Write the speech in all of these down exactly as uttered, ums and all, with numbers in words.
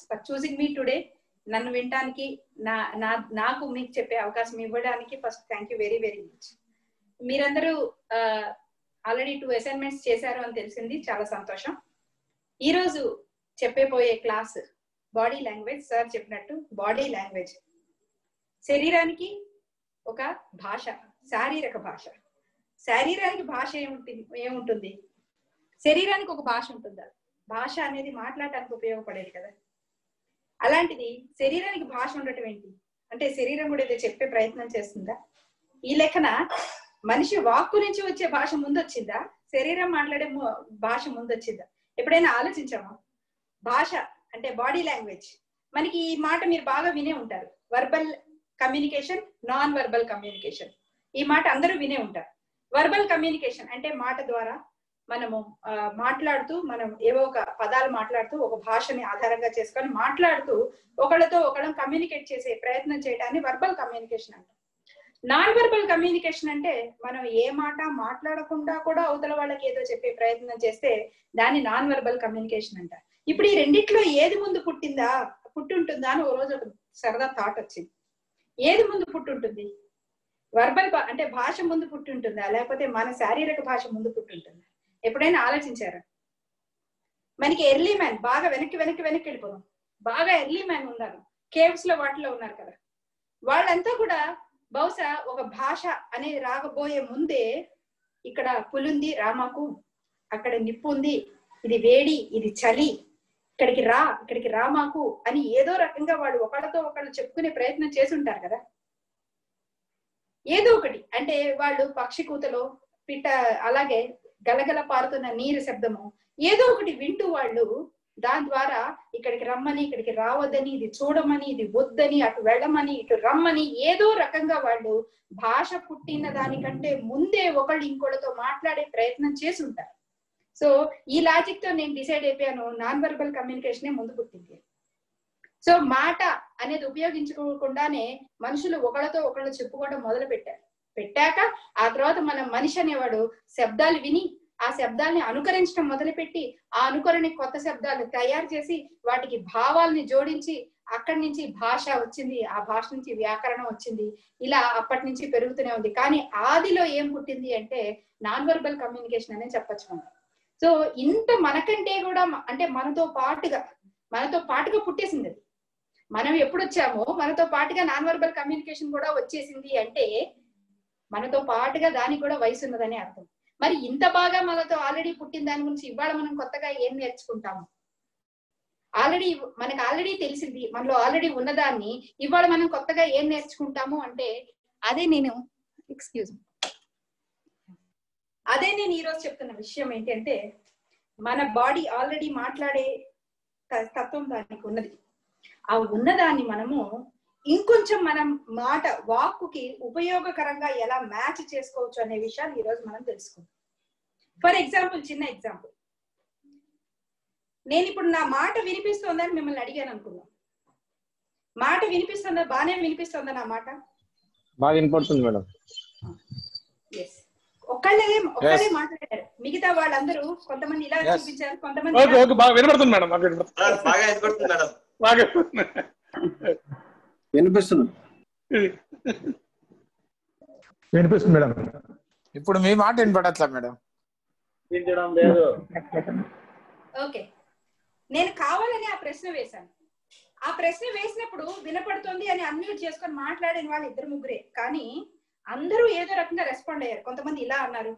For choosing me today. నన్ను వినడానికి నా నాకు మీకు చెప్పే అవకాశం ఇవ్వడానికి first thank you very very much. మీరందరూ ఆల్రెడీ టూ అసైన్మెంట్స్ చేశారు అని తెలిసింది, చాలా సంతోషం. ఈరోజు చెప్పేపోయే క్లాస్ బాడీ లాంగ్వేజ్. సార్ చెప్పినట్టు బాడీ లాంగ్వేజ్ శరీరానికి ఒక భాష, శారీరక భాష. శారీరానికి భాష ఏముంటుంది ఏముంటుంది శరీరానికి ఒక భాష ఉంటుందా? భాష అనేది మాట్లాడటానికి ఉపయోగపడేది కదా. అలాంటిది శరీరానికి భాష ఉండటం ఏంటి అంటే శరీరం కూడా ఏదో చెప్పే ప్రయత్నం చేస్తుందా? ఈ లెక్కన మనిషి వాక్కు నుంచి వచ్చే భాష ముందు వచ్చిందా, శరీరం మాట్లాడే భాష ముందు వచ్చిందా? ఎప్పుడైనా ఆలోచించామా? భాష అంటే బాడీ లాంగ్వేజ్. మనకి ఈ మాట మీరు బాగా వినే ఉంటారు, verbal communication, non verbal communication. ఈ మాట అందరూ వినే ఉంటారు. వర్బల్ కమ్యూనికేషన్ అంటే మాట ద్వారా మనము మాట్లాడుతూ మనం ఏవో ఒక పదాలు మాట్లాడుతూ ఒక భాషని ఆధారంగా చేసుకొని మాట్లాడుతూ ఒకళ్ళతో ఒకళ్ళం కమ్యూనికేట్ చేసే ప్రయత్నం చేయడాన్ని వర్బల్ కమ్యూనికేషన్ అంటాం. నాన్ వర్బల్ కమ్యూనికేషన్ అంటే మనం ఏ మాట మాట్లాడకుండా కూడా అవతల వాళ్ళకి ఏదో చెప్పే ప్రయత్నం చేస్తే దాన్ని నాన్ వర్బల్ కమ్యూనికేషన్ అంటారు. ఇప్పుడు ఈ రెండిట్లో ఏది ముందు పుట్టిందా పుట్టుంటుందా అని ఓ రోజు ఒక సరదా థాట్ వచ్చింది. ఏది ముందు పుట్టుంటుంది? వర్బల్ అంటే భాష ముందు పుట్టుంటుందా లేకపోతే మన శారీరక భాష ముందు పుట్టుంటుందా? ఎప్పుడైనా ఆలోచించారా? మనకి ఎర్లీ మ్యాన్ బాగా వెనక్కి వెనక్కి వెనక్కి వెళ్ళిపోదాం. బాగా ఎర్లీ మ్యాన్ ఉన్నారు, కేవ్స్ లో వాటిలో ఉన్నారు కదా. వాళ్ళంతా కూడా బహుశా ఒక భాష అనేది రాకపోయే ముందే ఇక్కడ పులుంది రామాకు, అక్కడ నిప్పు ఉంది, ఇది వేడి, ఇది చలి, ఇక్కడికి రా, ఇక్కడికి రామాకు అని ఏదో రకంగా వాళ్ళు ఒకళ్ళతో ఒకళ్ళు చెప్పుకునే ప్రయత్నం చేసి ఉంటారు కదా. ఏదో ఒకటి అంటే వాళ్ళు పక్షి కూతలో పిట్ట అలాగే గలగల పారుతున్న నీరు శబ్దము ఏదో ఒకటి వింటూ వాళ్ళు దాని ద్వారా ఇక్కడికి రమ్మని, ఇక్కడికి రావద్దని, ఇది చూడమని, ఇది వద్దని, అటు వెళ్ళమని, ఇటు రమ్మని ఏదో రకంగా వాళ్ళు భాష పుట్టిన దానికంటే ముందే ఒకళ్ళు ఇంకోళ్ళతో మాట్లాడే ప్రయత్నం చేసి ఉంటారు. సో ఈ లాజిక్ తో నేను డిసైడ్ అయిపోయాను, నాన్ వర్బల్ కమ్యూనికేషనే ముందు పుట్టింది. సో మాట అనేది ఉపయోగించుకోకుండానే మనుషులు ఒకళ్ళతో ఒకళ్ళు చెప్పుకోవడం మొదలు పెట్టారు. పెట్టాక ఆ తర్వాత మనం మనిషి అనేవాడు శబ్దాలు విని ఆ శబ్దాలని అనుకరించడం మొదలుపెట్టి ఆ అనుకరణి కొత్త శబ్దాలు తయారు చేసి వాటికి భావాల్ని జోడించి అక్కడి నుంచి భాష వచ్చింది, ఆ భాష నుంచి వ్యాకరణం వచ్చింది. ఇలా అప్పటి నుంచి పెరుగుతూనే ఉంది. కానీ ఆదిలో ఏం పుట్టింది అంటే నాన్ వర్బల్ కమ్యూనికేషన్ అనే చెప్పచ్చు మనం. సో ఇంత మనకంటే కూడా అంటే మనతో పాటుగా మనతో పాటుగా పుట్టేసింది అది. మనం ఎప్పుడు వచ్చామో మనతో పాటుగా నాన్ వర్బల్ కమ్యూనికేషన్ కూడా వచ్చేసింది అంటే మనతో పాటుగా దానికి కూడా వయసు ఉన్నదని అర్థం. మరి ఇంత బాగా మనతో ఆల్రెడీ పుట్టిన దాని గురించి ఇవాళ మనం కొత్తగా ఏం నేర్చుకుంటాము? ఆల్రెడీ మనకు ఆల్రెడీ తెలిసింది, మనలో ఆల్రెడీ ఉన్నదాన్ని ఇవాళ మనం కొత్తగా ఏం నేర్చుకుంటాము అంటే అదే నేను ఎక్స్క్యూజ్ అదే నేను ఈరోజు చెప్తున్న విషయం ఏంటంటే మన బాడీ ఆల్రెడీ మాట్లాడే తత్వం దానికి ఉన్నది. ఆ ఉన్నదాన్ని మనము ఇంకొంచెం మనం మాట వాక్కుకి ఉపయోగకరంగా ఎలా మ్యాచ్ చేసుకోవచ్చు అనే విషయాన్ని ఈరోజు మనం తెలుసుకుందాం. ఫర్ ఎగ్జాంపుల్, చిన్న ఎగ్జాంపుల్, నేను ఇప్పుడు నా మాట వినిపిస్తోందని మిమ్మల్ని అడిగాను అనుకున్నాం. మాట వినిపిస్తుందా? బానే వినిపిస్తుందా నా మాట? బాగా వినపడుతుంది మేడం. ఎస్, ఒక్కళ్ళే ఒక్కళ్ళే మాట్లాడారు, మిగతా వాళ్ళందరూ కొంతమంది ఇలా చూపించారు, కొంతమంది వినపడుతుంది మేడం. వినిపిస్తుంది వినిపిస్తుంది మేడం. ఇప్పుడు మీ మాట వినపడట్లా మేడం. లేదు. ఓకే, నేను కావాలని ఆ ప్రశ్న వేశాను. ఆ ప్రశ్న వేసినప్పుడు వినపడుతుంది అని అన్మ్యూట్ చేసుకొని మాట్లాడిన వాళ్ళు ఇద్దరు ముగ్గురే, కానీ అందరూ ఏదో రకంగా రెస్పాండ్ అయ్యారు. కొంతమంది ఇలా అన్నారు,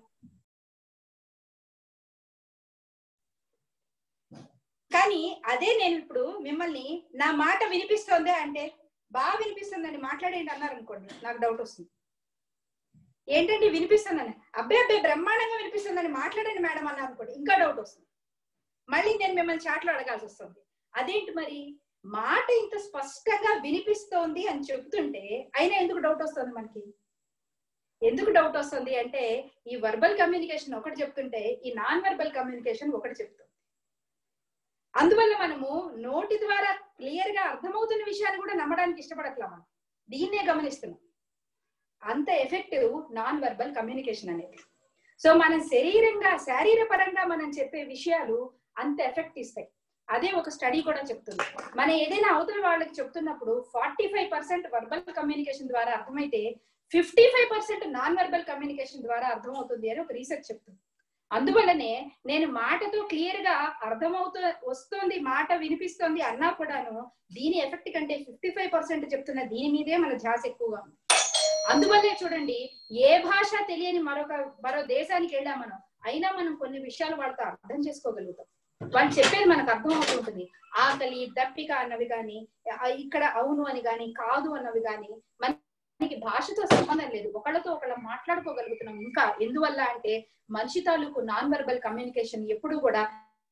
కానీ అదే నేను ఇప్పుడు మిమ్మల్ని నా మాట వినిపిస్తోందే అంటే బాగా వినిపిస్తుందని మాట్లాడేయండి అన్నారు అనుకోండి, నాకు డౌట్ వస్తుంది. ఏంటంటే వినిపిస్తుందని, అబ్బే అబ్బే బ్రహ్మాండంగా వినిపిస్తుందని మాట్లాడండి మేడం అన్నారు అనుకోండి, ఇంకా డౌట్ వస్తుంది. మళ్ళీ నేను మిమ్మల్ని చాట్లో అడగాల్సి వస్తుంది. అదేంటి మరి మాట ఇంత స్పష్టంగా వినిపిస్తోంది అని చెప్తుంటే అయినా ఎందుకు డౌట్ వస్తుంది మనకి? ఎందుకు డౌట్ వస్తుంది అంటే ఈ వర్బల్ కమ్యూనికేషన్ ఒకటి చెప్తుంటే ఈ నాన్ వర్బల్ కమ్యూనికేషన్ ఒకటి చెప్తుంది. అందువల్ల మనము నోటి ద్వారా క్లియర్ గా అర్థమవుతున్న విషయాన్ని కూడా నమ్మడానికి ఇష్టపడట్లా. మనం దీన్నే గమనిస్తున్నాం. అంత ఎఫెక్టివ్ నాన్ వర్బల్ కమ్యూనికేషన్ అనేది. సో మనం శరీరంగా శారీర పరంగా మనం చెప్పే విషయాలు అంత ఎఫెక్ట్ ఇస్తాయి. అదే ఒక స్టడీ కూడా చెప్తుంది. మనం ఏదైనా అవతల వాళ్ళకి చెప్తున్నప్పుడు forty five percent verbal communication ద్వారా అర్థమైతే fifty five percent non verbal communication ద్వారా అర్థమవుతుంది అని ఒక రీసెర్చ్ చెప్తుంది. అందువల్లనే నేను మాటతో క్లియర్ గా అర్థమవుతూ వస్తుంది, మాట వినిపిస్తోంది అన్నా కూడాను దీని ఎఫెక్ట్ కంటే ఫిఫ్టీ ఫైవ్ పర్సెంట్ చెప్తున్న దీని మీదే మన ధ్యాస ఎక్కువగా ఉంది. అందువల్లే చూడండి, ఏ భాష తెలియని మరొక మరో దేశానికి వెళ్ళా మనం, అయినా మనం కొన్ని విషయాలు వాళ్ళతో అర్థం చేసుకోగలుగుతాం. వాళ్ళు చెప్పేది మనకు అర్థం అవుతుంటుంది. ఆకలి, దప్పిక అన్నవి కానీ, ఇక్కడ అవును అని కానీ, కాదు అన్నవి కానీ మనకి భాషతో సంబంధం లేదు, ఒకళ్ళతో ఒకళ్ళ మాట్లాడుకోగలుగుతున్నాం. ఇంకా ఎందువల్ల అంటే మనిషి తాలూకు నాన్ వెర్బల్ కమ్యూనికేషన్ ఎప్పుడు కూడా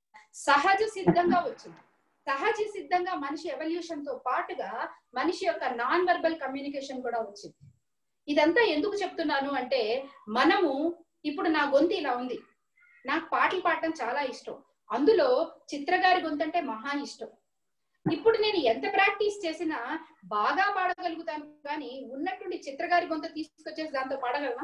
సహజ సిద్ధంగా వచ్చింది. సహజ సిద్ధంగా మనిషి ఎవల్యూషన్ తో పాటుగా మనిషి యొక్క నాన్ వెర్బల్ కమ్యూనికేషన్ కూడా వచ్చింది. ఇదంతా ఎందుకు చెప్తున్నాను అంటే, మనము ఇప్పుడు నా గొంతు ఇలా ఉంది, నాకు పాటలు పాడటం చాలా ఇష్టం, అందులో చిత్రగారి గొంతు అంటే మహా ఇష్టం. ఇప్పుడు నేను ఎంత ప్రాక్టీస్ చేసినా బాగా పాడగలుగుతాను, కానీ ఉన్నట్టుండి చిత్రగారి గొంతు తీసుకొచ్చేసి దాంతో పాడగలనా?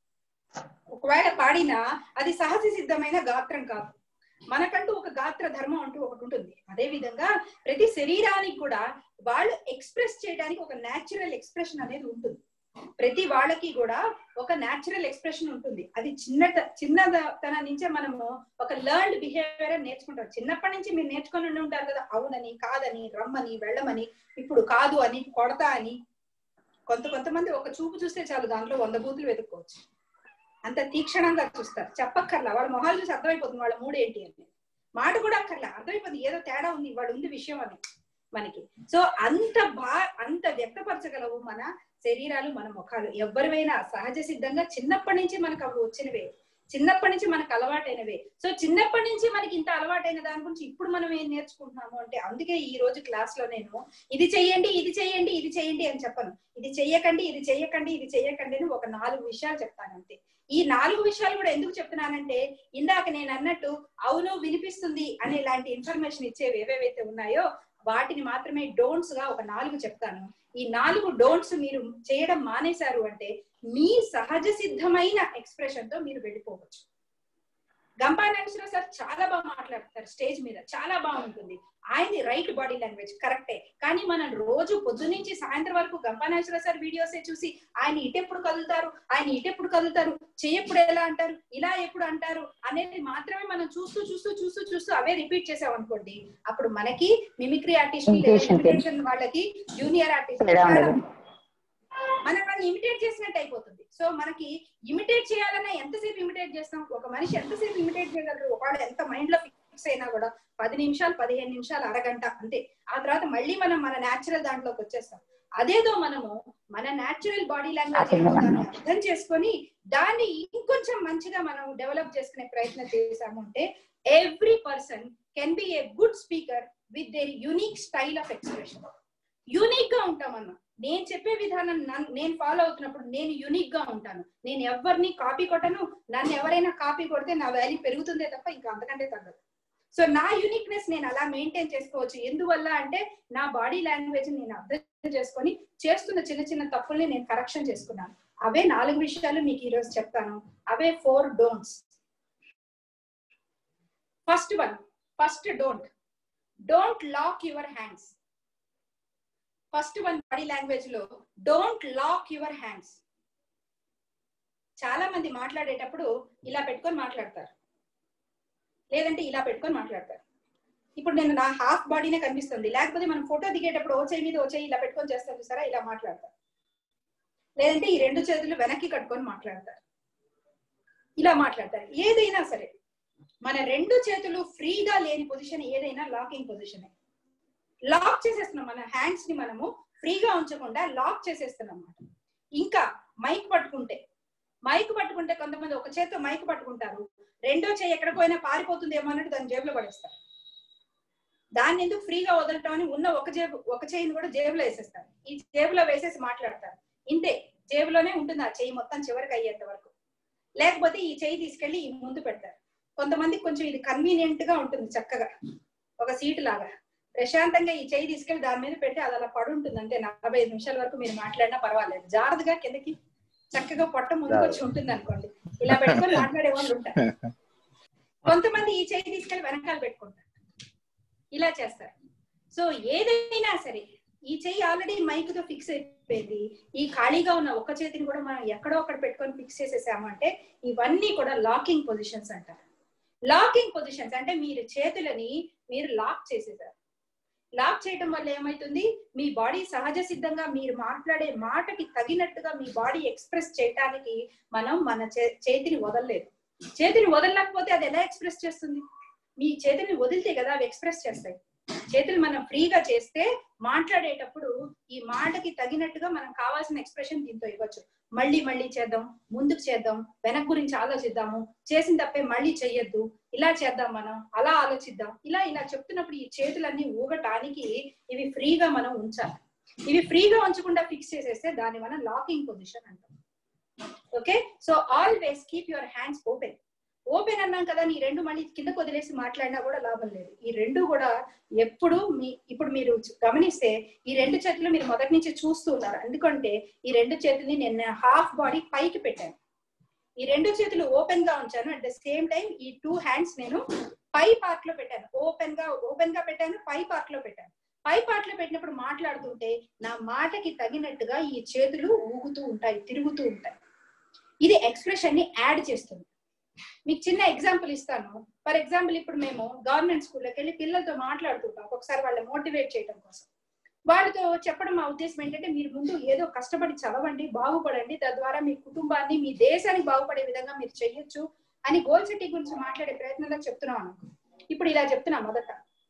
ఒకవేళ పాడినా అది సహజ సిద్ధమైన గాత్రం కాదు. మనకంటూ ఒక గాత్ర ధర్మం అంటూ ఒకటి ఉంటుంది. అదే విధంగా ప్రతి శరీరానికి కూడా వాళ్ళు ఎక్స్ప్రెస్ చేయడానికి ఒక న్యాచురల్ ఎక్స్ప్రెషన్ అనేది ఉంటుంది. ప్రతి వాళ్ళకి కూడా ఒక న్యాచురల్ ఎక్స్ప్రెషన్ ఉంటుంది. అది చిన్న చిన్నతన నుంచే మనము ఒక లర్న్డ్ బిహేవియర్ అని నేర్చుకుంటాం. చిన్నప్పటి నుంచి మీరు నేర్చుకొని ఉండి ఉంటారు కదా, అవునని, కాదని, రమ్మని, వెళ్ళమని, ఇప్పుడు కాదు అని, కొడతా అని. కొంత కొంతమంది ఒక చూపు చూస్తే చాలు దాంట్లో వంద బూతులు వెతుక్కోవచ్చు, అంత తీక్షణంగా చూస్తారు. చెప్పక్కర్లా, వాళ్ళ మొహాలు చూసి అర్థమైపోతుంది వాళ్ళ మూడు ఏంటి అని. మాట కూడా అక్కర్లా, అర్థమైపోతుంది ఏదో తేడా ఉంది, వాడు ఉంది విషయం అని మనకి. సో అంత బా అంత వ్యక్తపరచగలవు మన శరీరాలు, మన ముఖాలు. ఎవరివైనా సహజ సిద్ధంగా చిన్నప్పటి నుంచి మనకు అవి వచ్చినవే, చిన్నప్పటి నుంచి మనకు అలవాటైనవే. సో చిన్నప్పటి నుంచి మనకి ఇంత అలవాటైన దాని గురించి ఇప్పుడు మనం ఏం నేర్చుకుంటున్నాము అంటే, అందుకే ఈ రోజు క్లాస్ లో నేను ఇది చెయ్యండి, ఇది చెయ్యండి, ఇది చెయ్యండి అని చెప్పను. ఇది చెయ్యకండి, ఇది చెయ్యకండి, ఇది చెయ్యకండి అని ఒక నాలుగు విషయాలు చెప్తాను అంతే. ఈ నాలుగు విషయాలు కూడా ఎందుకు చెప్తున్నానంటే, ఇందాక నేను అన్నట్టు అవును వినిపిస్తుంది అనే ఇలాంటి ఇన్ఫర్మేషన్ ఇచ్చేవి ఏవేవైతే ఉన్నాయో వాటిని మాత్రమే డోంట్స్ గా ఒక నాలుగు చెప్తాను. ఈ నాలుగు డోంట్స్ మీరు చేయడం మానేశారు అంటే మీ సహజ సిద్ధమైన ఎక్స్ప్రెషన్ తో మీరు వెళ్ళిపోవచ్చు. గంపా నాగేశ్వరరావు సార్ చాలా బాగా మాట్లాడతారు స్టేజ్ మీద, చాలా బాగుంటుంది. ఆయనది రైట్ బాడీ లాంగ్వేజ్ కరెక్టే, కానీ మనం రోజు పొద్దున్నుంచి సాయంత్రం వరకు గంపా నాగేశ్వరరావు సార్ వీడియోసే చూసి ఆయన ఇటెప్పుడు కదులుతారు, ఆయన ఇటెప్పుడు కదులుతారు, చెయ్యప్పుడు ఎలా అంటారు, ఇలా ఎప్పుడు అంటారు అనేది మాత్రమే మనం చూస్తూ చూస్తూ చూస్తూ చూస్తూ అవే రిపీట్ చేసాం అనుకోండి, అప్పుడు మనకి మిమిక్రీ ఆర్టిస్ట్ వాళ్ళకి జూనియర్ ఆర్టిస్ట్ మనం వాళ్ళని ఇమిటేట్ చేసినట్టు అయిపోతుంది. సో మనకి ఇమిటేట్ చేయాలన్నా ఎంతసేపు ఇమిటేట్ చేస్తాం? ఒక మనిషి ఎంతసేపు ఇమిటేట్ చేయగలరు? ఒకవేళ ఎంత మైండ్ లో ఫిక్స్ అయినా కూడా పది నిమిషాలు, పదిహేను నిమిషాలు, అరగంట అంతే. ఆ తర్వాత మళ్ళీ మనం మన న్యాచురల్ దాంట్లోకి వచ్చేస్తాం. అదేదో మనము మన న్యాచురల్ బాడీ లాంగ్వేజ్ అర్థం చేసుకొని దాన్ని ఇంకొంచెం మంచిగా మనం డెవలప్ చేసుకునే ప్రయత్నం చేసాము అంటే every person can be a good speaker with their unique style of expression. Unique గా ఉంటాం అన్న. నేను చెప్పే విధానం నేను ఫాలో అవుతున్నప్పుడు నేను యూనిక్ గా ఉంటాను. నేను ఎవరిని కాపీ కొట్టను. నన్ను ఎవరైనా కాపీ కొడితే నా వాల్యూ పెరుగుతుందే తప్ప ఇంకా అంతకంటే తగ్గదు. సో నా యూనిక్నెస్ నేను అలా మెయింటైన్ చేసుకోవచ్చు. ఎందువల్ల అంటే నా బాడీ లాంగ్వేజ్ నేను అర్థం చేసుకొని చేస్తున్న చిన్న చిన్న తప్పుల్ని నేను కరెక్షన్ చేసుకున్నాను. అవే నాలుగు విషయాలు మీకు ఈరోజు చెప్తాను. అవే four don'ts. First one, first don't, don't lock your hands. First one body language లో డోంట్ లాక్ యువర్ హ్యాండ్స్. చాలా మంది మాట్లాడేటప్పుడు ఇలా పెట్టుకొని మాట్లాడతారు, లేదంటే ఇలా పెట్టుకొని మాట్లాడతారు. ఇప్పుడు నేను నా హాఫ్ బాడీనే కనిపిస్తుంది, లేకపోతే మనం ఫోటో దిగేటప్పుడు ఓ చేయి మీద ఓ చేయి ఇలా పెట్టుకొని చేస్తాం చూసారా, ఇలా మాట్లాడతారు. లేదంటే ఈ రెండు చేతులు వెనక్కి కట్టుకొని మాట్లాడతారు, ఇలా మాట్లాడతారు. ఏదైనా సరే మన రెండు చేతులు ఫ్రీగా లేని పొజిషన్ ఏదైనా లాకింగ్ పొజిషన్. లాక్ చేసేస్తున్నాం మన హ్యాండ్స్ ని, మనము ఫ్రీగా ఉంచకుండా లాక్ చేసేస్తున్నాం అన్నమాట. ఇంకా మైక్ పట్టుకుంటే మైక్ పట్టుకుంటే కొంతమంది ఒక చేతితో మైక్ పట్టుకుంటారు, రెండో చేయి ఎక్కడ పోయినా పారిపోతుందేమో అన్నట్టు దాన్ని జేబులో పడేస్తారు. దాన్ని ఎందుకు ఫ్రీగా వదలటం అని ఉన్న ఒక జేబు ఒక చేయిని కూడా జేబులో వేసేస్తారు. ఈ జేబులో వేసేసి మాట్లాడతారు. ఇంతే, జేబులోనే ఉంటుంది ఆ చెయ్యి మొత్తం చివరికి అయ్యేంత వరకు. లేకపోతే ఈ చెయ్యి తీసుకెళ్లి ఈ ముందు పెడతారు. కొంతమంది కొంచెం ఇది కన్వీనియంట్ గా ఉంటుంది, చక్కగా ఒక సీటు లాగా ప్రశాంతంగా ఈ చెయ్యి తీసుకెళ్లి దాని మీద పెట్టి అది అలా పడి ఉంటుంది. అంటే నలభై ఐదు నిమిషాల వరకు మీరు మాట్లాడినా పర్వాలేదు. జాగ్రత్తగా కిందకి చక్కగా పొట్ట ముందుకు వచ్చి ఉంటుంది అనుకోండి, ఇలా పెట్టుకొని మాట్లాడే వాళ్ళు ఉంటారు. కొంతమంది ఈ చెయ్యి తీసుకెళ్లి వెనకాల పెట్టుకుంటారు. ఇలా చేస్తారు. సో ఏదైనా సరే ఈ చెయ్యి ఆల్రెడీ మైక్ తో ఫిక్స్ అయిపోయింది, ఈ ఖాళీగా ఉన్న ఒక చేతిని కూడా మనం ఎక్కడో అక్కడ పెట్టుకొని ఫిక్స్ చేసేసాము అంటే ఇవన్నీ కూడా లాకింగ్ పొజిషన్స్ అంటారు. లాకింగ్ పొజిషన్స్ అంటే మీరు చేతులని మీరు లాక్ చేసేసారు. లాక్ చేయడం వల్ల ఏమైతుంది, మీ బాడీ సహజ సిద్ధంగా మీరు మాట్లాడే మాటకి తగినట్టుగా మీ బాడీ ఎక్స్ప్రెస్ చేయడానికి మనం మన చేతిని వదలలేదు. చేతిని వదలలేకపోతే అది ఎలా ఎక్స్ప్రెస్ చేస్తుంది? మీ చేతిని వదిలితే కదా అవి ఎక్స్ప్రెస్ చేస్తాయి. చేతులు మనం ఫ్రీగా చేస్తే మాట్లాడేటప్పుడు ఈ మాటకి తగినట్టుగా మనం కావాల్సిన ఎక్స్ప్రెషన్ దీంతో ఇవ్వచ్చు. మళ్ళీ మళ్ళీ చేద్దాం, ముందుకు చేద్దాం, వెనక్ గురించి ఆలోచిద్దాము, చేసిన తప్పే మళ్ళీ చెయ్యొద్దు, ఇలా చేద్దాం, మనం అలా ఆలోచిద్దాం, ఇలా ఇలా చెప్తున్నప్పుడు ఈ చేతులన్నీ ఊగటానికి ఇవి ఫ్రీగా మనం ఉంచాలి. ఇవి ఫ్రీగా ఉంచకుండా ఫిక్స్ చేసేస్తే దాన్ని మనం లాకింగ్ పొజిషన్ అంటాం. Okay, so always keep your hands open. Open అన్నాం కదా, నీ రెండు మళ్ళీ కిందకు వదిలేసి మాట్లాడినా కూడా లాభం లేదు. ఈ రెండు కూడా ఎప్పుడు మీ ఇప్పుడు మీరు గమనిస్తే ఈ రెండు చేతులు మీరు మొదటి నుంచి చూస్తూ ఉన్నారు. ఎందుకంటే ఈ రెండు చేతుల్ని నేను హాఫ్ బాడీ పైకి పెట్టాను, ఈ రెండు చేతులు ఓపెన్ గా ఉంచాను. అట్ ద సేమ్ టైం ఈ టూ హ్యాండ్స్ నేను పై పార్ట్ లో పెట్టాను, ఓపెన్ గా ఓపెన్ గా పెట్టాను, పై పార్ట్ లో పెట్టాను. పై పార్ట్ లో పెట్టినప్పుడు మాట్లాడుతుంటే నా మాటకి తగినట్టుగా ఈ చేతులు ఊగుతూ ఉంటాయి, తిరుగుతూ ఉంటాయి. ఇది ఎక్స్ప్రెషన్ ని యాడ్ చేస్తుంది. మీకు చిన్న ఎగ్జాంపుల్ ఇస్తాను. ఫర్ ఎగ్జాంపుల్ ఇప్పుడు మేము గవర్నమెంట్ స్కూల్లోకి వెళ్ళి పిల్లలతో మాట్లాడుతుంటాం, ఒకసారి వాళ్ళని మోటివేట్ చేయడం కోసం. వాళ్ళతో చెప్పడం మా ఉద్దేశం ఏంటంటే, మీరు ముందు ఏదో కష్టపడి చదవండి, బాగుపడండి, తద్వారా మీ కుటుంబాన్ని మీ దేశానికి బాగుపడే విధంగా మీరు చెయ్యొచ్చు అని గోల్ సెట్టింగ్ గురించి మాట్లాడే ప్రయత్నంలో చెప్తున్నాం అనుకో. ఇప్పుడు ఇలా చెప్తున్నా, మొదట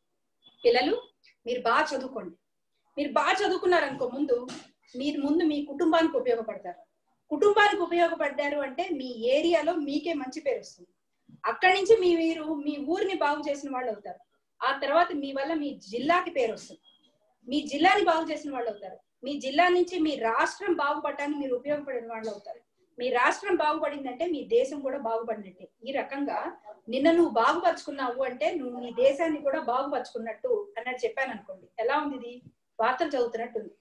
పిల్లలు మీరు బాగా చదువుకోండి. మీరు బాగా చదువుకున్నారనుకో, ముందు మీరు ముందు మీ కుటుంబానికి ఉపయోగపడతారు. కుటుంబానికి ఉపయోగపడ్డారు అంటే మీ ఏరియాలో మీకే మంచి పేరు వస్తుంది. అక్కడి నుంచి మీ మీరు మీ ఊరిని బాగు చేసిన వాళ్ళు అవుతారు. ఆ తర్వాత మీ వల్ల మీ జిల్లాకి పేరు వస్తుంది, మీ జిల్లాని బాగు చేసిన వాళ్ళు అవుతారు. మీ జిల్లా నుంచి మీ రాష్ట్రం బాగుపడటానికి మీరు ఉపయోగపడిన వాళ్ళు అవుతారు. మీ రాష్ట్రం బాగుపడిందంటే మీ దేశం కూడా బాగుపడినట్టే. ఈ రకంగా నిన్న నువ్వు బాగుపరుచుకున్నావు అంటే నువ్వు నీ దేశాన్ని కూడా బాగుపరుచుకున్నట్టు అన్నట్టు చెప్పాను అనుకోండి. ఎలా ఉంది ఇది? వార్తలు చదువుతున్నట్టుంది.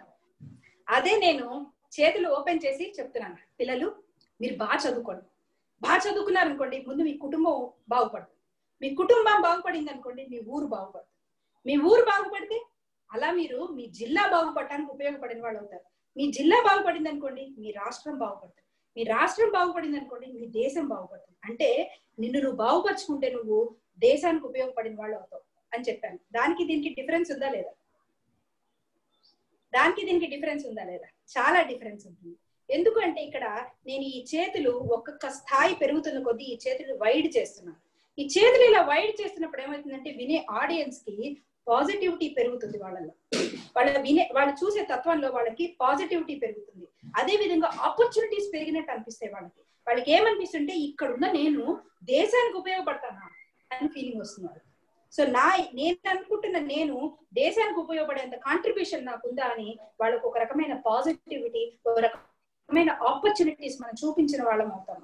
అదే నేను చేతులు ఓపెన్ చేసి చెప్తున్నాను, పిల్లలు మీరు బాగా చదువుకోండి. బాగా చదువుకున్నారు అనుకోండి, ముందు మీ కుటుంబం బాగుపడుతుంది. మీ కుటుంబం బాగుపడింది అనుకోండి, మీ ఊరు బాగుపడుతుంది. మీ ఊరు బాగుపడితే అలా మీరు మీ జిల్లా బాగుపడటానికి ఉపయోగపడిన వాళ్ళు అవుతారు. మీ జిల్లా బాగుపడింది అనుకోండి, మీ రాష్ట్రం బాగుపడుతుంది. మీ రాష్ట్రం బాగుపడింది అనుకోండి, మీ దేశం బాగుపడుతుంది. అంటే నిన్ను నువ్వు బాగుపరుచుకుంటే నువ్వు దేశానికి ఉపయోగపడిన వాళ్ళు అవుతావు అని చెప్పాను. దానికి దీనికి డిఫరెన్స్ ఉందా లేదా? దానికి దీనికి డిఫరెన్స్ ఉందా లేదా? చాలా డిఫరెన్స్ ఉంటుంది. ఎందుకంటే ఇక్కడ నేను ఈ చేతులు ఒక్కొక్క స్థాయి పెరుగుతున్న కొద్దీ ఈ చేతులు వైడ్ చేస్తున్నాను. ఈ చేతులు ఇలా వైడ్ చేస్తున్నప్పుడు ఏమవుతుందంటే వినే ఆడియన్స్ కి పాజిటివిటీ పెరుగుతుంది. వాళ్ళలో వాళ్ళ వినే వాళ్ళు చూసే తత్వంలో వాళ్ళకి పాజిటివిటీ పెరుగుతుంది. అదే విధంగా ఆపర్చునిటీస్ పెరిగినట్టు అనిపిస్తాయి వాళ్ళకి. వాళ్ళకి ఏమనిపిస్తుంటే ఇక్కడున్న నేను దేశానికి ఉపయోగపడతానా అని ఫీలింగ్ వస్తున్నారు. సో నా నేను అనుకుంటున్న నేను దేశానికి ఉపయోగపడేంత కాంట్రిబ్యూషన్ నాకు ఉందా అని వాళ్ళకు ఒక రకమైన పాజిటివిటీ, ఒక రకమైన ఆపర్చునిటీస్ మనం చూపించిన వాళ్ళం అవుతాం.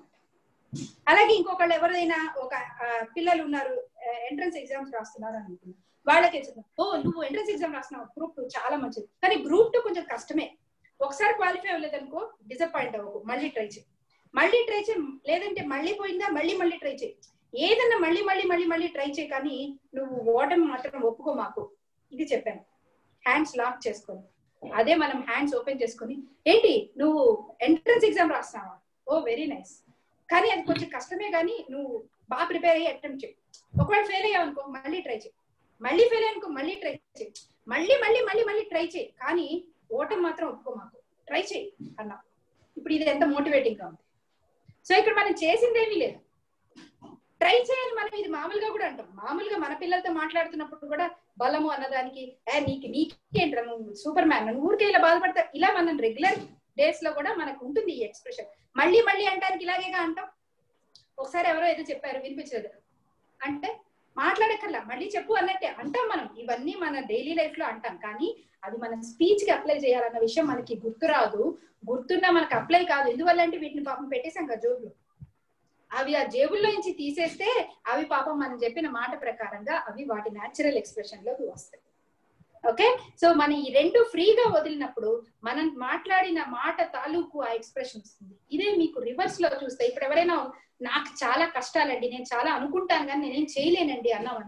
అలాగే ఇంకొకళ్ళు ఎవరైనా ఒక పిల్లలు ఉన్నారు, ఎంట్రన్స్ ఎగ్జామ్స్ రాస్తున్నారు అనుకుంటున్నారు, వాళ్ళకే చెప్తాం, ఓ నువ్వు ఎంట్రన్స్ ఎగ్జామ్ రాస్తున్నావు, గ్రూప్ టూ చాలా మంచిది, కానీ గ్రూప్ టూ కొంచెం కష్టమే, ఒకసారి క్వాలిఫై అవ్వలేదనుకో డిసప్పాయింట్ అవ్వకు, మళ్ళీ ట్రై చేయి, మళ్ళీ ట్రై చేయి, లేదంటే మళ్ళీ పోయిందా మళ్ళీ మళ్ళీ ట్రై చేయి, ఏదన్నా మళ్ళీ మళ్ళీ మళ్ళీ మళ్ళీ ట్రై చేయి, కానీ నువ్వు ఓటమి మాత్రం ఒప్పుకో మాకు. ఇది చెప్పాను. హ్యాండ్స్ లాక్ చేసుకొని, అదే మనం హ్యాండ్స్ ఓపెన్ చేసుకొని, ఏంటి నువ్వు ఎంట్రన్స్ ఎగ్జామ్ రాస్తున్నావా, ఓ వెరీ నైస్, కానీ అది కొంచెం కష్టమే, కానీ నువ్వు బాగా ప్రిపేర్ అయ్యి అటెంప్ట్ చేయి, ఒకవేళ ఫెయిల్ అయ్యావు అనుకో మళ్ళీ ట్రై చేయి, మళ్ళీ ఫెయిల్ అయ్యానుకో మళ్ళీ ట్రై చేయి, మళ్ళీ మళ్ళీ మళ్ళీ మళ్ళీ ట్రై చేయి, కానీ ఓటమి మాత్రం ఒప్పుకో మాకు, ట్రై చేయి అన్నా. ఇప్పుడు ఇది ఎంత మోటివేటింగ్ గా ఉంది. సో ఇక్కడ మనం చేసిందేమీ లేదు, ట్రై చేయాలి. మనం ఇది మామూలుగా కూడా అంటాం, మామూలుగా మన పిల్లలతో మాట్లాడుతున్నప్పుడు కూడా బలము అన్నదానికి ఏ నీకు నీకేంట్రా నువ్వు సూపర్ మ్యాన్, నువ్వు ఊరికే ఇలా బాధపడతా, ఇలా మనం రెగ్యులర్ డేస్ లో కూడా మనకు ఉంటుంది ఈ ఎక్స్ప్రెషన్. మళ్ళీ మళ్ళీ అంటానికి ఇలాగేగా అంటాం. ఒకసారి ఎవరో ఏదో చెప్పారు వినిపించలేదు అంటే మాట్లాడక్కర్లా మళ్ళీ చెప్పు అన్నట్టే అంటాం మనం. ఇవన్నీ మన డైలీ లైఫ్ లో అంటాం, కానీ అది మన స్పీచ్ కి అప్లై చేయాలన్న విషయం మనకి గుర్తురాదు. గుర్తున్నా మనకు అప్లై కాదు. ఎందువల్ల అంటే వీటిని పాపం పెట్టేశాం కదా జోబులు, అవి ఆ జేబుల్లో నుంచి తీసేస్తే అవి పాపం మనం చెప్పిన మాట ప్రకారంగా అవి వాటి న్యాచురల్ ఎక్స్ప్రెషన్ లోకి వస్తాయి. ఓకే, సో మనం ఈ రెండు ఫ్రీగా వదిలినప్పుడు మనం మాట్లాడిన మాట తాలూకు ఆ ఎక్స్ప్రెషన్ వస్తుంది. ఇదే మీకు రివర్స్ లో చూస్తే, ఇప్పుడు ఎవరైనా నాకు చాలా కష్టాలండి, నేను చాలా అనుకుంటాను కానీ నేనేం చేయలేనండి అన్నాం అనుకో,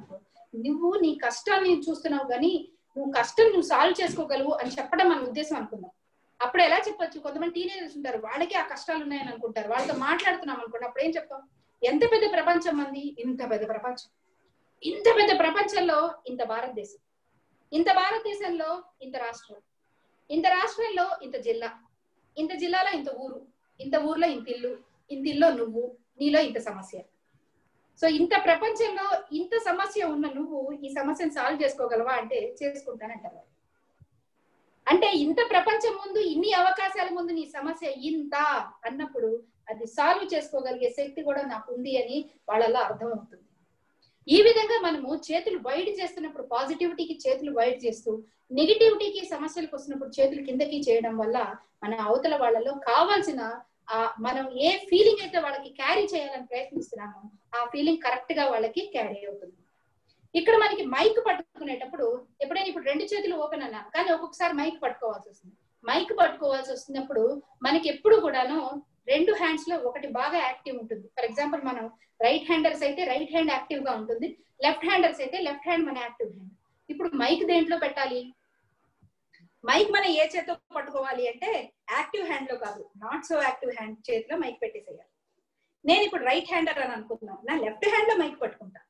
నువ్వు నీ కష్టాన్ని చూస్తున్నావు కానీ నువ్వు కష్టం నువ్వు సాల్వ్ చేసుకోగలవు అని చెప్పడం మన ఉద్దేశం అనుకుందాం. అప్పుడు ఎలా చెప్పొచ్చు, కొంతమంది టీనేజర్స్ ఉంటారు, వాళ్ళకి ఆ కష్టాలు ఉన్నాయని అనుకుంటారు, వాళ్ళతో మాట్లాడుతున్నాం అనుకోండి, అప్పుడు ఏం చెప్తాం, ఎంత పెద్ద ప్రపంచం మంది, ఇంత పెద్ద ప్రపంచం, ఇంత పెద్ద ప్రపంచంలో ఇంత భారతదేశం, ఇంత భారతదేశంలో ఇంత రాష్ట్రం, ఇంత రాష్ట్రంలో ఇంత జిల్లా, ఇంత జిల్లాలో ఇంత ఊరు, ఇంత ఊర్లో ఇంత ఇల్లు, ఇంత ఇల్లో నువ్వు, నీలో ఇంత సమస్య. సో ఇంత ప్రపంచంలో ఇంత సమస్య ఉన్న నువ్వు ఈ సమస్యను సాల్వ్ చేసుకోగలవా అంటే చేసుకుంటానంటారు. అంటే ఇంత ప్రపంచం ముందు, ఇన్ని అవకాశాల ముందు నీ సమస్య ఇంత అన్నప్పుడు అది సాల్వ్ చేసుకోగలిగే శక్తి కూడా నాకు ఉంది అని వాళ్ళలో అర్థమవుతుంది. ఈ విధంగా మనము చేతులు వైడ్ చేస్తున్నప్పుడు, పాజిటివిటీకి చేతులు వైడ్ చేస్తూ నెగిటివిటీకి సమస్యలకు వస్తున్నప్పుడు చేతులు కిందకి చేయడం వల్ల మన అవతల వాళ్ళలో కావాల్సిన ఆ మనం ఏ ఫీలింగ్ అయితే వాళ్ళకి క్యారీ చేయాలని ప్రయత్నిస్తున్నామో ఆ ఫీలింగ్ కరెక్ట్ గా వాళ్ళకి క్యారీ అవుతుంది. ఇక్కడ మనకి మైక్ పట్టుకునేటప్పుడు ఎప్పుడైనా ఇప్పుడు రెండు చేతులు ఓపెన్ అన్నాను, కానీ ఒక్కొక్కసారి మైక్ పట్టుకోవాల్సి వస్తుంది. మైక్ పట్టుకోవాల్సి వస్తున్నప్పుడు మనకి ఎప్పుడు కూడాను రెండు హ్యాండ్స్ లో ఒకటి బాగా యాక్టివ్ ఉంటుంది. ఫర్ ఎగ్జాంపుల్ మనం రైట్ హ్యాండర్స్ అయితే రైట్ హ్యాండ్ యాక్టివ్ గా ఉంటుంది, లెఫ్ట్ హ్యాండర్స్ అయితే లెఫ్ట్ హ్యాండ్ మన యాక్టివ్ హ్యాండ్. ఇప్పుడు మైక్ దేంట్లో పెట్టాలి, మైక్ మనం ఏ చేతితో పట్టుకోవాలి అంటే యాక్టివ్ హ్యాండ్ లో కాదు, నాట్ సో యాక్టివ్ హ్యాండ్ చేతిలో మైక్ పెట్టేసేయాలి. నేను ఇప్పుడు రైట్ హ్యాండర్ అని అనుకుంటున్నాను, నా లెఫ్ట్ హ్యాండ్ లో మైక్ పట్టుకుంటాను.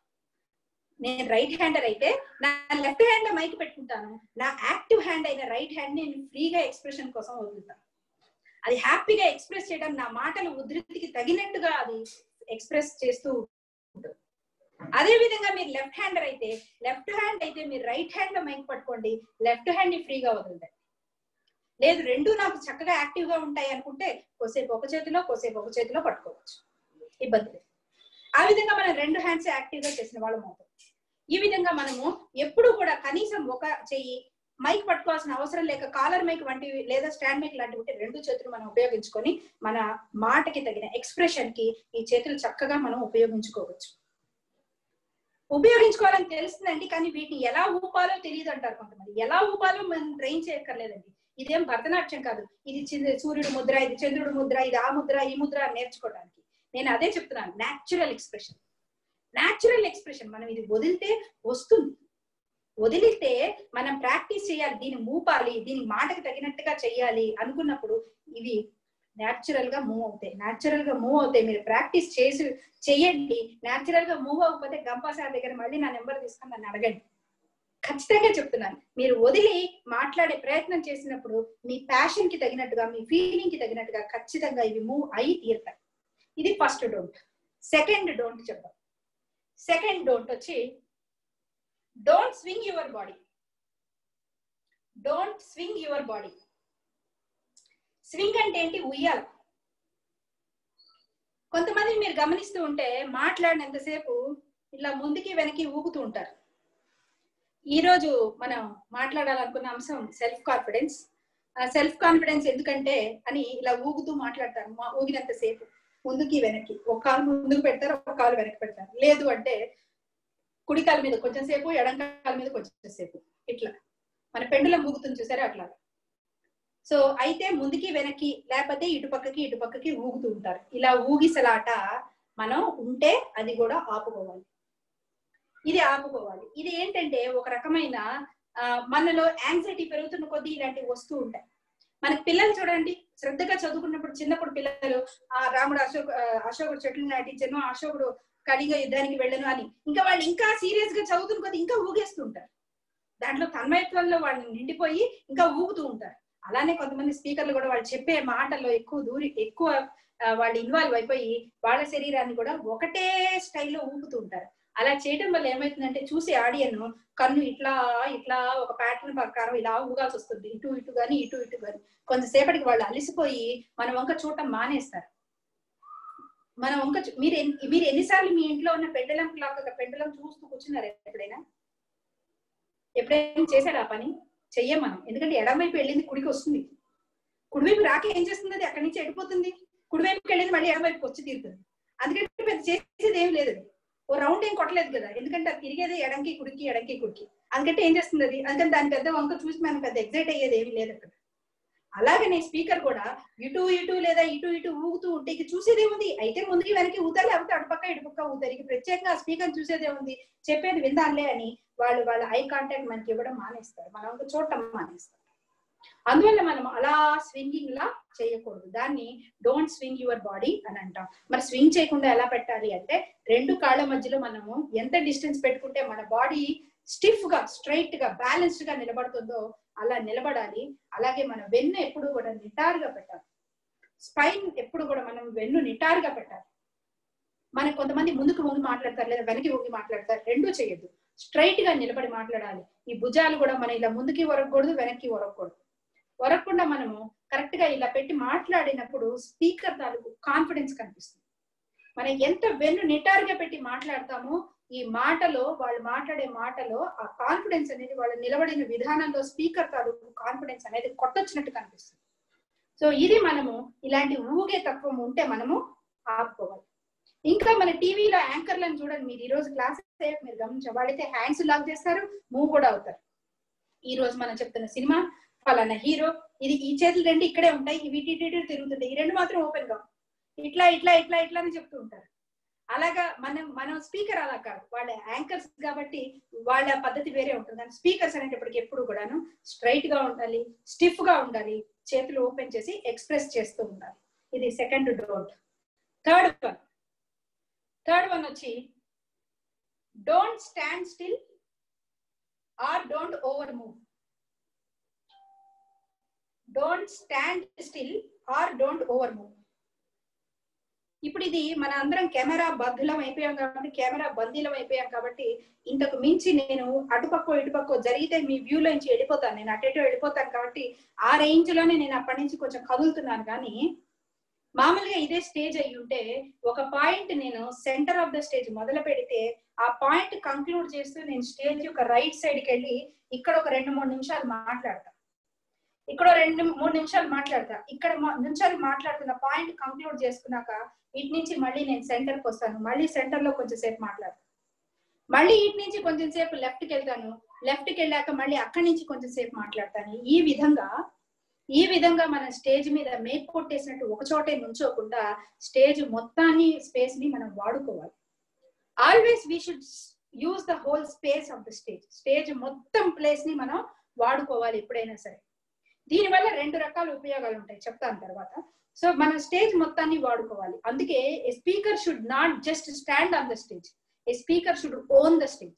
నేను రైట్ హ్యాండర్ అయితే నా లెఫ్ట్ హ్యాండ్ లో మైక్ పెట్టుకుంటాను, నా యాక్టివ్ హ్యాండ్ అయిన రైట్ హ్యాండ్ నేను ఫ్రీగా ఎక్స్ప్రెషన్ కోసం వదులుతాను. అది హ్యాపీగా ఎక్స్ప్రెస్ చేయడం, నా మాటలు ఉధృతికి తగినట్టుగా అది ఎక్స్ప్రెస్ చేస్తూ ఉంటుంది. అదే విధంగా మీరు లెఫ్ట్ హ్యాండర్ అయితే లెఫ్ట్ హ్యాండ్ అయితే మీరు రైట్ హ్యాండ్ లో మైక్ పట్టుకోండి, లెఫ్ట్ హ్యాండ్ ని ఫ్రీగా వదులుతాయి. లేదు రెండు నాకు చక్కగా యాక్టివ్ గా ఉంటాయి అనుకుంటే కొద్దిసేపు ఒక చేతిలో కొద్దిసేపు ఒక చేతిలో పట్టుకోవచ్చు, ఇబ్బంది లేదు. ఆ విధంగా మనం రెండు హ్యాండ్స్ యాక్టివ్ గా చేసిన వాళ్ళం అవుతాం. ఈ విధంగా మనము ఎప్పుడు కూడా కనీసం ఒక చెయ్యి మైక్ పట్టుకోవాల్సిన అవసరం లేక కాలర్ మైక్ వంటివి లేదా స్టాండ్ మైక్ లాంటివి ఉంటే రెండు చేతులు మనం ఉపయోగించుకొని మన మాటకి తగిన ఎక్స్ప్రెషన్ కి ఈ చేతులు చక్కగా మనం ఉపయోగించుకోవచ్చు. ఉపయోగించుకోవాలని తెలుస్తుందండి, కానీ వీటిని ఎలా ఊపాలో తెలియదు అంటారు కొంతమంది. ఎలా ఊపాలో మనం ట్రైన్ చేయక్కర్లేదండి. ఇదేం భరతనాట్యం కాదు, ఇది సూర్యుడు ముద్ర, ఇది చంద్రుడు ముద్ర, ఇది ఆ ముద్ర ఈ ముద్ర నేర్చుకోవడానికి. నేను అదే చెప్తున్నాను, న్యాచురల్ ఎక్స్ప్రెషన్. న్యాచురల్ ఎక్స్ప్రెషన్ మనం ఇది వదిలితే వస్తుంది, వదిలితే మనం ప్రాక్టీస్ చేయాలి, దీన్ని మూపాలి, దీని మాటకి తగినట్టుగా చెయ్యాలి అనుకున్నప్పుడు ఇవి న్యాచురల్ గా మూవ్ అవుతాయి. న్యాచురల్ గా మూవ్ అవుతాయి. మీరు ప్రాక్టీస్ చేసి చెయ్యండి. న్యాచురల్ గా మూవ్ అవ్వకపోతే గంపా సార్ దగ్గర మళ్ళీ నా నెంబర్ తీసుకొని నన్ను అడగండి, ఖచ్చితంగా చెప్తున్నాను. మీరు వదిలి మాట్లాడే ప్రయత్నం చేసినప్పుడు మీ ప్యాషన్ కి తగినట్టుగా, మీ ఫీలింగ్ కి తగినట్టుగా ఖచ్చితంగా ఇవి మూవ్ అయి తీరుతాయి. ఇది ఫస్ట్ డోంట్. సెకండ్ డోంట్ చెప్తాం. సెకండ్ డోంట్ వచ్చి don't swing your body. Don't swing your body. Swing అంటే ఏంటి? ఉయ్యాల. కొంతమంది మీరు గమనిస్తూ ఉంటే మాట్లాడినంతసేపు ఇలా ముందుకి వెనక్కి ఊగుతూ ఉంటారు. ఈ రోజు మనం మాట్లాడాలనుకున్న అంశం సెల్ఫ్ కాన్ఫిడెన్స్. సెల్ఫ్ కాన్ఫిడెన్స్ ఎందుకంటే అని ఇలా ఊగుతూ మాట్లాడతారు. మా ఊగినంతసేపు ముందుకి వెనక్కి, ఒక కాలు ముందుకు పెడతారు, ఒక కాలు వెనక్కి పెడతారు. లేదు అంటే కుడి కాలు మీద కొంచెం సేపు, ఎడం కాలు మీద కొంచెం సేపు, ఇట్లా మన పెండులం ఊగుతుంది చూసారా అట్లా. సో అయితే ముందుకి వెనక్కి లేకపోతే ఇటు పక్కకి ఇటు పక్కకి ఊగుతూ ఉంటారు. ఇలా ఊగిసలాట మనం ఉంటే అది కూడా ఆపుకోవాలి. ఇది ఆపుకోవాలి. ఇది ఏంటంటే ఒక రకమైన ఆ మనలో యాంగ్జైటీ పెరుగుతున్న కొద్దీ ఇలాంటివి వస్తూ ఉంటాయి. మనకి పిల్లలు చూడండి, శ్రద్ధగా చదువుకున్నప్పుడు చిన్నప్పుడు పిల్లలు ఆ రాముడు అశోక్ అశోకుడు చెట్లు నాటించను, అశోకుడు కళింగ యుద్ధానికి వెళ్ళను అని ఇంకా వాళ్ళు ఇంకా సీరియస్ గా చదువుతున్న కొద్దీ ఇంకా ఊగేస్తూ ఉంటారు. దాంట్లో తన్మయత్వంలో వాళ్ళు నిండిపోయి ఇంకా ఊగుతూ ఉంటారు. అలానే కొంతమంది స్పీకర్లు కూడా వాళ్ళు చెప్పే మాటల్లో ఎక్కువ దూరి ఎక్కువ వాళ్ళు ఇన్వాల్వ్ అయిపోయి వాళ్ళ శరీరాన్ని కూడా ఒకటే స్టైల్లో ఊపుతూ ఉంటారు. అలా చేయడం వల్ల ఏమవుతుందంటే చూసే ఆడియన్ కన్ను ఇట్లా ఇట్లా ఒక ప్యాటర్న్ ప్రకారం ఇలా ఊగాల్సి వస్తుంది, ఇటు ఇటు గాని ఇటు ఇటు గాని. కొంతసేపటికి వాళ్ళు అలిసిపోయి మన వంక చూడటం మానేస్తారు. మన వంక మీరు మీరు ఎన్నిసార్లు మీ ఇంట్లో ఉన్న పెండలం క్లాక్ పెండలం చూస్తూ కూర్చున్నారు? ఎప్పుడైనా ఎప్పుడైనా చేశారు ఆ పని? చెయ్యం మనం. ఎందుకంటే ఎడమవైపు వెళ్ళింది కుడికి వస్తుంది, కుడివైపు రాక ఏం చేస్తుంది, అది అక్కడి నుంచి ఎడిపోతుంది. కుడివైపుకి వెళ్ళింది మళ్ళీ ఎడమవైపుకి వచ్చి తీరుతుంది. అందుకంటే పెద్ద చేసేది ఏం లేదు, ఓ రౌండ్ ఏం కొట్టలేదు కదా, ఎందుకంటే అది తిరిగేది ఎడంకి కుడికి ఎడంకి కుడికి. అందుకంటే ఏం చేస్తుంది అది, అందుకని దాని పెద్ద వంక చూసి మనం పెద్ద ఎగ్జైట్ అయ్యేది ఏమి లేదు అక్కడ. అలాగనే స్పీకర్ కూడా ఇటు ఇటు లేదా ఇటు ఇటు ఊగుతూ ఉంటే ఇక చూసేదే ఉంది. అయితే ముందుకి వెనక్కి ఊతారు, లేకపోతే అటుపక్క ఇటుపక్క ఊతారు. ఇక ప్రత్యేకంగా ఆ స్పీకర్ చూసేదే ఉంది, చెప్పేది విందాంలే అని వాళ్ళు వాళ్ళ ఐ కాంటాక్ట్ మనకి ఇవ్వడం మానేస్తారు, మనం ఇంకా చూడటం మానేస్తారు. అందువల్ల మనం అలా స్వింగింగ్ లా చేయకూడదు. దాన్ని డోంట్ స్వింగ్ యువర్ బాడీ అని అంటాం. మరి స్వింగ్ చేయకుండా ఎలా పెట్టాలి అంటే, రెండు కాళ్ళ మధ్యలో మనము ఎంత డిస్టెన్స్ పెట్టుకుంటే మన బాడీ స్టిఫ్ గా స్ట్రైట్ గా బ్యాలెన్స్డ్ గా నిలబడుతుందో అలా నిలబడాలి. అలాగే మన వెన్ను ఎప్పుడు కూడా నిటారుగా పెట్టాలి. స్పైన్ ఎప్పుడు కూడా మనం వెన్ను నిటారుగా పెట్టాలి. మనకు కొంతమంది ముందుకు వంగి మాట్లాడతారు, లేదా వెనక్కి వంగి మాట్లాడతారు. రెండూ చేయొద్దు, స్ట్రైట్ గా నిలబడి మాట్లాడాలి. ఈ భుజాలు కూడా మనం ఇలా ముందుకి ఒరగకూడదు, వెనక్కి ఒరగకూడదు. ఒరగకుండా మనము కరెక్ట్ గా ఇలా పెట్టి మాట్లాడినప్పుడు స్పీకర్ తాలూకు కాన్ఫిడెన్స్ కనిపిస్తుంది. మనం ఎంత వెన్ను నిటారుగా పెట్టి మాట్లాడతామో ఈ మాటలో, వాళ్ళు మాట్లాడే మాటలో ఆ కాన్ఫిడెన్స్ అనేది, వాళ్ళు నిలబడిన విధానంలో స్పీకర్ తాలూకు కాన్ఫిడెన్స్ అనేది కొట్టొచ్చినట్టు కనిపిస్తుంది. సో ఇది మనము ఇలాంటి ఊగే తత్వం ఉంటే మనము ఆపుకోవాలి. ఇంకా మన టీవీలో యాంకర్లను చూడండి మీరు, ఈ రోజు క్లాసెస్ మీరు గమనించారు, వాడైతే హ్యాండ్స్ లాక్ చేస్తారు, మూవ్ కూడా అవుతారు. ఈ రోజు మనం చెప్తున్న సినిమా ఫలానా హీరో, ఇది ఈ చేతులు రెండు ఇక్కడే ఉంటాయి, ఇవి ఇటు ఇటు తిరుగుతుంటాయి, ఈ రెండు మాత్రం ఓపెన్ గా ఇట్లా ఇట్లా ఇట్లా ఇట్లా అని చెప్తూ ఉంటారు. అలాగా మనం మనం స్పీకర్ అలా కాదు, వాళ్ళ యాంకర్స్ కాబట్టి వాళ్ళ పద్ధతి వేరే ఉంటుంది. కానీ స్పీకర్స్ అనేటప్పటికి ఎప్పుడు కూడాను స్ట్రైట్ గా ఉండాలి, స్టిఫ్ గా ఉండాలి, చేతులు ఓపెన్ చేసి ఎక్స్ప్రెస్ చేస్తూ ఉండాలి. ఇది second don't. Third one third one వచ్చి don't stand still or don't over move. Don't stand still or don't over move. ఇప్పుడు ఇది మన అందరం కెమెరా బద్దులం అయిపోయాం కాబట్టి, కెమెరా బందీలం అయిపోయాం కాబట్టి, ఇంతకు మించి నేను అటుపక్కో ఇటుపక్కో జరిగితే మీ వ్యూలో నుంచి వెళ్ళిపోతాను, నేను అటు ఇటు వెళ్ళిపోతాను. కాబట్టి ఆ రేంజ్ లోనే నేను అప్పటి నుంచి కొంచెం కదులుతున్నాను. కానీ మామూలుగా ఇదే స్టేజ్ అయ్యి ఉంటే ఒక పాయింట్ నేను సెంటర్ ఆఫ్ ద స్టేజ్ మొదలు పెడితే ఆ పాయింట్ కంక్లూడ్ చేస్తూ నేను స్టేజ్ యొక్క రైట్ సైడ్కి వెళ్ళి ఇక్కడ ఒక రెండు మూడు నిమిషాలు మాట్లాడతా, ఇక్కడ రెండు మూడు నిమిషాలు మాట్లాడతా, ఇక్కడ నిమిషాలు మాట్లాడుతున్న పాయింట్ కంక్లూడ్ చేసుకున్నాక ఇటు నుంచి మళ్ళీ నేను సెంటర్కి వస్తాను, మళ్ళీ సెంటర్ లో కొంచెం సేపు మాట్లాడతాను, మళ్ళీ ఇటు నుంచి కొంచెం సేపు లెఫ్ట్కి వెళ్తాను, లెఫ్ట్కి వెళ్ళాక మళ్ళీ అక్కడి నుంచి కొంచెం సేపు మాట్లాడతాను. ఈ విధంగా ఈ విధంగా మన స్టేజ్ మీద మేక్ కొట్టేసినట్టు ఒక చోటే నుంచోకుండా స్టేజ్ మొత్తాన్ని స్పేస్ ని మనం వాడుకోవాలి. Always we should use the whole space of the stage. Stage మొత్తం ప్లేస్ ని మనం వాడుకోవాలి ఎప్పుడైనా సరే. దీనివల్ల రెండు రకాల ఉపయోగాలు ఉంటాయి, చెప్తాను తర్వాత. సో మనం స్టేజ్ మొత్తాన్ని వాడుకోవాలి. అందుకే a speaker should not just stand on the stage, a speaker should own the stage.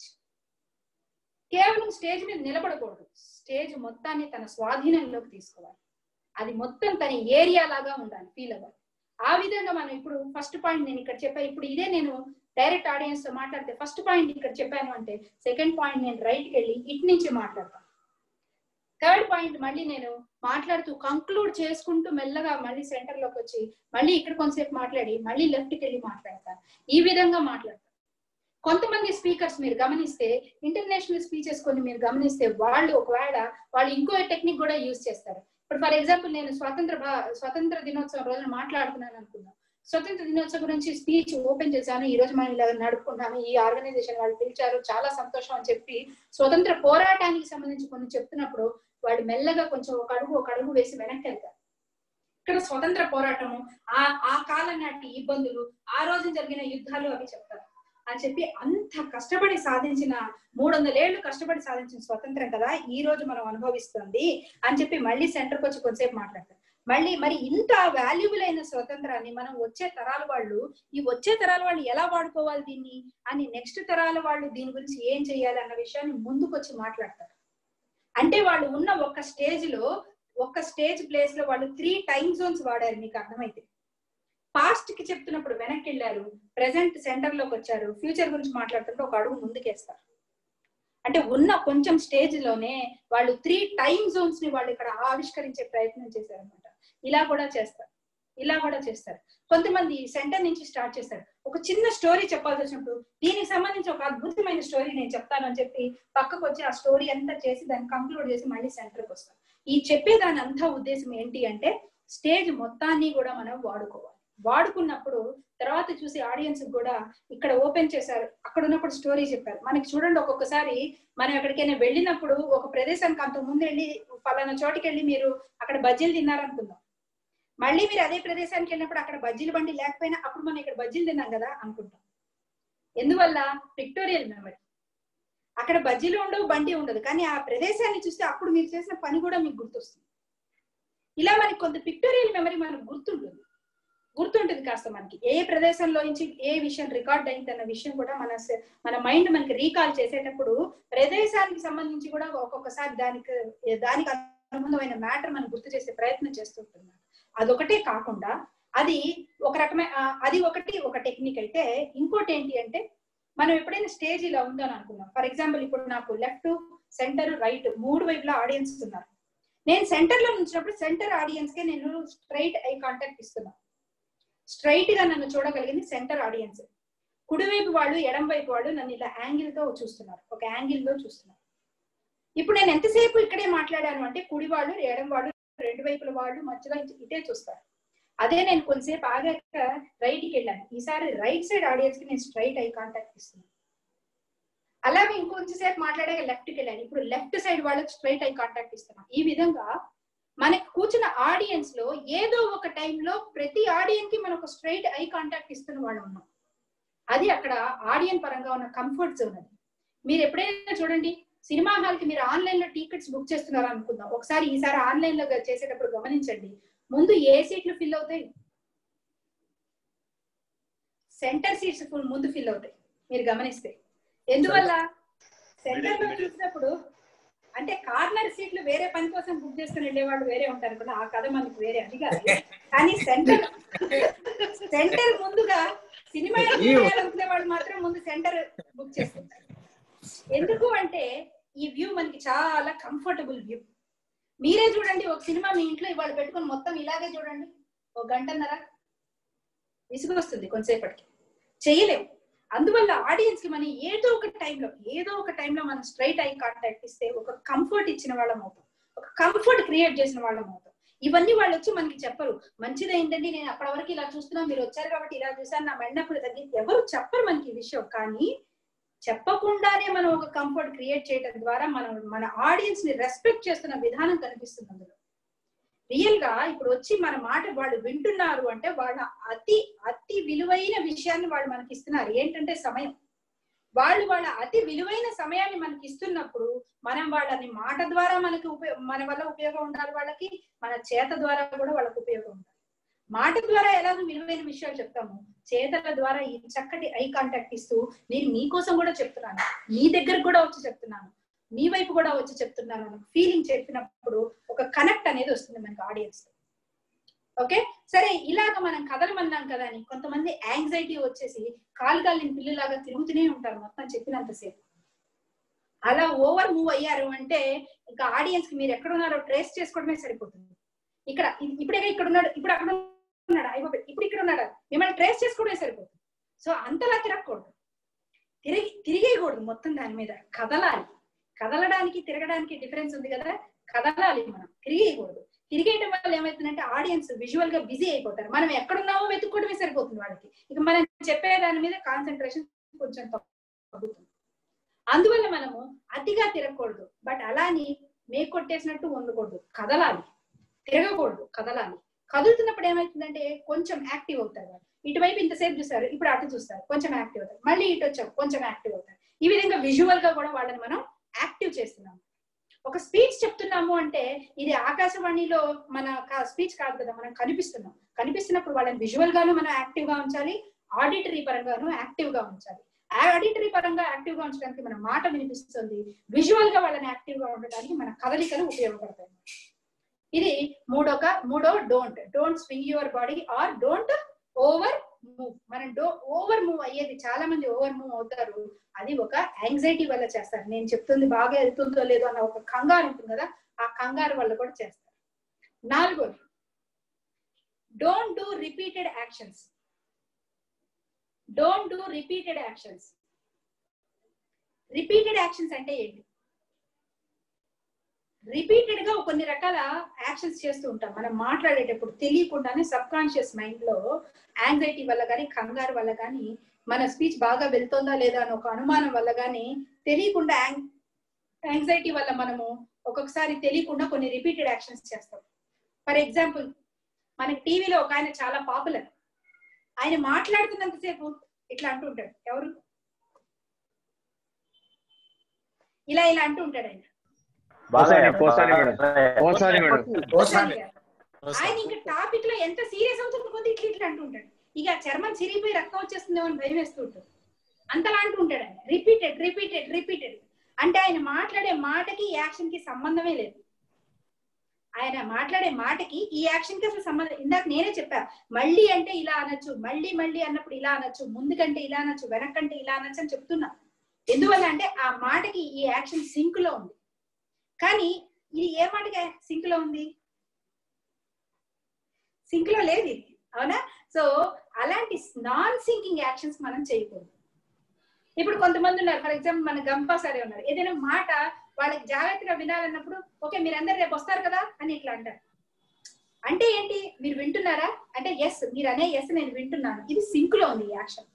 కేవలం స్టేజ్ మీద నిలబడకూడదు, స్టేజ్ మొత్తాన్ని తన స్వాధీనంలోకి తీసుకోవాలి. అది మొత్తం తన ఏరియా లాగా ఉండాలి, ఫీల్ అవ్వాలి. ఆ విధంగా మనం ఇప్పుడు ఫస్ట్ పాయింట్ నేను ఇక్కడ చెప్పాను, ఇప్పుడు ఇదే నేను డైరెక్ట్ ఆడియన్స్ తో మాట్లాడితే ఫస్ట్ పాయింట్ ఇక్కడ చెప్పాను అంటే సెకండ్ పాయింట్ నేను రైట్కి వెళ్ళి ఇటు నుంచి మాట్లాడతాను. థర్డ్ పాయింట్ మళ్ళీ నేను మాట్లాడుతూ కంక్లూడ్ చేసుకుంటూ మెల్లగా మళ్ళీ సెంటర్ లోకి వచ్చి మళ్ళీ ఇక్కడ కొంతసేపు మాట్లాడి మళ్ళీ లెఫ్ట్కి వెళ్ళి మాట్లాడతాను. ఈ విధంగా మాట్లాడతాను. కొంతమంది స్పీకర్స్ మీరు గమనిస్తే, ఇంటర్నేషనల్ స్పీచెస్ కొన్ని మీరు గమనిస్తే వాళ్ళు ఒకవేళ వాళ్ళు ఇంకో టెక్నిక్ కూడా యూజ్ చేస్తారు. ఇప్పుడు ఫర్ ఎగ్జాంపుల్ నేను స్వాతంత్ర స్వతంత్ర దినోత్సవం రోజున మాట్లాడుతున్నాను అనుకున్నాను, స్వతంత్ర దినోత్సవం గురించి స్పీచ్ ఓపెన్ చేశాను, ఈ రోజు మనం ఇలా నడుపుకుంటాము, ఈ ఆర్గనైజేషన్ వాళ్ళు పిలిచారు, చాలా సంతోషం అని చెప్పి స్వతంత్ర పోరాటానికి సంబంధించి కొన్ని చెప్తున్నప్పుడు వాళ్ళు మెల్లగా కొంచెం ఒక అడుగు ఒక అడుగు వేసి వెనక్కి వెళ్తారు. ఇక్కడ స్వతంత్ర పోరాటము, ఆ ఆ కాలం నాటి ఇబ్బందులు, ఆ రోజు జరిగిన యుద్ధాలు అవి చెప్తారు అని చెప్పి, అంత కష్టపడి సాధించిన మూడు వందల ఏళ్ళు కష్టపడి సాధించిన స్వతంత్రం కదా ఈ రోజు మనం అనుభవిస్తుంది అని చెప్పి మళ్ళీ సెంటర్కి వచ్చి కొంతసేపు మాట్లాడతారు. మళ్ళీ మరి ఇంత వాల్యుబుల్ అయిన స్వతంత్రాన్ని మనం వచ్చే తరాల వాళ్ళు, ఈ వచ్చే తరాల వాళ్ళు ఎలా వాడుకోవాలి దీన్ని అని నెక్స్ట్ తరాల వాళ్ళు దీని గురించి ఏం చేయాలి అన్న విషయాన్ని ముందుకొచ్చి మాట్లాడతారు. అంటే వాళ్ళు ఉన్న ఒక్క స్టేజ్ లో ఒక్క స్టేజ్ ప్లేస్ లో వాళ్ళు త్రీ టైమ్ జోన్స్ వాడారు. మీకు అర్థమైతే పాస్ట్ కి చెప్తున్నప్పుడు వెనక్కి వెళ్ళారు, ప్రెసెంట్ సెంటర్ లోకి వచ్చారు, ఫ్యూచర్ గురించి మాట్లాడుతుంటే ఒక అడుగు ముందుకేస్తారు. అంటే ఉన్న కొంచెం స్టేజ్ లోనే వాళ్ళు త్రీ టైమ్ జోన్స్ ని వాళ్ళు ఇక్కడ ఆవిష్కరించే ప్రయత్నం చేశారు అనమాట. ఇలా కూడా చేస్తారు, ఇలా కూడా చేస్తారు. కొంతమంది సెంటర్ నుంచి స్టార్ట్ చేస్తారు, ఒక చిన్న స్టోరీ చెప్పాల్సి వచ్చినప్పుడు దీనికి సంబంధించి ఒక అద్భుతమైన స్టోరీ నేను చెప్తాను అని చెప్పి పక్కకు వచ్చి ఆ స్టోరీ అంతా చేసి దాన్ని కంక్లూడ్ చేసి మళ్ళీ సెంటర్కి వస్తారు. ఈ చెప్పేదాని అంతా ఉద్దేశం ఏంటి అంటే స్టేజ్ మొత్తాన్ని కూడా మనం వాడుకోవాలి. వాడుకున్నప్పుడు తర్వాత చూసి ఆడియన్స్ కూడా ఇక్కడ ఓపెన్ చేశారు, అక్కడ ఉన్నప్పుడు స్టోరీ చెప్పారు. మనకి చూడండి, ఒక్కొక్కసారి మనం ఎక్కడికైనా వెళ్ళినప్పుడు ఒక ప్రదేశానికి అంత ముందు వెళ్ళి పలానా చోటికి వెళ్ళి మీరు అక్కడ బజ్జీలు తిన్నారనుకుందాం, మళ్ళీ మీరు అదే ప్రదేశానికి వెళ్ళినప్పుడు అక్కడ బజ్జీల బండి లేకపోయినా అప్పుడు మనం ఇక్కడ బజ్జీలు తిన్నాం కదా అనుకుంటాం. ఎందువల్ల? Pictorial memory. అక్కడ బజ్జీలు ఉండవు, బండి ఉండదు, కానీ ఆ ప్రదేశాన్ని చూస్తే అప్పుడు మీరు చేసిన పని కూడా మీకు గుర్తొస్తుంది. ఇలా మనకి కొంత పిక్టోరియల్ మెమరీ మనకు గుర్తుంటుంది గుర్తుంటుంది కాస్త మనకి ఏ ప్రదేశంలో నుంచి ఏ విషయం రికార్డ్ అయింది అన్న విషయం కూడా మన మన మైండ్ మనకి రీకాల్ చేసేటప్పుడు ప్రదేశానికి సంబంధించి కూడా ఒక్కొక్కసారి దానికి దానికి అనుబంధమైన మ్యాటర్ మనం గుర్తు చేసే ప్రయత్నం చేస్తుంటున్నాం. అదొకటే కాకుండా అది ఒక రకమైన అది ఒకటి ఒక టెక్నిక్ అయితే, ఇంకోటి ఏంటి అంటే మనం ఎప్పుడైనా స్టేజ్ ఇలా ఉందని అనుకున్నాం. ఫర్ ఎగ్జాంపుల్ ఇప్పుడు నాకు లెఫ్ట్, సెంటర్, రైట్ మూడు వైపులా ఆడియన్స్ ఉన్నారు. నేను సెంటర్ లో నుంచినప్పుడు సెంటర్ ఆడియన్స్ కే నేను స్ట్రైట్ ఐ కాంటాక్ట్ ఇస్తున్నాను. స్ట్రైట్ గా నన్ను చూడగలిగింది సెంటర్ ఆడియన్స్. కుడివైపు వాళ్ళు, ఎడం వైపు వాళ్ళు నన్ను ఇలా యాంగిల్ తో చూస్తున్నారు, ఒక యాంగిల్ లో చూస్తున్నారు. ఇప్పుడు నేను ఎంతసేపు ఇక్కడే మాట్లాడాను అంటే కుడి వాళ్ళు, ఎడం వాళ్ళు, రెండు వైపుల వాళ్ళు మధ్యలో ఇటే చూస్తారు. అదే నేను కొంతసేపు ఆగాక రైట్కి వెళ్ళాను, ఈసారి రైట్ సైడ్ ఆడియన్స్ కి నేను స్ట్రైట్ ఐ కాంటాక్ట్ ఇస్తున్నాను. అలాగే ఇంకొంచెంసేపు మాట్లాడాక లెఫ్ట్ కి వెళ్ళాను, ఇప్పుడు లెఫ్ట్ సైడ్ వాళ్ళకి స్ట్రైట్ ఐ కాంటాక్ట్ ఇస్తున్నాను. ఈ విధంగా మనకి కూర్చున్న ఆడియన్స్ లో ఏదో ఒక టైంలో ప్రతి ఆడియన్స్ కి మనం ఒక స్ట్రైట్ ఐ కాంటాక్ట్ ఇస్తున్న వాళ్ళు ఉన్నాం. అది అక్కడ ఆడియన్స్ పరంగా ఉన్న కంఫర్ట్ జోన్. అది మీరు ఎప్పుడైనా చూడండి, సినిమా హాల్ కి మీరు ఆన్లైన్ లో టికెట్స్ బుక్ చేస్తున్నారు అనుకుందాం. ఒకసారి ఈసారి ఆన్లైన్ లో చేసేటప్పుడు గమనించండి, ముందు ఏ సీట్లు ఫిల్ అవుతాయి? సెంటర్ సీట్స్ ఫుల్ ముందు ఫిల్ అవుతాయి మీరు గమనిస్తే. ఎందువల్ల? సెంటర్ లో చూసినప్పుడు అంటే కార్నర్ సీట్లు వేరే పని కోసం బుక్ చేసుకుని వెళ్ళే వాళ్ళు వేరే ఉంటారు కదా, ఆ కథ మనకు వేరే, అది కాదు. కానీ సెంటర్ సెంటర్ ముందుగా సినిమా అనుకునే వాళ్ళు మాత్రం ముందు సెంటర్ బుక్ చేసుకుంటారు. ఎందుకు అంటే ఈ వ్యూ మనకి చాలా కంఫర్టబుల్ వ్యూ. మీరే చూడండి, ఒక సినిమా మీ ఇంట్లో ఇవాళ పెట్టుకుని మొత్తం ఇలాగే చూడండి, ఒక గంటన్నర విసుగు వస్తుంది కొంతసేపటికి, చేయలేము. అందువల్ల ఆడియన్స్ కి మనం ఏదో ఒక టైంలో ఏదో ఒక టైంలో మనం స్ట్రైట్ ఐ కాంటాక్ట్ ఇస్తే ఒక కంఫర్ట్ ఇచ్చిన వాళ్ళం అవుతాం, ఒక కంఫర్ట్ క్రియేట్ చేసిన వాళ్ళం అవుతాం. ఇవన్నీ వాళ్ళు వచ్చి మనకి చెప్పరు, మంచిదైందండి నేను అప్పటి వరకు ఇలా చూస్తున్నా, మీరు వచ్చారు కాబట్టి ఇలా చూసాను, నా మెండప్పుడు తగ్గి ఎవరు చెప్పరు మనకి ఈ విషయం. కానీ చెప్పకుండానే మనం ఒక కంఫర్ట్ క్రియేట్ చేయడం ద్వారా మనం మన ఆడియన్స్ ని రెస్పెక్ట్ చేస్తున్న విధానం కనిపిస్తుంది అందులో. రియల్ గా ఇప్పుడు వచ్చి మన మాట వాళ్ళు వింటున్నారు అంటే వాళ్ళ అతి అతి విలువైన విషయాన్ని వాళ్ళు మనకి ఇస్తున్నారు. ఏంటంటే సమయం. వాళ్ళు వాళ్ళ అతి విలువైన సమయాన్ని మనకి ఇస్తున్నప్పుడు మనం వాళ్ళని మాట ద్వారా మనకి ఉపయోగ మన వల్ల ఉపయోగం ఉండాలి వాళ్ళకి, మన చేత ద్వారా కూడా వాళ్ళకి ఉపయోగం ఉండాలి. మాట ద్వారా ఎలాగో విలువైన విషయాలు చెప్తాము, చేతల ద్వారా ఈ చక్కటి ఐ కాంటాక్ట్ ఇస్తూ నేను మీకోసం కూడా చెప్తున్నాను, మీ దగ్గర కూడా వచ్చి చెప్తున్నాను, మీ వైపు కూడా వచ్చి చెప్తున్నాను అన్న ఫీలింగ్ చెప్పినప్పుడు ఒక కనెక్ట్ అనేది వస్తుంది మనకి ఆడియన్స్. ఓకే సరే, ఇలాగ మనం కథలు అన్నాం కదా అని కొంతమంది యాంగ్జైటీ వచ్చేసి కాలు కాలిన పిల్లలాగా తిరుగుతూనే ఉంటారు మొత్తం చెప్పినంతసేపు. అలా ఓవర్ మూవ్ అయ్యారు అంటే ఇంకా ఆడియన్స్ కి మీరు ఎక్కడున్నారో ట్రేస్ చేసుకోవడమే సరిపోతుంది. ఇక్కడ ఇప్పుడే ఇక్కడ ఉన్నాడు, ఇప్పుడు అక్కడ ఉన్నాడు, అయిపోయి ఇప్పుడు ఇక్కడ ఉన్నాడు, మిమ్మల్ని ట్రేస్ చేసుకోవడమే సరిపోతుంది. సో అంతలా తిరగకూడదు, తిరిగి తిరిగేయకూడదు, మొత్తం దాని మీద కదలాలి. కదలడానికి తిరగడానికి డిఫరెన్స్ ఉంది కదా, కదలాలి మనం, తిరిగేయకూడదు. తిరిగేయడం వల్ల ఏమవుతుందంటే ఆడియన్స్ విజువల్ గా బిజీ అయిపోతారు, మనం ఎక్కడున్నామో వెతుక్కోవడమే సరిపోతుంది వాళ్ళకి, ఇక మనం చెప్పే దాని మీద కాన్సన్ట్రేషన్ కొంచెం తగ్గుతుంది. అందువల్ల మనము అతిగా తిరగకూడదు, బట్ అలాని మేకు కొట్టేసినట్టు ఉండకూడదు, కదలాలి, తిరగకూడదు, కదలాలి. కదులుతున్నప్పుడు ఏమవుతుందంటే కొంచెం యాక్టివ్ అవుతారు వాళ్ళు. ఇటువైపు ఇంతసేపు చూస్తారు, ఇప్పుడు అటు చూస్తారు, కొంచెం యాక్టివ్ అవుతారు, మళ్ళీ ఇటు వచ్చాం కొంచెం యాక్టివ్ అవుతారు. ఈ విధంగా విజువల్ గా కూడా వాళ్ళని మనం యాక్టివ్ చేస్తున్నాము. ఒక స్పీచ్ చెప్తున్నాము అంటే ఇది ఆకాశవాణిలో మన స్పీచ్ కాదు కదా, మనం కనిపిస్తున్నాం. కనిపిస్తున్నప్పుడు వాళ్ళని విజువల్ గాను మనం యాక్టివ్ గా ఉంచాలి, ఆడిటరీ పరంగాను యాక్టివ్ గా ఉంచాలి. ఆడిటరీ పరంగా యాక్టివ్ గా ఉంచడానికి మన మాట వినిపిస్తుంది, విజువల్ గా వాళ్ళని యాక్టివ్ గా ఉండడానికి మన కదలికలు ఉపయోగపడతాయి. ఇది మూడొక మూడో don't don't swing your body or don't over move. మనం డో ఓవర్ మూవ్ అయ్యేది, చాలా మంది ఓవర్ మూవ్ అవుతారు, అది ఒక యాంగ్జైటీ వల్ల చేస్తారు. నేను చెప్తుంది బాగా వెళ్తుందో లేదో అన్న ఒక కంగారు ఉంటుంది కదా, ఆ కంగారు వల్ల కూడా చేస్తారు. నాలుగోది don't do repeated actions. Don't do repeated actions. Repeated actions అంటే ఏంటి? రిపీటెడ్ గా కొన్ని రకాల యాక్షన్స్ చేస్తూ ఉంటాం మనం మాట్లాడేటప్పుడు తెలియకుండానే సబ్ కాన్షియస్ మైండ్ లో యాంగ్జైటీ వల్ల కానీ కంగారు వల్ల కానీ మన స్పీచ్ బాగా వెళ్తుందా లేదా అని ఒక అనుమానం వల్ల కానీ తెలియకుండా యాంగ్జైటీ వల్ల మనము ఒక్కొక్కసారి తెలియకుండా కొన్ని రిపీటెడ్ యాక్షన్స్ చేస్తాం. ఫర్ ఎగ్జాంపుల్ మనకి టీవీలో ఒక ఆయన చాలా పాపులర్, ఆయన మాట్లాడుతున్నంతసేపు ఇట్లా అంటూ ఉంటాడు, ఎవరు ఇలా ఇలా అంటూ ఉంటాడు ఆయన. ఆయన ఇంకా టాపిక్ లో ఎంత సీరియస్ అవుతుంది కొద్ది ఇట్లా ఇట్లా అంటూ ఉంటాడు. ఇక చర్మం చిరిగిపోయి రక్తం వచ్చేస్తుందేమో అని భయం వేస్తూ ఉంటాడు. అంతలా అంటూ ఉంటాడు ఆయన. రిపీటెడ్ రిపీటెడ్ రిపీటెడ్ అంటే ఆయన మాట్లాడే మాటకి యాక్షన్ కి సంబంధమే లేదు. ఆయన మాట్లాడే మాటకి ఈ యాక్షన్ కి అసలు సంబంధం. ఇందాక నేనే చెప్పా, మళ్ళీ అంటే ఇలా అనొచ్చు, మళ్ళీ మళ్ళీ అన్నప్పుడు ఇలా అనొచ్చు, ముందుకంటే ఇలా అనొచ్చు, వెనక్కంటే ఇలా అనొచ్చు అని చెప్తున్నా. ఎందువల్ల అంటే ఆ మాటకి ఈ యాక్షన్ సింక్ లో ఉంది. కానీ ఇది ఏ మాటకి సింక్ లో ఉంది? సింక్ లో లేదు ఇది, అవునా? సో అలాంటి నాన్ సింకింగ్ యాక్షన్స్ మనం చేయకూడదు. ఇప్పుడు కొంతమంది ఉన్నారు, ఫర్ ఎగ్జాంపుల్ మన గంపా సరే ఉన్నారు, ఏదైనా మాట వాళ్ళకి జాగ్రత్తగా వినాలన్నప్పుడు ఓకే మీరు అందరు రేపు వస్తారు కదా అని ఇట్లా అంటారు. అంటే ఏంటి? మీరు వింటున్నారా అంటే ఎస్, మీరు అనే ఎస్ నేను వింటున్నాను, ఇది సింక్ లో ఉంది యాక్షన్.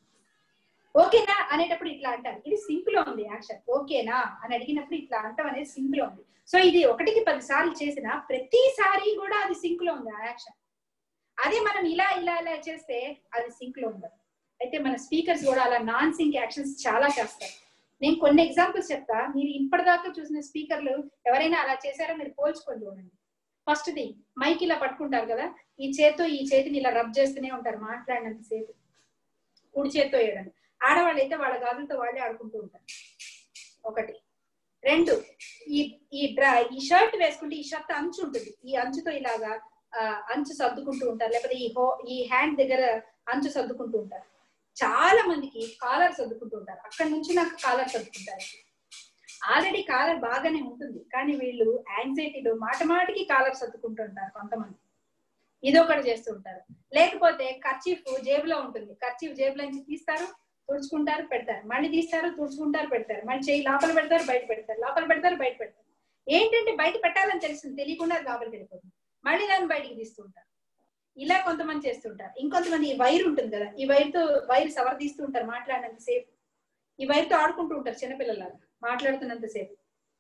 ఓకేనా అనేటప్పుడు ఇట్లా అంటారు, ఇది సింక్ లో ఉంది యాక్షన్. ఓకేనా అని అడిగినప్పుడు ఇట్లా అంటాం అనేది సింక్ లో ఉంది. సో ఇది ఒకటికి పది సార్లు చేసిన ప్రతిసారి కూడా అది సింక్ లో ఉంది ఆ యాక్షన్. అదే మనం ఇలా ఇలా ఇలా చేస్తే అది సింక్ లో ఉండదు. అయితే మన స్పీకర్స్ కూడా అలా నాన్ సింక్ యాక్షన్స్ చాలా చేస్తారు. నేను కొన్ని ఎగ్జాంపుల్స్ చెప్తా, మీరు ఇప్పటిదాకా చూసిన స్పీకర్లు ఎవరైనా అలా చేశారో మీరు పోల్చుకొని చూడండి. ఫస్ట్ ది మైక్ ఇలా పట్టుకుంటారు కదా, ఈ చేత్తో ఈ చేతిని ఇలా రబ్ చేస్తూనే ఉంటారు మాట్లాడినంత సేపు, కుడి చేత్తో వేయడానికి. ఆడవాళ్ళు అయితే వాళ్ళ గాజులతో వాళ్ళే ఆడుకుంటూ ఉంటారు. ఒకటి. రెండు, ఈ ఈ డ్రా ఈ షర్ట్ వేసుకుంటే ఈ షర్ట్ అంచు ఉంటుంది, ఈ అంచుతో ఇలాగా ఆ అంచు సర్దుకుంటూ ఉంటారు, లేకపోతే ఈ హో ఈ హ్యాండ్ దగ్గర అంచు సర్దుకుంటూ ఉంటారు. చాలా మందికి కాలర్ సర్దుకుంటూ ఉంటారు, అక్కడ నుంచి నాకు కాలర్ సర్దుకుంటారు. ఆల్రెడీ కాలర్ బాగానే ఉంటుంది, కానీ వీళ్ళు యాంగ్జైటీలో మాట మాటికి కాలర్ సర్దుకుంటూ ఉంటారు కొంతమంది. ఇదొకటి చేస్తూ ఉంటారు. లేకపోతే కర్చీఫ్ జేబులో ఉంటుంది, కర్చీఫ్ జేబులో నుంచి తీస్తారు, తుడుచుకుంటారు, పెడతారు, మళ్ళీ తీస్తారు, తుడుచుకుంటారు, పెడతారు, మళ్ళీ చేయి లోపల పెడతారు, బయట పెడతారు, లోపల పెడతారు, బయట పెడతారు. ఏంటంటే బయట పెట్టాలని తెలుస్తుంది, తెలియకుండా లోపలికి వెళ్ళిపోతుంది, మళ్ళీ దాన్ని బయటికి తీస్తుంటారు. ఇలా కొంతమంది చేస్తుంటారు. ఇంకొంతమంది ఈ వైర్ ఉంటుంది కదా, ఈ వైర్తో వైర్ సవర తీస్తూ ఉంటారు మాట్లాడినంత సేపు, ఈ వైర్తో ఆడుకుంటూ ఉంటారు చిన్నపిల్లలాగా మాట్లాడుతున్నంత సేపు,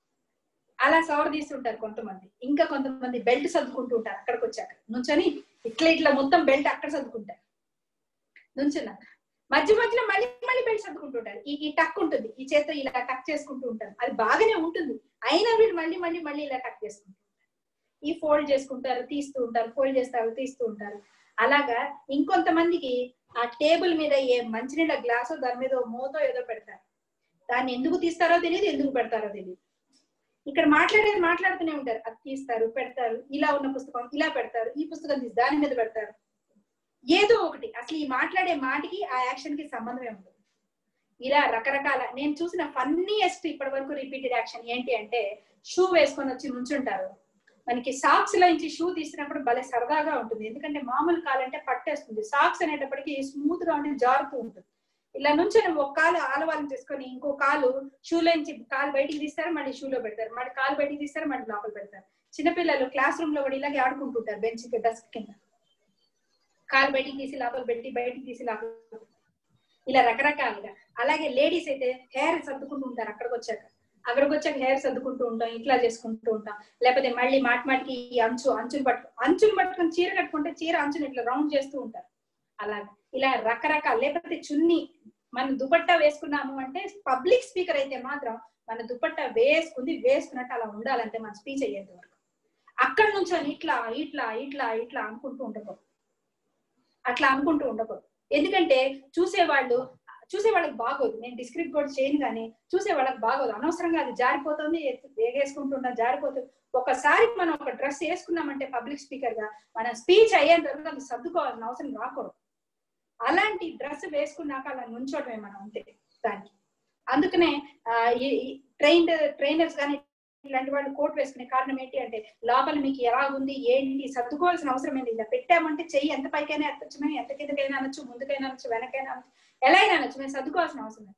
అలా సవర తీస్తుంటారు కొంతమంది. ఇంకా కొంతమంది బెల్ట్ సర్దుకుంటూ ఉంటారు, అక్కడికి వచ్చాక నుంచొని ఇట్లా ఇట్లా మొత్తం బెల్ట్ అక్కడ సర్దుకుంటారు నుంచున్నారు. మధ్య మధ్యలో మళ్ళీ మళ్ళీ బెల్ట్ సర్దుకుంటుంటారు. ఈ ఈ టక్ ఉంటుంది, ఈ చేత్తో ఇలా టక్ చేసుకుంటూ ఉంటారు, అది బాగానే ఉంటుంది, అయినా వీళ్ళు మళ్ళీ మళ్ళీ మళ్ళీ ఇలా టక్ చేసుకుంటారు. ఈ ఫోల్డ్ చేసుకుంటారు, తీస్తూ ఉంటారు, ఫోల్డ్ చేస్తారు, తీస్తూ ఉంటారు. అలాగా ఇంకొంతమందికి ఆ టేబుల్ మీద ఏ మంచినీళ్ళ గ్లాసో దాని మీద మోతో ఏదో పెడతారు, దాన్ని ఎందుకు తీస్తారో తెలియదు, ఎందుకు పెడతారో తెలియదు. ఇక్కడ మాట్లాడేది మాట్లాడుతూనే ఉంటారు, అది తీస్తారు, పెడతారు. ఇలా ఉన్న పుస్తకం ఇలా పెడతారు, ఈ పుస్తకం తీసి దాని మీద పెడతారు, ఏదో ఒకటి. అసలు ఈ మాట్లాడే మాటకి ఆ యాక్షన్ కి సంబంధమే ఉండదు. ఇలా రకరకాల నేను చూసిన ఫన్నీయెస్ట్ ఇప్పటి వరకు రిపీటెడ్ యాక్షన్ ఏంటి అంటే, షూ వేసుకొని వచ్చి నుంచుంటారు, మనకి సాక్స్ లో నుంచి షూ తీసినప్పుడు భలే సరదాగా ఉంటుంది, ఎందుకంటే మామూలు కాలంటే పట్టేస్తుంది, సాక్స్ అనేటప్పటికి స్మూత్ గా ఉండి జారుతూ ఉంటుంది. ఇలా నుంచి ఒక కాలు ఆలవాళ్ళని తీసుకొని ఇంకో కాలు షూలో నుంచి కాలు బయటికి తీస్తారు, మళ్ళీ షూలో పెడతారు, మళ్ళీ కాలు బయటికి తీస్తారు, మళ్ళీ లోపల పెడతారు. చిన్నపిల్లలు క్లాస్ రూమ్ లో కూడా ఇలాగే ఆడుకుంటుంటారు, బెంచ్ డెస్క్ కింద కాలు బయటికి తీసి లోపల పెట్టి బయటికి తీసి లోపల, ఇలా రకరకాలుగా. అలాగే లేడీస్ అయితే హెయిర్ సర్దుకుంటూ ఉంటారు, అక్కడికి వచ్చాక అక్కడికి వచ్చాక హెయిర్ సర్దుకుంటూ ఉంటాం, ఇట్లా చేసుకుంటూ ఉంటాం. లేకపోతే మళ్ళీ మాటి మాటికి ఈ అంచు అంచుని పట్టు అంచుని పట్టుకుని చీర కట్టుకుంటే చీర అంచుని ఇట్లా రౌండ్ చేస్తూ ఉంటారు. అలాగా ఇలా రకరకాల. లేకపోతే చున్నీ మనం దుపట్టా వేసుకున్నాము అంటే, పబ్లిక్ స్పీకర్ అయితే మాత్రం మన దుపట్టా వేసుకుంది వేసుకున్నట్టు అలా ఉండాలంటే మన స్పీచ్ అయ్యేంత వరకు. అక్కడ నుంచి ఇట్లా ఇట్లా ఇట్లా ఇట్లా అనుకుంటూ ఉండకూడదు, అట్లా అనుకుంటూ ఉండకూడదు. ఎందుకంటే చూసేవాళ్ళు చూసే వాళ్ళకి బాగోదు. నేను డిస్క్రిప్ట్ కూడా చేయను, కానీ చూసే వాళ్ళకి బాగోదు. అనవసరంగా అది జారిపోతుంది, వేగేసుకుంటున్నా జారిపోతుంది. ఒకసారి మనం ఒక డ్రెస్ వేసుకున్నామంటే పబ్లిక్ స్పీకర్ గా మన స్పీచ్ అయ్యేంత వరకు అది సర్దుకోవాల్సిన అవసరం రాకూడదు. అలాంటి డ్రెస్ వేసుకున్నాక అలా నుంచోటమే మనం అంతే దానికి. అందుకనే ఆ ట్రైన్డ్ ట్రైనర్స్ కానీ ఇలాంటి వాళ్ళు కోట్ వేసుకునే కారణం ఏంటి అంటే, లోపల మీకు ఎలా ఉంది ఏంటి సర్దుకోవాల్సిన అవసరం ఏంటి. ఇలా పెట్టామంటే చెయ్యి ఎంత పైకైనా ఎత్తచ్చు, మేము ఎంత కిందకైనా అనొచ్చు, ముందుకైనా అనొచ్చు, వెనకైనా అనొచ్చు, ఎలా అయినా అనొచ్చు, మేము సర్దుకోవాల్సిన అవసరం లేదు.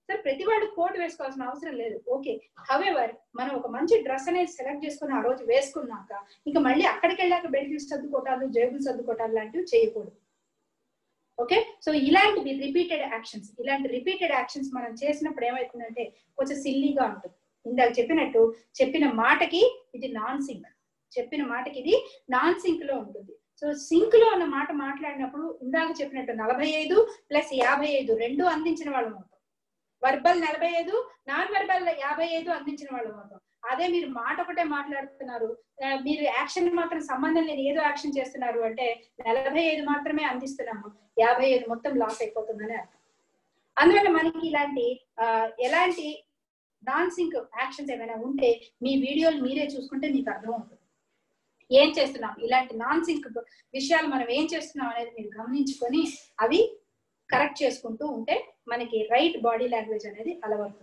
సార్ ప్రతి వాడు కోట్ వేసుకోవాల్సిన అవసరం లేదు. ఓకే, హవెవర్ మనం ఒక మంచి డ్రెస్ అనేది సెలెక్ట్ చేసుకుని ఆ రోజు వేసుకున్నాక ఇంకా మళ్ళీ అక్కడికి వెళ్ళాక బెల్ట్లు సర్దుకోవటాలు, జేబులు సర్దుకోవటాలు లాంటివి చేయకూడదు. ఓకే, సో ఇలాంటివి రిపీటెడ్ యాక్షన్స్, ఇలాంటి రిపీటెడ్ యాక్షన్స్ మనం చేసినప్పుడు ఏమవుతుందంటే కొంచెం సిల్లీగా ఉంటుంది. ఇందాక చెప్పినట్టు చెప్పిన మాటకి ఇది నాన్ సింక్, చెప్పిన మాటకి ఇది నాన్ సింక్ లో ఉంటుంది. సో సింక్ లో ఉన్న మాట మాట్లాడినప్పుడు ఇందాక చెప్పినట్టు నలభై ఐదు ప్లస్ యాభై ఐదు రెండు అందించిన వాళ్ళం అవుతాం. వర్బల్ నలభై ఐదు, నాన్ వర్బల్ యాభై ఐదు అందించిన వాళ్ళం అవుతాం. అదే మీరు మాట ఒకటే మాట్లాడుతున్నారు, మీరు యాక్షన్ మాత్రం సంబంధం లేని ఏదో యాక్షన్ చేస్తున్నారు అంటే నలభై ఐదు మాత్రమే అందిస్తున్నాము, యాభై ఐదు మొత్తం లాస్ అయిపోతుందని అర్థం. అందువల్ల మనకి ఇలాంటి ఆ ఎలాంటి నాన్ సింక్ యాక్షన్స్ ఏమైనా ఉంటే మీ వీడియోలు మీరే చూసుకుంటే మీకు అర్థం అవుతుంది ఏం చేస్తున్నాం. ఇలాంటి నాన్ సింక్ విషయాలు మనం ఏం చేస్తున్నాం అనేది మీరు గమనించుకొని అవి కరెక్ట్ చేసుకుంటూ ఉంటే మనకి రైట్ బాడీ లాంగ్వేజ్ అనేది అలవడుతుంది.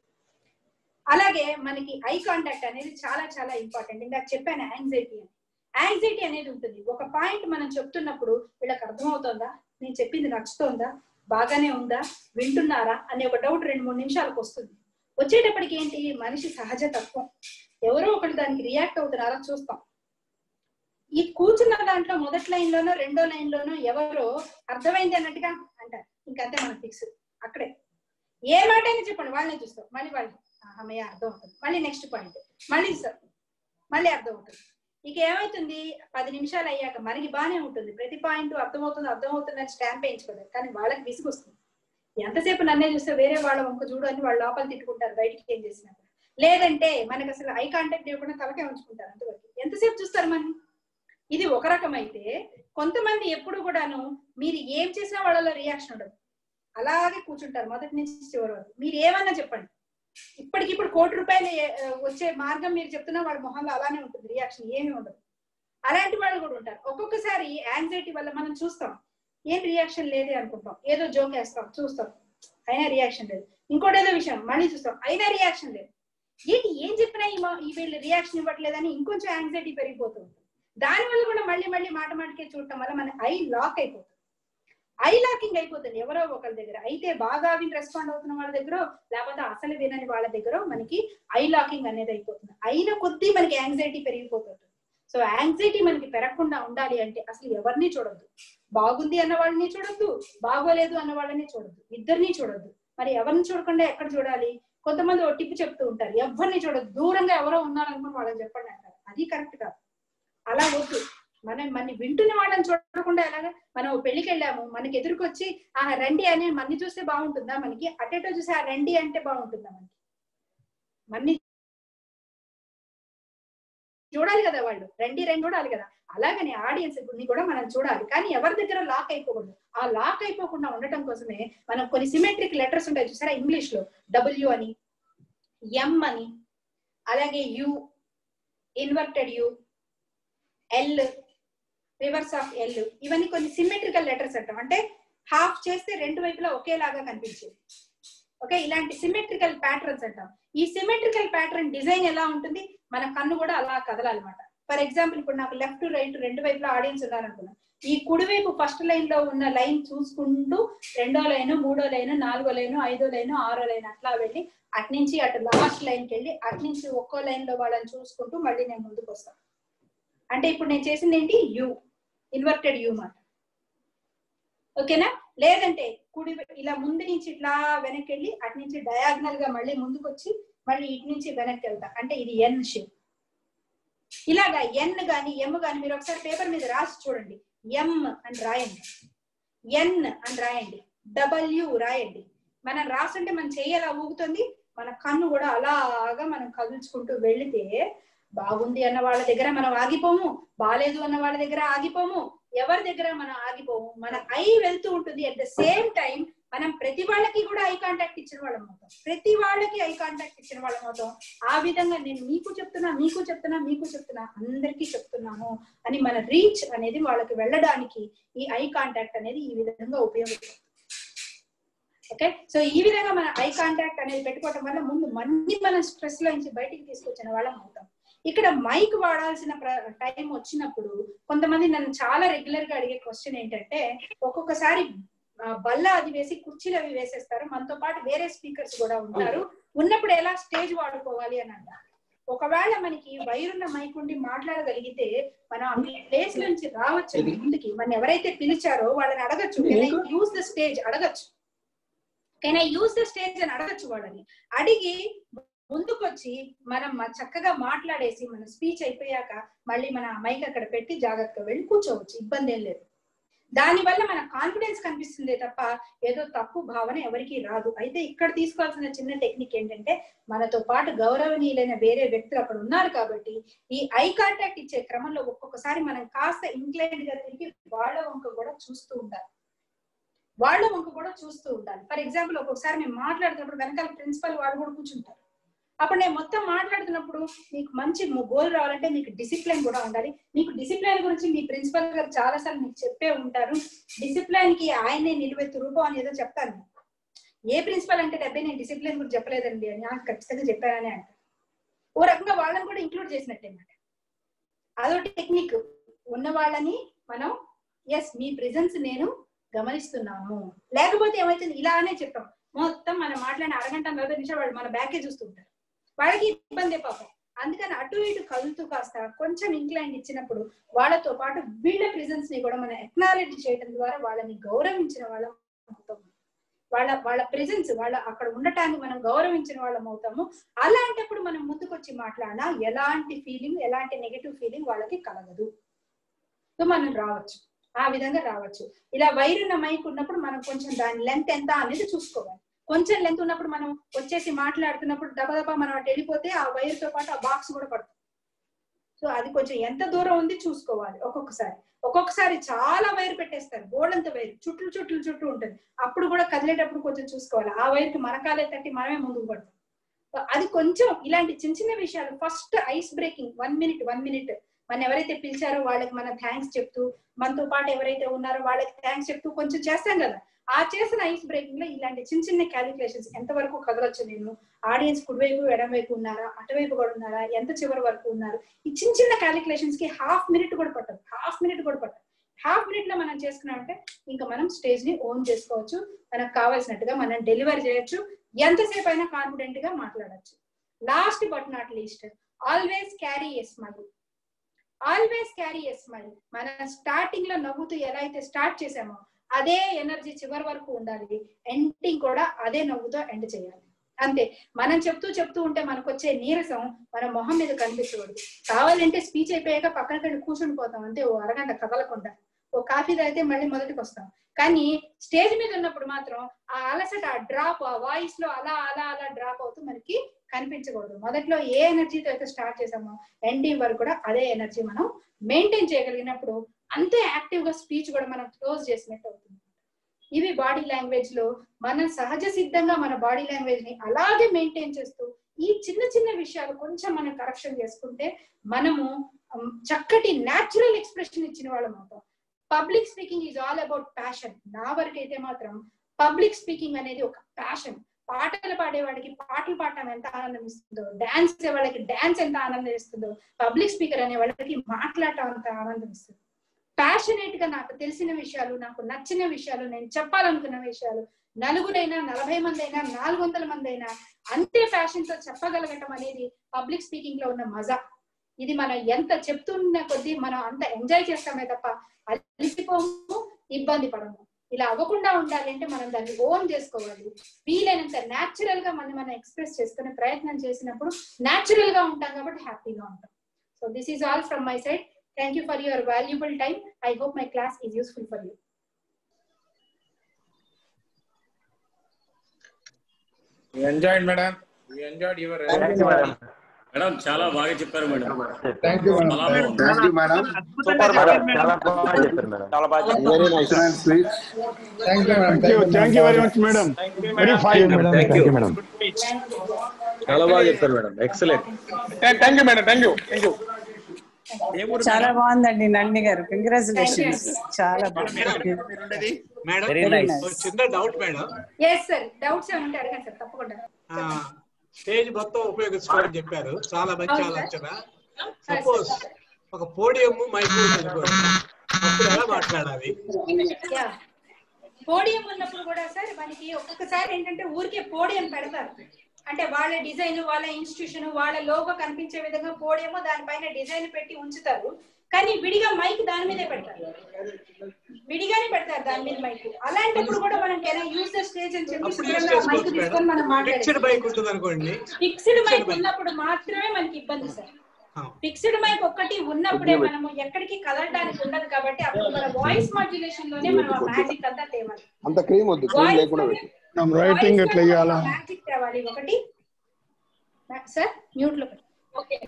అలాగే మనకి ఐ కాంటాక్ట్ అనేది చాలా చాలా ఇంపార్టెంట్. ఇందాక చెప్పాను యాంగ్జైటీ అని. యాంగ్జైటీ అనేది ఉంటుంది. ఒక పాయింట్ మనం చెప్తున్నప్పుడు వీళ్ళకి అర్థమవుతుందా, నేను చెప్పింది నచ్చుతోందా, బాగానే ఉందా, వింటున్నారా అనే ఒక డౌట్ రెండు మూడు నిమిషాలకు వస్తుంది. వచ్చేటప్పటికి ఏంటి, మనిషి సహజ తత్వం, ఎవరో ఒకరు దానికి రియాక్ట్ అవుతున్నారా చూస్తాం. ఈ కూర్చున్న దాంట్లో మొదటి లైన్ లోనో రెండో లైన్ లోనో ఎవరో అర్థమైంది అన్నట్టుగా అంటారు, ఇంకంతే మనం ఫిక్స్. అక్కడే ఏ మాట అయినా చెప్పండి వాళ్ళనే చూస్తాం, మళ్ళీ వాళ్ళు అమ్మయ్య అర్థం అవుతుంది, మళ్ళీ నెక్స్ట్ పాయింట్ మళ్ళీ సార్ మళ్ళీ అర్థం అవుతుంది. ఇక ఏమవుతుంది, పది నిమిషాలు అయ్యాక మనకి బాగానే ఉంటుంది, ప్రతి పాయింట్ అర్థమవుతుంది అర్థమవుతుంది అని స్టాంప్ వేయించుకోలేదు, కానీ వాళ్ళకి విసుగు వస్తుంది. ఎంతసేపు నన్నే చూస్తే వేరే వాళ్ళ వంక చూడు అని వాళ్ళు లోపల తిట్టుకుంటారు బయటికి ఏం చేసినా. లేదంటే మనకు అసలు ఐ కాంటాక్ట్ ఇవ్వకుండా తలకే ఉంచుకుంటారు, అంతవరకు ఎంతసేపు చూస్తారు మనం. ఇది ఒక రకం అయితే, కొంతమంది ఎప్పుడు కూడాను మీరు ఏం చేసినా వాళ్ళలో రియాక్షన్ ఉండదు, అలాగే కూర్చుంటారు మొదటి నుంచి చివరి వరకు. మీరు ఏమన్నా చెప్పండి, ఇప్పటికిప్పుడు కోటి రూపాయలు వచ్చే మార్గం మీరు చెప్తున్నా వాళ్ళ మొహంలో అలానే ఉంటుంది, రియాక్షన్ ఏమీ ఉండదు. అలాంటి వాళ్ళు కూడా ఉంటారు. ఒక్కొక్కసారి యాంగ్జైటీ వల్ల మనం చూస్తాం ఏం రియాక్షన్ లేదే అనుకుంటాం, ఏదో జోక్ వేస్తాం చూస్తాం అయినా రియాక్షన్ లేదు, ఇంకోటి ఏదో విషయం మళ్ళీ చూస్తాం అయినా రియాక్షన్ లేదు. ఏంటి ఏం చెప్పినా ఈ వీళ్ళు రియాక్షన్ ఇవ్వట్లేదని ఇంకొంచెం యాంగ్జైటీ పెరిగిపోతూ ఉంటుంది. దానివల్ల కూడా మళ్ళీ మళ్ళీ మాట మాటకే చూడటం వల్ల మన ఐ లాక్ అయిపోతుంది, ఐ లాకింగ్ అయిపోతుంది ఎవరో ఒకరి దగ్గర. అయితే బాగా విని రెస్పాండ్ అవుతున్న వాళ్ళ దగ్గర, లేకపోతే అసలు వినని వాళ్ళ దగ్గర మనకి ఐ లాకింగ్ అనేది అయిపోతుంది. అయిన కొద్దీ మనకి యాంగ్జైటీ పెరిగిపోతుంది. సో యాంగ్జైటీ మనకి పెరగకుండా ఉండాలి అంటే అసలు ఎవరిని చూడొద్దు, బాగుంది అన్న వాళ్ళని చూడొద్దు, బాగోలేదు అన్న వాళ్ళని చూడొద్దు, ఇద్దరిని చూడొద్దు. మరి ఎవరిని చూడకుండా ఎక్కడ చూడాలి, కొంతమంది ఓ టిప్ చెప్తూ ఉంటారు, ఎవరిని చూడొద్దు, దూరంగా ఎవరో ఉన్నారనుకుని వాళ్ళని చెప్పండి అంటారు. అది కరెక్ట్ కాదు, అలా వద్దు. మనం మన వింటున్న వాళ్ళని చూడకుండా ఎలాగా, మనం పెళ్లికి వెళ్ళాము మనకి ఎదురుకొచ్చి ఆ రండి అని మన్ని చూస్తే బాగుంటుందా, మనకి అటేటో చూసి ఆ రండి అంటే బాగుంటుందా, మనకి మన్ని చూడాలి కదా, వాళ్ళు రండి రండి చూడాలి కదా. అలాగని ఆడియన్స్ ని కూడా మనం చూడాలి, కానీ ఎవరి దగ్గర లాక్ అయిపోకూడదు. ఆ లాక్ అయిపోకుండా ఉండటం కోసమే మనం కొన్ని సిమెట్రిక్ లెటర్స్ ఉంటాయి చూసారా ఇంగ్లీష్ లో, డబ్ల్యూ అని, ఎం అని, అలాగే U, inverted U, L, reverse of L, ఇవన్నీ కొన్ని సిమెట్రికల్ లెటర్స్ అంటాం. అంటే హాఫ్ చేస్తే రెండు వైపులా ఒకేలాగా కనిపించేది. ఓకే, ఇలాంటి సిమెట్రికల్ ప్యాటర్న్స్ అంటాం. ఈ సిమెట్రికల్ ప్యాటర్న్ డిజైన్ ఎలా ఉంటుంది, మన కన్ను కూడా అలా కదలాలన్నమాట. ఫర్ ఎగ్జాంపుల్ ఇప్పుడు నాకు లెఫ్ట్ రైట్ రెండు వైపులా ఆడియన్స్ ఉన్నారనుకున్నా, ఈ కుడివైపు ఫస్ట్ లైన్ లో ఉన్న లైన్ చూసుకుంటూ రెండో లైన్, మూడో లైన్, నాలుగో లైన్, ఐదో లైన్, ఆరో లైన్ అట్లా వెళ్ళి అటు నుంచి అటు లాస్ట్ లైన్కి వెళ్ళి అటు నుంచి ఒక్కో లైన్ లో వాళ్ళని చూసుకుంటూ మళ్ళీ నేను ముందుకు వస్తాను. అంటే ఇప్పుడు నేను చేసింది ఏంటి, యు, ఇన్వర్టెడ్ యు మాట. ఓకేనా, లేదంటే కుడి ఇలా ముందు నుంచి ఇట్లా వెనక్కి వెళ్ళి అటు నుంచి డయాగ్నల్ గా మళ్ళీ ముందుకు వచ్చి మళ్ళీ ఇటు నుంచి వెనక్కి వెళ్తా, అంటే ఇది ఎన్ షేప్. ఇలాగా ఎన్ గాని ఎమ్ గాని మీరు ఒకసారి పేపర్ మీద రాసి చూడండి. ఎం అని రాయండి, ఎన్ అని రాయండి, డబ్ల్యూ రాయండి. మనం రాసుంటే మన చెయ్యి ఎలా ఊగుతుంది, మన కన్ను కూడా అలాగా మనం కదుల్చుకుంటూ వెళితే బాగుంది అన్న వాళ్ళ దగ్గర మనం ఆగిపోము, బాలేదు అన్న వాళ్ళ దగ్గర ఆగిపోము, ఎవరి దగ్గర మనం ఆగిపోము. మన ఐ వెళ్తూ ఉంటుంది. అట్ ద సేమ్ టైం మనం ప్రతి వాళ్ళకి కూడా ఐ కాంటాక్ట్ ఇచ్చిన వాళ్ళం అవుతాం, ప్రతి వాళ్ళకి ఐ కాంటాక్ట్ ఇచ్చిన వాళ్ళం అవుతాం. ఆ విధంగా నేను మీకు చెప్తున్నా మీకు చెప్తున్నా మీకు చెప్తున్నా అందరికీ చెప్తున్నాను అని మన రీచ్ అనేది వాళ్ళకి వెళ్ళడానికి ఈ ఐ కాంటాక్ట్ అనేది ఈ విధంగా ఉపయోగపడుతుంది. ఓకే, సో ఈ విధంగా మన ఐ కాంటాక్ట్ అనేది పెట్టుకోవటం వల్ల ముందు మళ్ళీ మనం స్ట్రెస్ లో నుంచి బయటికి తీసుకొచ్చిన వాళ్ళం అవుతాం. ఇక్కడ మైక్ వాడాల్సిన టైం వచ్చినప్పుడు కొంతమంది నన్ను చాలా రెగ్యులర్ గా అడిగే క్వశ్చన్ ఏంటంటే, ఒక్కొక్కసారి బల్ల అది వేసి కుర్చీలు అవి వేసేస్తారు. మనతో పాటు వేరే స్పీకర్స్ కూడా ఉంటారు. ఉన్నప్పుడు ఎలా స్టేజ్ వాడుకోవాలి అని అంటారు. ఒకవేళ మనకి వైరున్న మైక్ ఉండి మాట్లాడగలిగితే మనం ఆ ప్లేస్ నుంచి రావచ్చు ముందుకి. మన ఎవరైతే పిలిచారో వాళ్ళని అడగచ్చు, can I use the stage అడగచ్చు, can I use the stage అని అడగచ్చు. వాళ్ళని అడిగి ముందుకొచ్చి మనం చక్కగా మాట్లాడేసి మన స్పీచ్ అయిపోయాక మళ్ళీ మన మైక్ అక్కడ పెట్టి జాగ్రత్తగా వెళ్ళి కూర్చోవచ్చు, ఇబ్బంది ఏం లేదు. దానివల్ల మన కాన్ఫిడెన్స్ కనిపిస్తుందే తప్ప ఏదో తప్పు భావన ఎవరికి రాదు. అయితే ఇక్కడ తీసుకోవాల్సిన చిన్న టెక్నిక్ ఏంటంటే మనతో పాటు గౌరవనీయులైన వేరే వ్యక్తులు అక్కడ ఉన్నారు కాబట్టి ఈ ఐ కాంటాక్ట్ ఇచ్చే క్రమంలో ఒక్కొక్కసారి మనం కాస్త ఇంక్లైన్డ్ గా తిరిగి వాళ్ళ వంక కూడా చూస్తూ ఉండాలి వాళ్ళ వంక కూడా చూస్తూ ఉండాలి ఫర్ ఎగ్జాంపుల్ ఒక్కొక్కసారి మేము మాట్లాడుతున్నప్పుడు వెనకాల ప్రిన్సిపల్ వాళ్ళు కూడా కూర్చుంటారు. అప్పుడు నేను మొత్తం మాట్లాడుతున్నప్పుడు మీకు మంచి గోల్ రావాలంటే మీకు డిసిప్లిన్ కూడా ఉండాలి. మీకు డిసిప్లిన్ గురించి మీ ప్రిన్సిపల్ గారు చాలా సార్లు మీకు చెప్పే ఉంటారు. డిసిప్లిన్ కి ఆయనే నిలువెత్తు రూపం అని ఏదో చెప్తాను. ఏ ప్రిన్సిపల్ అంటే డబ్బే నేను డిసిప్లిన్ గురించి చెప్పలేదండి అని ఖచ్చితంగా చెప్పానని అంటారు. ఓ రకంగా వాళ్ళని కూడా ఇంక్లూడ్ చేసినట్టే అన్నమాట. అదో టెక్నిక్. ఉన్న వాళ్ళని మనం ఎస్ మీ ప్రెజెన్స్ నేను గమనిస్తున్నాము, లేకపోతే ఏమైతుంది ఇలానే చెప్తాం మొత్తం మనం మాట్లాడిన అరగంట నలభై నిమిషాలు వాళ్ళు మన బ్యాకే చూస్తుంటారు, వాళ్ళకి ఇబ్బంది పాపం. అందుకని అటు ఇటు కదులుతూ కాస్త కొంచెం ఇంక్లైన్ ఇచ్చినప్పుడు వాళ్ళతో పాటు వీళ్ళ ప్రెజెన్స్ ని కూడా మనం ఎక్నాలెడ్జ్ చేయడం ద్వారా వాళ్ళని గౌరవించిన వాళ్ళం అవుతాము. వాళ్ళ వాళ్ళ ప్రెజెన్స్ వాళ్ళ అక్కడ ఉండటాన్ని మనం గౌరవించిన వాళ్ళం అవుతాము. అలాంటప్పుడు మనం ముందుకొచ్చి మాట్లాడినా ఎలాంటి ఫీలింగ్ ఎలాంటి నెగటివ్ ఫీలింగ్ వాళ్ళకి కలగదు. సో మనం రావచ్చు, ఆ విధంగా రావచ్చు. ఇలా వైరున్న మైక్ ఉన్నప్పుడు మనం కొంచెం దాని లెంత్ ఎంత అనేది చూసుకోవాలి. కొంచెం లెంత్ ఉన్నప్పుడు మనం వచ్చేసి మాట్లాడుతున్నప్పుడు దబదబా మనం అటు వెళ్ళిపోతే ఆ వైర్తో పాటు ఆ బాక్స్ కూడా పడుతుంది. సో అది కొంచెం ఎంత దూరం ఉంది చూసుకోవాలి. ఒక్కొక్కసారి ఒక్కొక్కసారి చాలా వైర్ పెట్టేస్తారు, గోడంత వైర్ చుట్లు చుట్లు చుట్టూ ఉంటుంది. అప్పుడు కూడా కదిలేటప్పుడు కొంచెం చూసుకోవాలి. ఆ వైర్కి మనకాలే తట్టి మనమే ముందుకు పడతాం. అది కొంచెం ఇలాంటి చిన్న చిన్న విషయాలు first ice breaking one minute one minute మన ఎవరైతే పిలిచారో వాళ్ళకి మన థ్యాంక్స్ చెప్తూ మనతో పాటు ఎవరైతే ఉన్నారో వాళ్ళకి థ్యాంక్స్ చెప్తూ కొంచెం చేస్తాం కదా. ఆ చేసిన ఐస్ బ్రేకింగ్ లో ఇలాంటి చిన్న చిన్న క్యాలిక్యులేషన్స్ ఎంతవరకు కదలొచ్చు, నేను ఆడియన్స్ కుడివైపు ఎడమవైపు ఉన్నారా అటువైపు కూడా ఉన్నారా ఎంత చివరి వరకు ఉన్నారు, ఈ చిన్న చిన్న క్యాలిక్యులేషన్స్ కి హాఫ్ మినిట్ కూడా పట్టదు హాఫ్ మినిట్ కూడా పట్టదు హాఫ్ మినిట్ లో మనం చేసుకున్నామంటే ఇంకా మనం స్టేజ్ ని ఓన్ చేసుకోవచ్చు. మనకు కావాల్సినట్టుగా మనం డెలివర్ చేయొచ్చు, ఎంతసేపు అయినా కాన్ఫిడెంట్ గా మాట్లాడచ్చు. Last but not least, always carry a smile. Always carry a smile. మన స్టార్టింగ్ లో నవ్వుతూ ఎలా అయితే స్టార్ట్ చేసామో అదే ఎనర్జీ చివరి వరకు ఉండాలి. ఎండింగ్ కూడా అదే నవ్వుతో ఎండ్ చేయాలి. అంతే. మనం చెప్తూ చెప్తూ ఉంటే మనకు వచ్చే నీరసం మన మొహం మీద కనిపించకూడదు. కావాలంటే స్పీచ్ అయిపోయాక పక్కన కూర్చుని పోతాం అంతే, ఓ అరగంట కదలకుండా. ఓ కాఫీ తాగితే మళ్ళీ మొదటికి వస్తాం. కానీ స్టేజ్ మీద ఉన్నప్పుడు మాత్రం ఆ అలసట, ఆ డ్రాప్, ఆ వాయిస్ లో అలా అలా అలా డ్రాప్ అవుతూ మనకి కనిపించకూడదు. మొదట్లో ఏ ఎనర్జీతో అయితే స్టార్ట్ చేసామో ఎండింగ్ వరకు కూడా అదే ఎనర్జీ మనం మెయింటైన్ చేయగలిగినప్పుడు అంతే యాక్టివ్ గా స్పీచ్ కూడా మనం క్లోజ్ చేసినట్టు అవుతుంది. ఇవి బాడీ లాంగ్వేజ్ లో మనం సహజ సిద్ధంగా మన బాడీ లాంగ్వేజ్ ని అలాగే మెయింటైన్ చేస్తూ ఈ చిన్న చిన్న విషయాలు కొంచెం మనం కరెక్షన్ చేసుకుంటే మనము చక్కటి న్యాచురల్ ఎక్స్ప్రెషన్ ఇచ్చిన వాళ్ళం అవుతాం. Public speaking is all about passion. నా వరకు అయితే మాత్రం పబ్లిక్ స్పీకింగ్ అనేది ఒక ప్యాషన్. పాటలు పాడేవాడికి పాటలు పాడటం ఎంత ఆనందం ఇస్తుందో, డాన్స్ చేసే వాళ్ళకి డాన్స్ ఎంత ఆనందం ఇస్తుందో, పబ్లిక్ స్పీకర్ అనే వాళ్ళకి మాట్లాడటం అంత ఆనందం ఇస్తుంది. ప్యాషనేట్ గా నాకు తెలిసిన విషయాలు, నాకు నచ్చిన విషయాలు, నేను చెప్పాలనుకున్న విషయాలు నలుగురైనా నలభై మంది అయినా నాలుగు వందల మంది అయినా అంతే ప్యాషన్ తో చెప్పగలగటం అనేది పబ్లిక్ స్పీకింగ్ లో ఉన్న మజా. ఇది మనం ఎంత చెప్తున్న కొద్దీ మనం అంత ఎంజాయ్ చేస్తామే తప్ప అలిసిపోము, ఇబ్బంది పడము. ఇలా అవ్వకుండా ఉండాలి అంటే మనం దాన్ని ఓన్ చేసుకోవాలి. వీలైనంత న్యాచురల్ గా మనం మనం ఎక్స్ప్రెస్ చేసుకునే ప్రయత్నం చేసినప్పుడు న్యాచురల్ గా ఉంటాం కాబట్టి హ్యాపీగా ఉంటాం. So this is all from my side. Thank you for your valuable time. I hope my class is useful for you. We enjoyed, madam. We enjoyed your. Thank you, madam. Madam, చాలా బాగా చెప్పారు madam. Thank you, madam. Thank you, madam. Super, madam. చాలా బాగా చెప్పారు madam. చాలా బాగా చెప్పారు. Very nice and sweet. Thank you, madam. Thank you. Thank you very much, madam. Very fine, madam. Thank you, madam. చాలా బాగా చెప్పారు madam. Excellent. Thank you, madam. Thank you. Thank you. చాలా బాగుందండి నంది గారు, కంగ్రాచులేషన్స్. చాలా బాగుంది మేడం. చిన్న doubt madam. yes sir, doubts ఏమంటే అడగండి సార్, తప్పకుండా. స్టేజ్ మొత్తం ఉపయోగించుకోవాలని చెప్పారు, చాలా మంచి ఆలోచన. సపోజ్ ఒక పోడియం మైక్ అనుకోండి, అప్పుడు ఎలా మాట్లాడాలి? పోడియం ఉన్నప్పుడు కూడా సార్ మనకి ఒక్కొక్కసారి ఏంటంటే ఊరికే పోడియం పెడతారు, అంటే వాళ్ళ డిజైన్, వాళ్ళ ఇన్స్టిట్యూషన్, వాళ్ళ లోగో కనిపించే విధంగా పోడియమో దానిపైన డిజైన్ పెట్టి ఉంచుతారు, కానీ విడిగా మైక్ దాని మీదే పెడతారు, విడిగానే పెడతారు దాని మీద మైక్. అలాంటప్పుడు కూడా మనం యూజ్ ద స్టేజ్ అని చెప్పి మైక్ తీసుకొని మనం మాట్లాడాలి. ఫిక్స్డ్ మైక్ ఉన్నప్పుడు మాత్రమే మనకి ఇబ్బంది సార్. ఫిక్స్డ్ మైక్ ఒక్కటి ఉన్నప్పుడే మనము ఎక్కడికి కదలడానికి ఉండదు, కాబట్టి అప్పుడు మన వాయిస్ మాడ్యులేషన్ లోనే మనం ఆ మ్యాజిక్ అంతా తేవాలి. అంత క్రీమ్ వద్దు, క్రీమ్ లేకుండా పెట్టు. మనం రైటింగ్ ఎట్లా చేయాలా? మ్యాజిక్ తేవాలి ఒకటి సార్. మ్యూట్ లో ఓకే.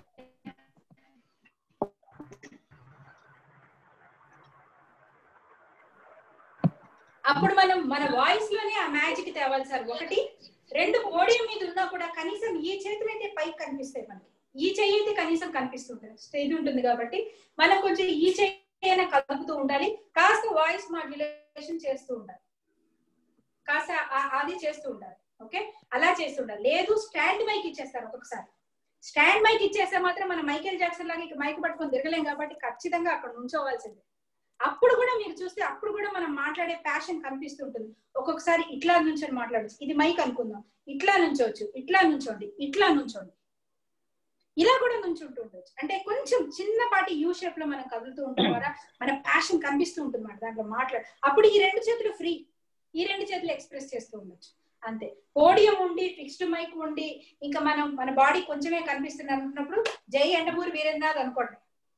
అప్పుడు మనం మన వాయిస్ లోనే ఆ మ్యాజిక్ తేవాలి సార్. ఒకటి. రెండు, పోడియం మీద ఉన్నా కూడా కనీసం ఈ చేతులు అయితే పైకి కనిపిస్తాయి మనకి, ఈ చెయ్యి అయితే కనీసం కనిపిస్తుంటుంది, స్టేజ్ ఉంటుంది కాబట్టి మనం కొంచెం ఈ చెయ్యి కలుపుతూ ఉండాలి, కాస్త వాయిస్ మాడ్యులేషన్ చేస్తూ ఉండాలి, కాస్త అది చేస్తూ ఉండాలి. ఓకే, అలా చేస్తూ ఉండాలి. లేదు స్టాండ్ మైక్ ఇచ్చేస్తారు ఒక్కొక్కసారి. స్టాండ్ మైక్ ఇచ్చేస్తే మాత్రం మనం మైకేల్ జాక్సన్ లాగా ఇక మైక్ పట్టుకొని తిరగలేం కాబట్టి ఖచ్చితంగా అక్కడ నుంచోవాల్సిందే. అప్పుడు కూడా మీరు చూస్తే అప్పుడు కూడా మనం మాట్లాడే ప్యాషన్ కనిపిస్తుంటుంది. ఒక్కొక్కసారి ఇట్లా నుంచొని మాట్లాడచ్చు, ఇది మైక్ అనుకుందాం, ఇట్లా నుంచోవచ్చు, ఇట్లా నుంచోండి, ఇట్లా నుంచోండి, ఇలా కూడా నుంచుంటూ ఉండొచ్చు. అంటే కొంచెం చిన్నపాటి యూ షేప్ లో మనం కదులుతూ ఉండడం ద్వారా మన ప్యాషన్ కనిపిస్తూ ఉంటుంది మాట దాంట్లో మాట్లాడు. అప్పుడు ఈ రెండు చేతులు ఫ్రీ, ఈ రెండు చేతులు ఎక్స్ప్రెస్ చేస్తూ ఉండొచ్చు అంతే. పోడియం ఉండి ఫిక్స్డ్ మైక్ ఉండి ఇంకా మనం మన బాడీ కొంచెమే కనిపిస్తుంది అనుకున్నప్పుడు జై ఎండమూరి వీరేంద్రనాథ్ అనుకోండి,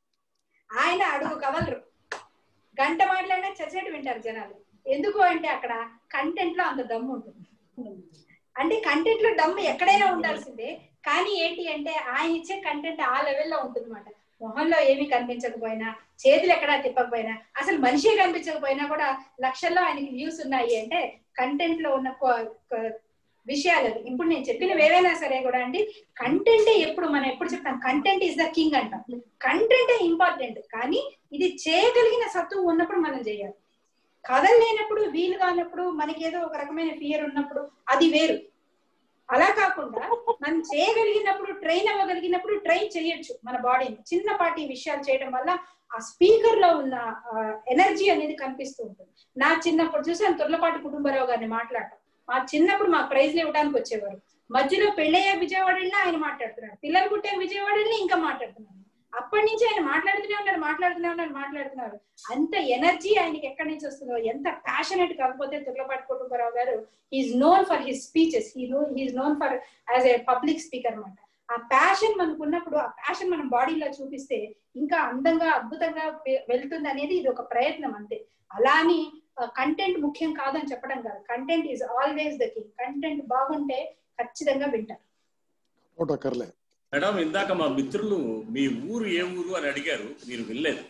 ఆయన అడుగు కవలరు, గంట మాట్లాడినా చచ్చేటి వింటారు జనాలు. ఎందుకు అంటే అక్కడ కంటెంట్ లో అంత దమ్ము ఉంటుంది. అంటే కంటెంట్ లో దమ్ము ఎక్కడైనా ఉండాల్సిందే, కానీ ఏంటి అంటే ఆయన ఇచ్చే కంటెంట్ ఆ లెవెల్లో ఉంటుంది అన్నమాట. మొహంలో ఏమీ కనిపించకపోయినా, చేతులు ఎక్కడా తిప్పకపోయినా, అసలు మనిషే కనిపించకపోయినా కూడా లక్షల్లో ఆయనకి వ్యూస్ ఉన్నాయి అంటే కంటెంట్ లో ఉన్న విషయాలు. ఇప్పుడు నేను చెప్పినవి ఏవైనా సరే కూడా అండి, కంటెంటే ఎప్పుడు మనం ఎప్పుడు చెప్తాం కంటెంట్ ఈజ్ ద కింగ్ అంటాం. కంటెంటే ఇంపార్టెంట్, కానీ ఇది చేయగలిగిన సత్తు ఉన్నప్పుడు మనం చేయాలి. కదలలేనప్పుడు, వీలు కానప్పుడు, మనకి ఏదో ఒక రకమైన ఫియర్ ఉన్నప్పుడు అది వేరు. అలా కాకుండా మనం చేయగలిగినప్పుడు, ట్రైన్ అవ్వగలిగినప్పుడు ట్రైన్ చేయొచ్చు మన బాడీని. చిన్నపాటి విషయాలు చేయడం వల్ల ఆ స్పీకర్ లో ఉన్న ఎనర్జీ అనేది కనిపిస్తూ ఉంటుంది. నా చిన్నప్పుడు చూసాను తుర్లపాటి కుటుంబరావు గారిని మాట్లాడటం. మా చిన్నప్పుడు మా ప్రైజ్లు ఇవ్వడానికి వచ్చేవారు, మధ్యలో పెళ్ళయ్యా విజయవాడ వెళ్ళినా ఆయన మాట్లాడుతున్నాడు, పిల్లలు పుట్టే విజయవాడ వెళ్ళినా ఇంకా మాట్లాడుతున్నాడు. అప్పటి నుంచి ఆయన మాట్లాడుతూనే ఉన్నాడు మాట్లాడుతూనే ఉన్నాడు మాట్లాడుతున్నారు. అంత ఎనర్జీ ఆయనకి ఎక్కడి నుంచి వస్తుందో, ఎంత ప్యాషనేట్. కాకపోతే Turlapati Kutumbarao garu is known for his speeches, he no he's known for as a public speaker అనమాట. ఆ ప్యాషన్ మనకు ఉన్నప్పుడు, ఆ ప్యాషన్ మనం బాడీలో చూపిస్తే ఇంకా అందంగా అద్భుతంగా వెళ్తుంది అనేది ఇది ఒక ప్రయత్నం అంతే. అలా అని కంటెంట్ ముఖ్యం కాదని చెప్పడం కాదు, content is always the king. Content బాగుంటే ఖచ్చితంగా వింటారు. మేడం, ఇందాక మా మిత్రులు మీ ఊరు ఏ ఊరు అని అడిగారు, మీరు వెళ్ళలేదు.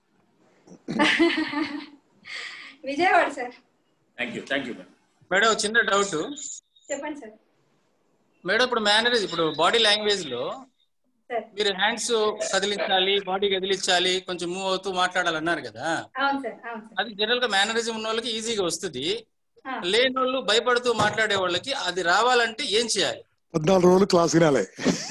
Vijayawada sir. Thank you thank you madam. Madam చిన్న డౌట్ చెప్పండి సార్. మేడం ఇప్పుడు మేనరేజ్, ఇప్పుడు బాడీ లాంగ్వేజ్ లో మీరు హ్యాండ్స్ కదిలించాలి, బాడీ కదిలించాలి, కొంచెం మూవ్ అవుతూ మాట్లాడాలి అన్నారు కదా. అది జనరల్ గా మేనరిజం ఉన్న వాళ్ళకి ఈజీగా వస్తుంది, లేని వాళ్ళు భయపడుతూ మాట్లాడే వాళ్ళకి అది రావాలంటే ఏం చేయాలి? పద్నాలుగు రోజులు క్లాస్ వినాలి.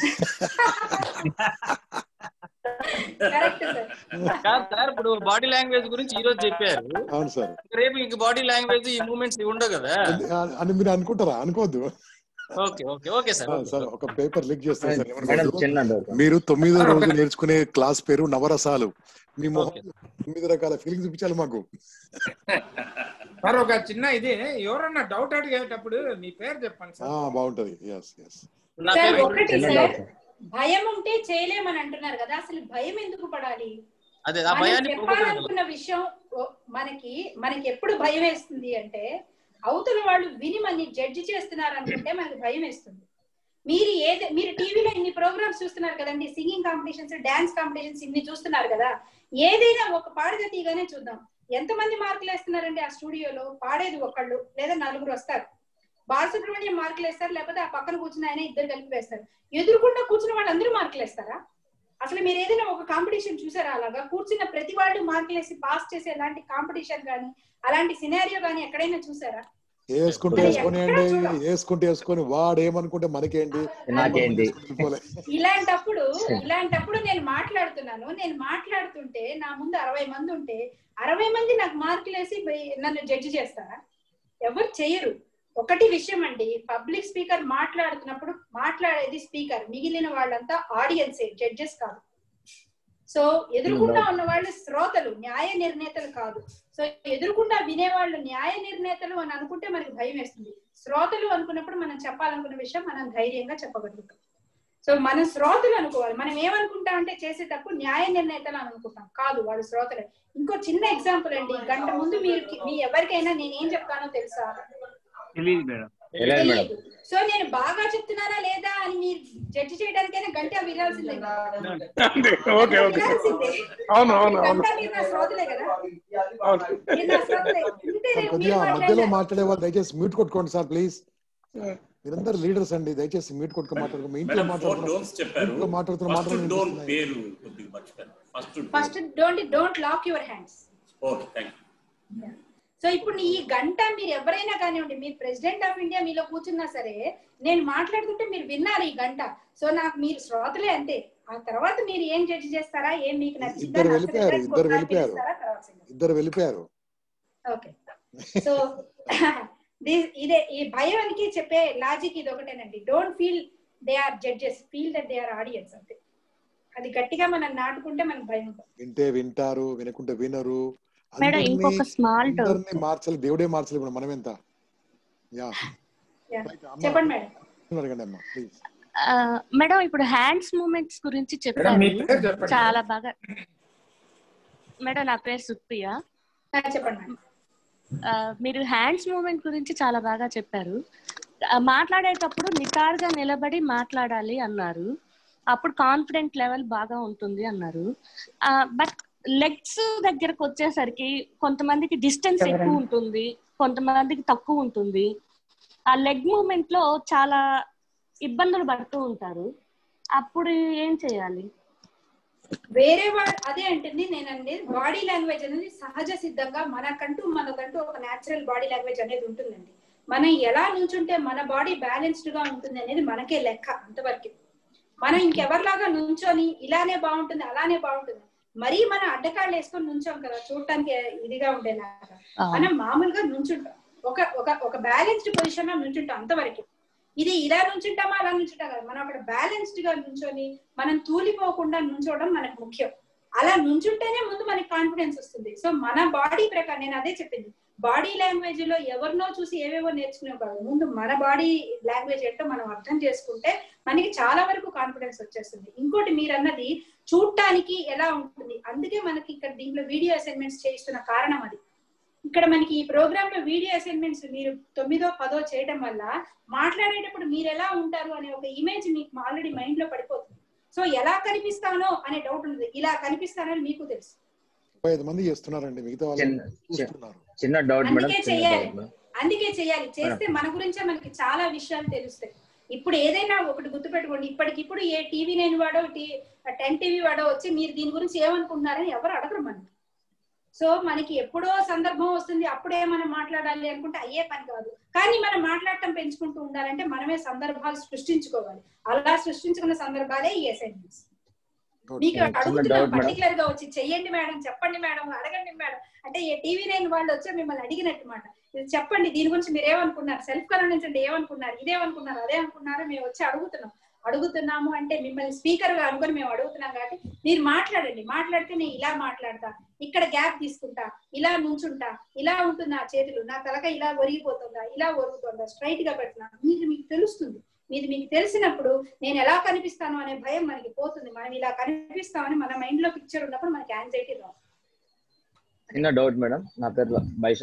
కాదు సార్, ఇప్పుడు బాడీ లాంగ్వేజ్ గురించి ఈ రోజు చెప్పారు. అవును సార్. రేపు ఇంక బాడీ లాంగ్వేజ్ ఈ మూమెంట్స్ ఉండవు కదా అని మీరు అనుకుంటారా? అనుకోవద్దు. Okay okay okay sir. Sir ఒక పేపర్ లీక్ చేస్తారు సార్. మీరు తొమ్మిదో రోజు నేర్చుకునే క్లాస్ పేరు నవరసాలు. మీ మొహం తొమ్మిది రకాల ఫీలింగ్స్ చూపించాలి మాకు. సార్ ఒక చిన్న ఇది, ఎవరన్నా డౌట్ అడిగేటప్పుడు మీ పేరు చెప్పండి సార్. బాగుంటది. ఒకటి సార్, భయం ఉంటే చేయలేమని అంటున్నారు కదా, అసలు భయం ఎందుకు పడాలి? చెప్పాలనుకున్న విషయం మనకి మనకి ఎప్పుడు భయం వేస్తుంది అంటే, అవతల వాళ్ళు విని మనని జడ్జి చేస్తున్నారు అనుకుంటే మనకి భయం వేస్తుంది. మీరు ఏదే మీరు టీవీలో ఇన్ని ప్రోగ్రామ్స్ చూస్తున్నారు కదండి, సింగింగ్ కాంపిటీషన్స్, డాన్స్ కాంపిటీషన్స్ ఇన్ని చూస్తున్నారు కదా, ఏదైనా ఒక పాడగా తీగానే చూద్దాం. ఎంతమంది మార్కులు వేస్తున్నారండి ఆ స్టూడియోలో? పాడేది ఒకళ్ళు లేదా నలుగురు వస్తారు. బాలసుబ్రహ్మణ్యం మార్కులు వేస్తారు, లేకపోతే ఆ పక్కన కూర్చున్న ఆయన ఇద్దరు కలిపి వేస్తారు. ఎదురుకుండా కూర్చున్న వాళ్ళందరూ మార్కులు వేస్తారా? అసలు మీరు ఏదైనా ఒక కాంపిటీషన్ చూసారా? అలాగా కూర్చున్న ప్రతి వాళ్ళు మార్కులు వేసి పాస్ చేసే ఎలాంటి కాంపిటీషన్ కానీ అలాంటి సినారియో కానీ ఎక్కడైనా చూసారా? వేసుకుంటే వేసుకునేయండి, వేసుకుంటే వేసుకొని వాడు ఏమనుకుంటే మనకేంటి. ఇలాంటప్పుడు ఇలాంటప్పుడు నేను మాట్లాడుతున్నాను, నేను మాట్లాడుతుంటే నా ముందు అరవై మంది ఉంటే అరవై మంది నాకు మార్కులు వేసి నన్ను జడ్జి చేస్తారా? ఎవరు చేయరు. ఒకటి విషయం అండి, పబ్లిక్ స్పీకర్ మాట్లాడుతున్నప్పుడు మాట్లాడేది స్పీకర్, మిగిలిన వాళ్ళంతా ఆడియన్సే, జడ్జెస్ కాదు. సో ఎదురుకుండా ఉన్న వాళ్ళు శ్రోతలు, న్యాయ నిర్ణేతలు కాదు. సో ఎదురుకుండా వినేవాళ్ళు న్యాయ నిర్ణేతలు అని అనుకుంటే మనకి భయం వేస్తుంది. శ్రోతలు అనుకున్నప్పుడు మనం చెప్పాలనుకున్న విషయం మనం ధైర్యంగా చెప్పగలుగుతాం. సో మనం శ్రోతలు అనుకోవాలి. మనం ఏమనుకుంటాం అంటే చేసేటప్పుడు న్యాయ నిర్ణేతలు అని అనుకుంటాం, కాదు వాళ్ళు శ్రోతలే. ఇంకో చిన్న ఎగ్జాంపుల్ అండి, గంట ముందు మీరు మీ ఎవరికైనా నేను ఏం చెప్తానో తెలుసా? తెలియదు. సో నేను బాగా చెప్తున్నానా లేదా అని మీరు జడ్జి చేయడానికైనా గంట వినాల్సిందే. శ్రోతలే కదా. కొద్దిగా మధ్యలో మాట్లాడే వాళ్ళు దయచేసి మ్యూట్ కొట్టుకోండి సార్ ప్లీజ్. మీరందరూ లీడర్స్ అండి, దయచేసి మ్యూట్ కొట్టుకో మాట్లాడుకో. మీ ఇంట్లో మాట్లాడుతున్నారు మాట్లాడుతున్న మాట్లాడుతున్నారు first don't don't lock your hands. So ఇప్పుడు ఈ గంట మీరు ఎవరైనా కానివ్వండి, మీరు ప్రెసిడెంట్ ఆఫ్ ఇండియా మీలో కూర్చున్నా సరే, నేను మాట్లాడుతుంటే మీరు విన్నారు ఈ గంట. సో నాకు మీరు శ్రోతలే అంతే. ఆ తర్వాత మీరు ఏం జడ్జి చేస్తారా, ఏం మీకు నచ్చిందా, ఇద్దరు వెళ్ళిపోయారు ఇద్దరు వెళ్ళిపోయారు ఇద్దరు వెళ్ళిపోయారు ఓకే. సో ఇదే ఈ భయానికి చెప్పే లాజిక్ ఇది ఒకటేనండి. Don't feel they are judges, feel that they are audience అంతే. అది గట్టిగా మనం నాటుకుంటే మనకు భయం ఉంటుంది. వింటే వింటారు, వినకుంటే వినరు. మేడం ఇంకొక స్మాల్ డౌట్, మార్చాలి దేవుడే మార్చాలి, ఇప్పుడు మనం ఎంత. యా చెప్పండి మేడం. అడగండి అమ్మా ప్లీజ్. మేడం ఇప్పుడు హ్యాండ్స్ మూమెంట్స్ గురించి చెప్పారు చాలా బాగా. మేడం నా పేరు సుప్రియ. చెప్పండి మేడం. మీరు హ్యాండ్స్ మూమెంట్ గురించి చాలా బాగా చెప్పారు. మాట్లాడేటప్పుడు నిటారుగా నిలబడి మాట్లాడాలి అన్నారు, అప్పుడు కాన్ఫిడెంట్ లెవెల్ బాగా ఉంటుంది అన్నారు. బట్ లెగ్స్ దగ్గరకు వచ్చేసరికి కొంతమందికి డిస్టెన్స్ ఎక్కువ ఉంటుంది, కొంతమందికి తక్కువ ఉంటుంది. ఆ లెగ్ మూమెంట్ లో చాలా ఇబ్బందులు పడుతూ ఉంటారు. అప్పుడు ఏం చేయాలి? వేరే వాళ్ళు అదే అంటుంది నేను అనేది, బాడీ లాంగ్వేజ్ అనేది సహజ సిద్ధంగా మనకంటూ మనకంటూ ఒక న్యాచురల్ బాడీ లాంగ్వేజ్ అనేది ఉంటుందండి. మనం ఎలా నుంచుంటే మన బాడీ బ్యాలెన్స్డ్ గా ఉంటుంది అనేది మనకే లెక్క. అంతవరకు మనం ఇంకెవరిలాగా నుంచొని ఇలానే బాగుంటుంది అలానే బాగుంటుంది, మరీ మనం అడ్డకాళ్ళు వేసుకొని నుంచోం కదా చూడటానికి ఇదిగా ఉండేలాగా. మనం మామూలుగా నుంచుంటాం, ఒక ఒక ఒక బ్యాలెన్స్డ్ పొజిషన్ లో నుంచుంటాం అంతవరకు. ఇది ఇలా నుంచుంటామా అలా నుంచుంటాం కదా, మనం అక్కడ బ్యాలెన్స్డ్ గా నుంచొని మనం తూలిపోకుండా నుంచోవడం మనకు ముఖ్యం. అలా నుంచుంటేనే ముందు మనకి కాన్ఫిడెన్స్ వస్తుంది. సో మన బాడీ ప్రకారం నేను అదే చెప్పింది, బాడీ లాంగ్వేజ్ లో ఎవరినో చూసి ఏవేవో నేర్చుకునే కాదు, ముందు మన బాడీ లాంగ్వేజ్ ఏంటో మనం అర్థం చేసుకుంటే మనకి చాలా వరకు కాన్ఫిడెన్స్ వచ్చేస్తుంది. ఇంకోటి మీరు అన్నది చూడటానికి ఎలా ఉంటుంది, అందుకే మనకి ఇక్కడ దీంట్లో వీడియో అసైన్మెంట్స్ చేయిస్తున్న కారణం అది. ఇక్కడ మనకి ఈ ప్రోగ్రామ్ లో వీడియో అసైన్మెంట్స్ మీరు తొమ్మిదో పదో చేయడం వల్ల మాట్లాడేటప్పుడు మీరు ఎలా ఉంటారు అనే ఒక ఇమేజ్ మీకు ఆల్రెడీ మైండ్ లో పడిపోతుంది. సో ఎలా కనిపిస్తానో అనే డౌట్ ఉంటుంది, ఇలా కనిపిస్తానని మీకు తెలుసు. ఐదు మంది చేస్తున్నారండి, మిగతా వాళ్ళు చిన్న డౌట్ మేడం. అందుకే చేయాలి, అందుకే చేయాలి. చేస్తే మన గురించే మనకి చాలా విషయాలు తెలుస్తాయి. ఇప్పుడు ఏదైనా ఒకటి గుర్తుపెట్టుకోండి, ఇప్పటికిప్పుడు ఏ టీవీ నైన్ వాడో టెన్ టీవీ వాడో వచ్చి మీరు దీని గురించి ఏమనుకుంటున్నారని ఎవరు అడగరు మనకి. సో మనకి ఎప్పుడో సందర్భం వస్తుంది అప్పుడే మనం మాట్లాడాలి అనుకుంటే అయ్యే పని కాదు. కానీ మనం మాట్లాడటం పెంచుకుంటూ ఉండాలంటే మనమే సందర్భాలు సృష్టించుకోవాలి. అలా సృష్టించుకున్న సందర్భాలే ఈ అసైన్మెంట్స్. మీకు అడుగుతున్నాం పర్టికులర్ గా వచ్చి చెయ్యండి మేడం, చెప్పండి మేడం, అడగండి మేడం అంటే ఏ టీవీ నైన్ వాళ్ళు వచ్చి మిమ్మల్ని అడిగినట్టు మాట. ఇది చెప్పండి, దీని గురించి మీరు ఏమనుకున్నారు, సెల్ఫ్ కాన్ఫిడెన్స్ అంటే ఏమనుకున్నారు, ఇదేమనుకున్నారు అదే అనుకున్నారు, మేము వచ్చి అడుగుతున్నాం. అడుగుతున్నాము అంటే మిమ్మల్ని స్పీకర్ గా అనుకుని మేము అడుగుతున్నాం కాబట్టి మీరు మాట్లాడండి. మాట్లాడితే నేను ఇలా మాట్లాడతా, ఇక్కడ గ్యాప్ తీసుకుంటా, ఇలా నుంచుంటా, ఇలా ఉంటుందా చేతులు, నా తలక ఇలా ఒరిగిపోతుందా, ఇలా ఒరుగుతుందా, స్ట్రైట్ గా పెడుతున్నా, మీకు మీకు తెలుస్తుంది. మీది మీకు తెలిసినప్పుడు నేను ఎలా కనిపిస్తాను అనే భయం మనకి పోతుంది. మనం ఇలా కనిపిస్తామని మన మైండ్ లో పిక్చర్ ఉన్నప్పుడు మనకి యాంగ్జైటీ రాదు. చిన్న డౌట్ మేడం, నా పేరు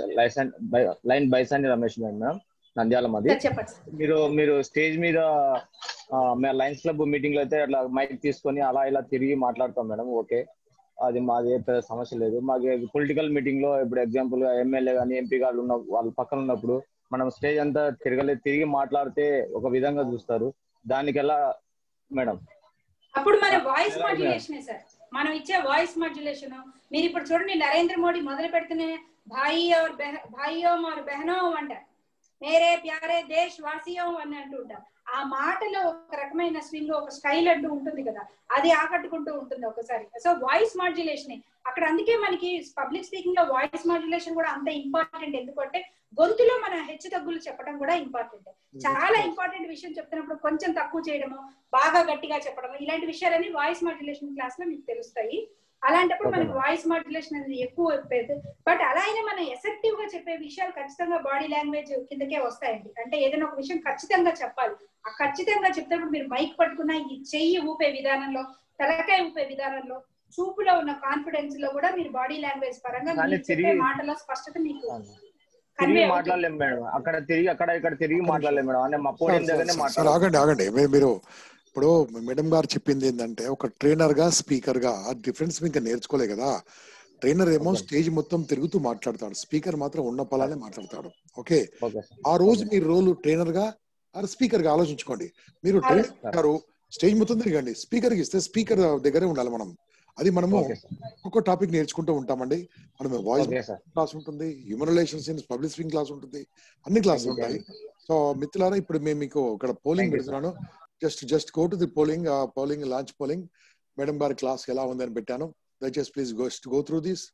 లైన్ బైసాని రమేష్ మేడం, నంద్యాల మాది. మీరు మీరు స్టేజ్ మీద లయన్స్ క్లబ్ మీటింగ్ లో అయితే అట్లా మైక్ తీసుకొని అలా ఇలా తిరిగి మాట్లాడతాం మేడం, ఓకే, అది మాది ఏ పెద్ద సమస్య లేదు. మాకు పొలిటికల్ మీటింగ్ లో ఇప్పుడు ఎగ్జాంపుల్ గా ఎమ్మెల్యే కానీ ఎంపీ గారు ఉన్న వాళ్ళ పక్కన ఉన్నప్పుడు మనం స్టేజ్ అంతా తిరగలేదు, తిరిగి మాట్లాడితే ఒక విధంగా చూస్తారు, దానికి ఎలా మేడం? అప్పుడు మన వాయిస్ మాడ్యులేషన్ సార్, మనం ఇచ్చే వాయిస్ మాడ్యులేషన్. మీరు ఇప్పుడు చూడండి, నరేంద్ర మోడీ మొదలు పెడుతూనే భాయి और భాయియోం और బహనోం అంటారు, మేరే ప్యారే దేశ్ వాసియోం అని అంటుంటారు. ఆ మాటలో ఒక రకమైన స్వింగ్, ఒక స్టైల్ అంటూ ఉంటుంది కదా, అది ఆకట్టుకుంటూ ఉంటుంది ఒకసారి. సో వాయిస్ మాడ్యులేషన్ అక్కడ, అందుకే మనకి పబ్లిక్ స్పీకింగ్ లో వాయిస్ మాడ్యులేషన్ కూడా అంత ఇంపార్టెంట్. ఎందుకంటే గొంతులో మన హెచ్చు తగ్గులు చెప్పడం కూడా ఇంపార్టెంట్. చాలా ఇంపార్టెంట్ విషయం చెప్తున్నప్పుడు కొంచెం తక్కువ చేయడము, బాగా గట్టిగా చెప్పడము, ఇలాంటి విషయాలన్నీ వాయిస్ మాడ్యులేషన్ క్లాస్ లో మీకు తెలుస్తాయి. అలాంటప్పుడు మనకి వాయిస్ మాడ్యులేషన్ అనేది ఎక్కువ చెప్పేది. బట్ అలా అయినా మనం ఎఫెక్టివ్ గా చెప్పే విషయాలు ఖచ్చితంగా బాడీ లాంగ్వేజ్ కిందకే వస్తాయండి. అంటే ఏదైనా ఒక విషయం ఖచ్చితంగా చెప్పాలి. ఆ ఖచ్చితంగా చెప్తున్నప్పుడు మీరు మైక్ పట్టుకున్న ఈ చెయ్యి ఊపే విధానంలో, తలకాయ ఊపే విధానంలో, చూపులో ఉన్న కాన్ఫిడెన్స్ లో కూడా మీరు బాడీ లాంగ్వేజ్ పరంగా మీరు చెప్పే మాటలో స్పష్టత మీకు తిరిగి మాట్లాడలేము మేడం. అక్కడ తిరిగి అక్కడ ఇక్కడ తిరిగి మాట్లాడలేము మేడం. అంటే మా పోడియం దగ్గరనే మాట్లాడాలి. ఆగండి ఆగండి మీరు ఇప్పుడు మేడం గారు చెప్పింది ఏంటంటే ఒక ట్రైనర్ గా స్పీకర్ గా ఆ డిఫరెన్స్ ఇంకా నేర్చుకోలే కదా. ట్రైనర్ ఏమో స్టేజ్ మొత్తం తిరుగుతూ మాట్లాడతాడు, స్పీకర్ మాత్రం ఉన్న పొలానే మాట్లాడతాడు. ఓకే, ఆ రోజు మీరు రోల్ ట్రైనర్ గా ఆర్ స్పీకర్ గా ఆలోచించుకోండి. మీరు ట్రైనర్ గారు స్టేజ్ మొత్తం తిరగండి, స్పీకర్ కి ఇస్తే స్పీకర్ దగ్గరే ఉండాలి మనం. అది మనము ఒక్కొక్క టాపిక్ నేర్చుకుంటూ ఉంటామండి. మనం వాయిస్ క్లాస్ ఉంటుంది, human relations in public speaking class ఉంటుంది, అన్ని క్లాసులు ఉంటాయి. సో మిత్రులారా, ఇప్పుడు మేము మీకు ఇక్కడ పోలింగ్ పెడుతున్నాను. Just just go to the polling, polling launch polling. Madam గారి క్లాస్ ఎలా ఉందని పెట్టాను. దయచేసి ప్లీజ్ గోస్ట్ go through this,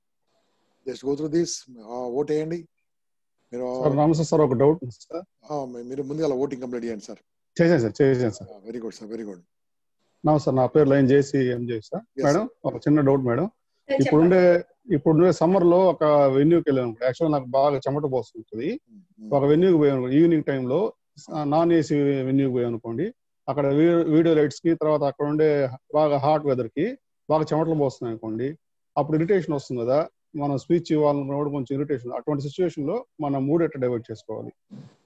just go through this. Vote వేయండి మీరు. నమస్తే సార్, ఒక డౌట్ సార్. మీరు ముందుగా ఓటింగ్ కంప్లీట్ చేయండి సార్. చేసాను సార్, చేసాను sir. Very good sir, very good. నమస్తే సార్, నా పేరు lion JC MJ sir. Madam ఒక చిన్న డౌట్ మేడం. ఇప్పుడుండే ఇప్పుడుండే సమ్మర్ లో ఒక వెన్యూకి వెళ్ళాను. యాక్చువల్ నాకు బాగా చెమట పోస్తుంటుంది. ఒక వెన్యూకి పోయాను ఈవినింగ్ టైంలో, నాన్ ఏసీ వెన్యూకి పోయాను అనుకోండి. అక్కడ వీడియో లైట్స్ కి, తర్వాత అక్కడ ఉండే బాగా హాట్ వెదర్ కి బాగా చెమటలు పోస్తున్నాయి అనుకోండి. అప్పుడు ఇరిటేషన్ వస్తుంది కదా, మనం స్పీచ్ ఇవ్వాలనుకున్న కూడా కొంచెం ఇరిటేషన్. అటువంటి సిచ్యువేషన్ లో మనం మూడ్ ఎట్లా డైవర్ట్ చేసుకోవాలి?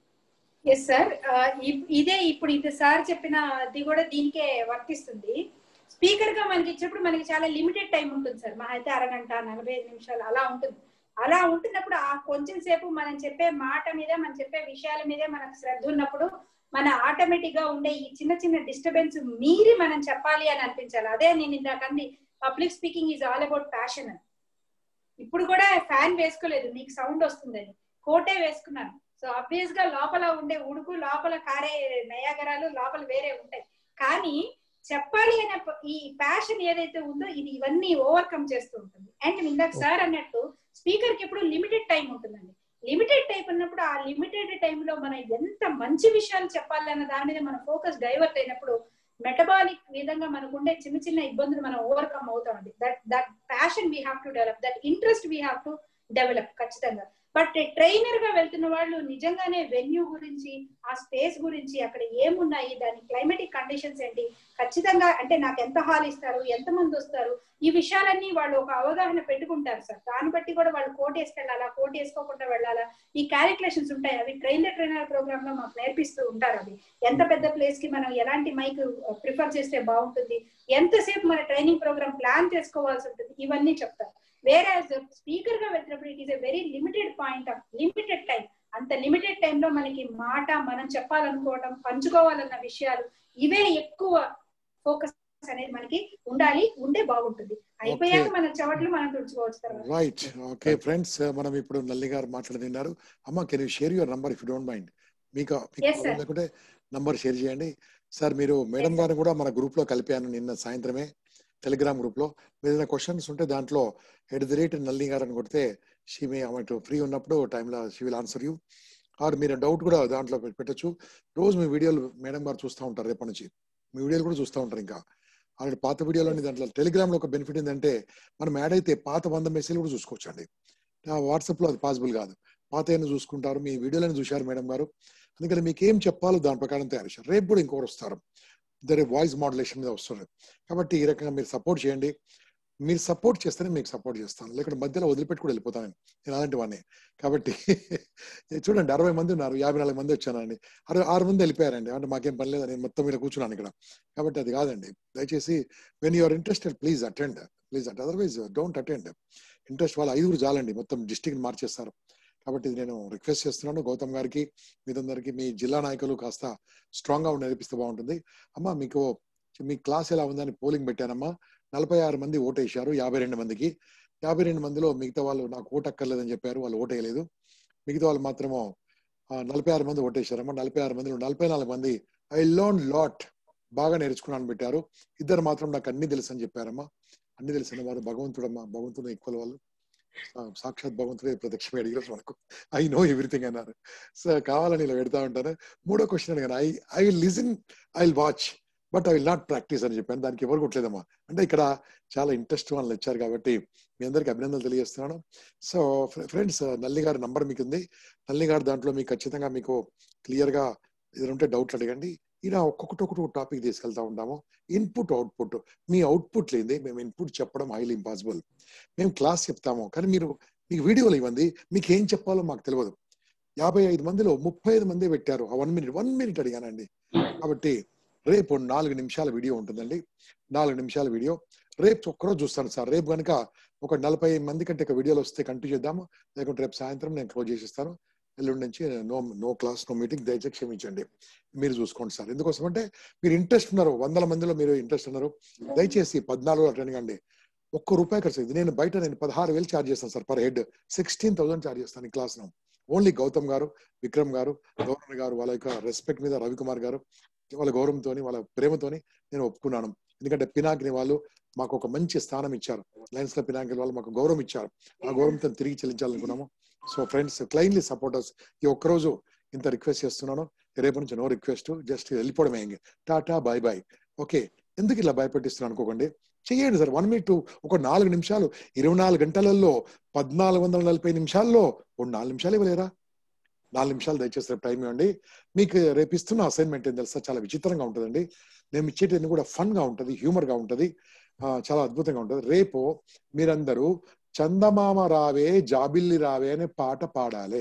ఎస్ సార్, ఇదే ఇప్పుడు ఇది సార్ చెప్పిన అది కూడా దీనికే వర్తిస్తుంది. స్పీకర్ గా మనకి ఇచ్చినప్పుడు మనకి చాలా లిమిటెడ్ టైం ఉంటుంది సార్. మా అయితే అరగంట నలభై ఐదు నిమిషాలు అలా ఉంటుంది. అలా ఉంటున్నప్పుడు ఆ కొంచెం సేపు మనం చెప్పే మాట మీద, మనం చెప్పే విషయాల మీదే మనకు శ్రద్ధ ఉన్నప్పుడు మన ఆటోమేటిక్ గా ఉండే ఈ చిన్న చిన్న డిస్టర్బెన్స్ మీరి మనం చెప్పాలి అని అనిపించాలి. అదే నేను ఇందాక అంది, public speaking is all about passion అని. ఇప్పుడు కూడా ఫ్యాన్ వేసుకోలేదు, మీకు సౌండ్ వస్తుందని కోటే వేసుకున్నాను. సో ఆబ్వియస్ గా లోపల ఉండే ఉడుకు, లోపల కారే నయాగరాలు లోపల వేరే ఉంటాయి. కానీ చెప్పాలి అనే ఈ ప్యాషన్ ఏదైతే ఉందో ఇది ఇవన్నీ ఓవర్కమ్ చేస్తూ ఉంటుంది. అండ్ ఇందాక సార్ అన్నట్టు స్పీకర్ కి ఎప్పుడు లిమిటెడ్ టైం ఉంటుందండి. లిమిటెడ్ టైం ఉన్నప్పుడు ఆ లిమిటెడ్ టైంలో మనం ఎంత మంచి విషయాలు చెప్పాలి అన్న దాని మీద మన ఫోకస్ డైవర్ట్ అయినప్పుడు మెటబాలిక్ విధంగా మనకు ఉండే చిన్న చిన్న ఇబ్బందులు మనం ఓవర్కమ్ అవుతామండి. That that passion we have to develop, that interest we have to develop ఖచ్చితంగా. బట్ ట్రైనర్ గా వెళ్తున్న వాళ్ళు నిజంగానే వెన్యూ గురించి, ఆ స్పేస్ గురించి, అక్కడ ఏమున్నాయి, దాని క్లైమేటిక్ కండిషన్స్ ఏంటి, ఖచ్చితంగా అంటే నాకు ఎంత హాల్ ఇస్తారు, ఎంత మంది వస్తారు, ఈ విషయాలన్నీ వాళ్ళు ఒక అవగాహన పెట్టుకుంటారు సార్. దాన్ని బట్టి కూడా వాళ్ళు కోట్ వేసుకెళ్ళాలా, కోట్ వేసుకోకుండా వెళ్ళాలా, ఈ క్యాలిక్యులేషన్స్ ఉంటాయి. అవి ట్రైనర్ ట్రైనర్ ప్రోగ్రామ్ లో మాకు నేర్పిస్తూ ఉంటారు. అవి ఎంత పెద్ద ప్లేస్ కి మనం ఎలాంటి మైక్ ప్రిఫర్ చేస్తే బాగుంటుంది, ఎంతసేపు మన ట్రైనింగ్ ప్రోగ్రామ్ ప్లాన్ చేసుకోవాల్సి ఉంటుంది, ఇవన్నీ చెప్తారు. వేరే స్పీకర్ గా వెళ్తున్నప్పుడు it is a very limited point of limited time. అంత లిమిటెడ్ టైంలో మనకి మాట, మనం చెప్పాలనుకోవడం, పంచుకోవాలన్న విషయాలు, ఇవే ఎక్కువ ఫోకస్ అనేది మనకి ఉండాలి, ఉంటే బాగుంటుంది. అయిపోయాక మన చెవట్లు మనం తుడుచుకోవచ్చు తర్వాత. రైట్, ఓకే ఫ్రెండ్స్, మనం ఇప్పుడు నల్లి గారు మాట్లాడుతున్నారు. అమ్మ, can you share your number if you don't mind? మీకు లేకుంటే నంబర్ షేర్ చేయండి సార్. మీరు మేడం గారు కూడా మన గ్రూప్ లో కలిపాను నిన్న సాయంత్రమే, టెలిగ్రామ్ గ్రూప్ లో. మీరు ఏదైనా క్వశ్చన్స్ ఉంటే దాంట్లో ఎట్ ది రేట్ నల్లి గారు అని కొడితే షీ మే అటు ఫ్రీ ఉన్నప్పుడు టైంలో she will answer you. Or మీరు డౌట్ కూడా దాంట్లో పెట్టచ్చు. రోజు మీ వీడియోలు మేడం గారు చూస్తూ ఉంటారు, రేపటి నుంచి మీ వీడియోలు కూడా చూస్తూ ఉంటారు. ఇంకా ఆల్రెడీ పాత వీడియోలు దాంట్లో టెలిగ్రామ్ లో ఒక బెనిఫిట్ ఏంటంటే మనం యాడ్ అయితే పాత వంద మెసేజ్లు కూడా చూసుకోవచ్చు అండి. వాట్సాప్ లో అది పాసిబుల్ కాదు. పాత ఏమైనా చూసుకుంటారు, మీ వీడియోలను చూశారు మేడం గారు, అందుకని మీకు ఏం చెప్పాలో దాని ప్రకారం తయారు చేశారు. రేపు కూడా ఇంకొకరు వస్తారు, ఇద్దరు వాయిస్ మాడ్యులేషన్ మీద వస్తున్నారు. కాబట్టి ఈ రకంగా మీరు సపోర్ట్ చేయండి. మీరు సపోర్ట్ చేస్తేనే మీకు సపోర్ట్ చేస్తాను, లేకుంటే మధ్యలో వదిలిపెట్టి కూడా వెళ్ళిపోతాను నేను అలాంటి వాడిని. కాబట్టి చూడండి, అరవై మంది ఉన్నారు, యాభై నాలుగు మంది వచ్చానండి, అరవై ఆరు మంది వెళ్ళిపోయారండి. అంటే మాకేం పని లేదు, నేను మొత్తం మీద కూర్చున్నాను ఇక్కడ. కాబట్టి అది కాదండి. దయచేసి when you are interested please attend, please attend, otherwise don't attend. Interest వాళ్ళు ఐదుగురు చాలండి, మొత్తం డిస్ట్రిక్ట్ మార్చేస్తారు. కాబట్టి నేను రిక్వెస్ట్ చేస్తున్నాను గౌతమ్ గారికి, మీరందరికీ, మీ జిల్లా నాయకులు కాస్త స్ట్రాంగ్ గా నేర్పిస్తే బాగుంటుంది. అమ్మా, మీకు మీ క్లాస్ ఎలా ఉందని పోలింగ్ పెట్టానమ్మా. నలభై ఆరు మంది ఓటేశారు యాభై రెండు మందికి. యాభై రెండు మందిలో మిగతా వాళ్ళు నాకు ఓటు అక్కర్లేదని చెప్పారు, వాళ్ళు ఓటేయలేదు. మిగతా వాళ్ళు మాత్రమో నలభై ఆరు మంది ఓటేశారమ్మా. నలభై ఆరు మందిలో నలభై నాలుగు మంది ఐ లర్న్ లాట్, బాగా నేర్చుకున్నాను పెట్టారు. ఇద్దరు మాత్రం నాకు అన్ని తెలుసు అని చెప్పారమ్మా. అన్ని తెలిసిన వారు భగవంతుడమ్మా, భగవంతుడు ఈక్వల్ వాళ్ళు. సాక్షాత్ భగవంతుడే ప్రత్యక్షమే అడిగారు మనకు. ఐ నో ఎవ్రీథింగ్ అన్నారు. సో కావాలని ఇలా పెడతా ఉంటాను. మూడో క్వశ్చన్ అడిగాను, I I will listen, I will watch, but I will not practice అని చెప్పాను. దానికి ఎవరు కొట్టలేదమ్మా. అంటే ఇక్కడ చాలా ఇంట్రెస్ట్ వాళ్ళు వచ్చారు కాబట్టి మీ అందరికి అభినందనలు తెలియజేస్తున్నాను. సో ఫ్రెండ్స్, నల్లి గారి నంబర్ మీకు ఉంది. నల్లి గారి దాంట్లో మీకు ఖచ్చితంగా మీకు క్లియర్ గా ఏదైనా ఉంటే డౌట్లు అడగండి. ఇలా ఒక్కొక్కటి ఒక్కొక్క టాపిక్ తీసుకెళ్తా ఉంటాము. ఇన్పుట్ అవుట్పుట్, మీ అవుట్పుట్ లేదే మేము ఇన్పుట్ చెప్పడం హైలీ ఇంపాసిబుల్. మేము క్లాస్ చెప్తాము కానీ మీరు మీకు వీడియోలు ఇవ్వండి, మీకు ఏం చెప్పాలో మాకు తెలియదు. యాభై ఐదు మందిలో ముప్పై ఐదు మంది పెట్టారు. ఆ వన్ మినిట్ వన్ మినిట్ అడిగానండి. కాబట్టి రేపు నాలుగు నిమిషాల వీడియో ఉంటుందండి. నాలుగు నిమిషాల వీడియో రేపు ఒక్కరోజు చూస్తాను సార్. రేపు కనుక ఒక నలభై మంది కంటే ఒక వీడియోలు వస్తే కంటిన్యూ చేద్దాము. లేకుంటే రేపు సాయంత్రం నేను క్లోజ్ చేసిస్తాను. ఎల్లుండి నుంచి no no class no meeting, దయచేసి క్షమించండి. మీరు చూసుకోండి సార్. ఎందుకోసం అంటే మీరు ఇంట్రెస్ట్ ఉన్నారు, వందల మందిలో మీరు ఇంట్రెస్ట్ ఉన్నారు. దయచేసి పద్నాలుగు అటెండ్ కండి. ఒక్క రూపాయి ఖర్చు. ఇది నేను బయట నేను పదహారు వేలు ఛార్జ్ చేస్తాను sir per head. Sixteen thousand charge చేస్తాను ఈ క్లాస్. ఓన్లీ గౌతమ్ గారు, విక్రమ్ గారు, గవర్నర్ గారు వాళ్ళ యొక్క రెస్పెక్ట్ మీద, రవికుమార్ గారు వాళ్ళ గౌరవంతో, వాళ్ళ ప్రేమతోని నేను ఒప్పుకున్నాను. ఎందుకంటే పినాకిని వాళ్ళు మాకు ఒక మంచి స్థానం ఇచ్చారు. లయన్స్ క్లబ్ పినాకిని వాళ్ళు మాకు గౌరవం ఇచ్చారు. ఆ గౌరవంతో తిరిగి చెల్లించాలనుకున్నాము. సో ఫ్రెండ్స్, క్లైన్లీ సపోర్టర్స్, ఈ ఒక్కరోజు ఇంత రిక్వెస్ట్ చేస్తున్నాను. రేపు నుంచి నో రిక్వెస్ట్, జస్ట్ వెళ్ళిపోవడమే. Tata bye bye. ఓకే, ఎందుకు ఇలా భయపెట్టిస్తున్నాను అనుకోకండి. చెయ్యండి సార్. వన్ మినిట్ ఒక నాలుగు నిమిషాలు, ఇరవై నాలుగు గంటలలో పద్నాలుగు వందల నలభై నిమిషాల్లో ఒక నాలుగు నిమిషాలు ఇవ్వలేరా? నాలుగు నిమిషాలు దయచేసి రేపు టైం ఇవ్వండి. మీకు రేపు ఇస్తున్న అసైన్మెంట్ ఏం తెలుసా, చాలా విచిత్రంగా ఉంటుందండి. మేము ఇచ్చేటన్ని కూడా ఫన్ గా ఉంటుంది, హ్యూమర్ గా ఉంటుంది, చాలా అద్భుతంగా ఉంటుంది. రేపు మీరందరూ చందమామ రావే జాబిల్లి రావే అనే పాట పాడాలి.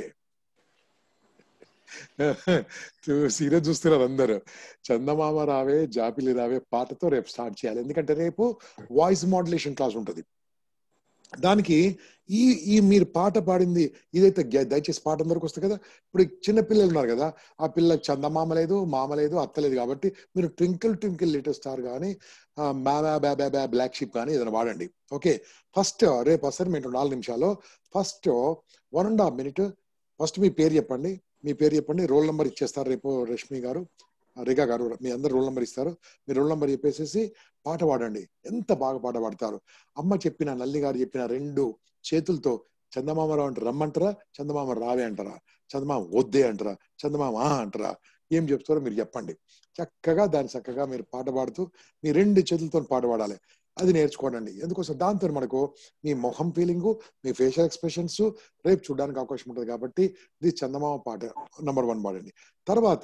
సీరియస్ చూస్తున్నారు అందరు. చందమామ రావే జాబిల్లి రావే పాటతో రేపు స్టార్ట్ చేయాలి. ఎందుకంటే రేపు వాయిస్ మాడ్యులేషన్ క్లాస్ ఉంటుంది. దానికి ఈ ఈ మీరు పాట పాడింది ఇదైతే దయచేసి పాట అందరికి వస్తుంది కదా. ఇప్పుడు చిన్న పిల్లలు ఉన్నారు కదా, ఆ పిల్లలకు చందమామ లేదు, మామ లేదు, అత్త లేదు. కాబట్టి మీరు ట్వింకిల్ ట్వింకిల్ లిటిల్ స్టార్ కానీ మామా బ్యా బ్యా బ్యా బ్లాక్ షిప్ కానీ ఏదైనా వాడండి. ఓకే, ఫస్ట్ రేపు అసైన్మెంట్ నాలుగు నిమిషాలు. First one and half minute first మీ పేరు చెప్పండి. మీ పేరు చెప్పండి, రోల్ నెంబర్ ఇచ్చేస్తారు రేపు రష్మి గారు, రేఖా గారు, మీ అందరు రోల్ నెంబర్ ఇస్తారు. మీ రోల్ నెంబర్ చెప్పేసేసి పాట పాడండి. ఎంత బాగా పాట పాడతారు. అమ్మ చెప్పిన, నల్లి గారు చెప్పిన రెండు చేతులతో చందమామ రావు అంటే రమ్మంటారా, చందమామ రావే అంటారా, చందమామ వద్దే అంటారా, చందమామ ఆ అంటారా, ఏం చెప్తారో మీరు చెప్పండి. చక్కగా దాన్ని చక్కగా మీరు పాట పాడుతూ మీ రెండు చేతులతో పాట పాడాలి. అది నేర్చుకోండి. ఎందుకోసం దాంతో మనకు మీ మొహం ఫీలింగు, మీ ఫేషియల్ ఎక్స్ప్రెషన్స్ రేపు చూడడానికి అవకాశం ఉంటుంది. కాబట్టి ఇది చందమామ పాట నెంబర్ వన్ పాడండి. తర్వాత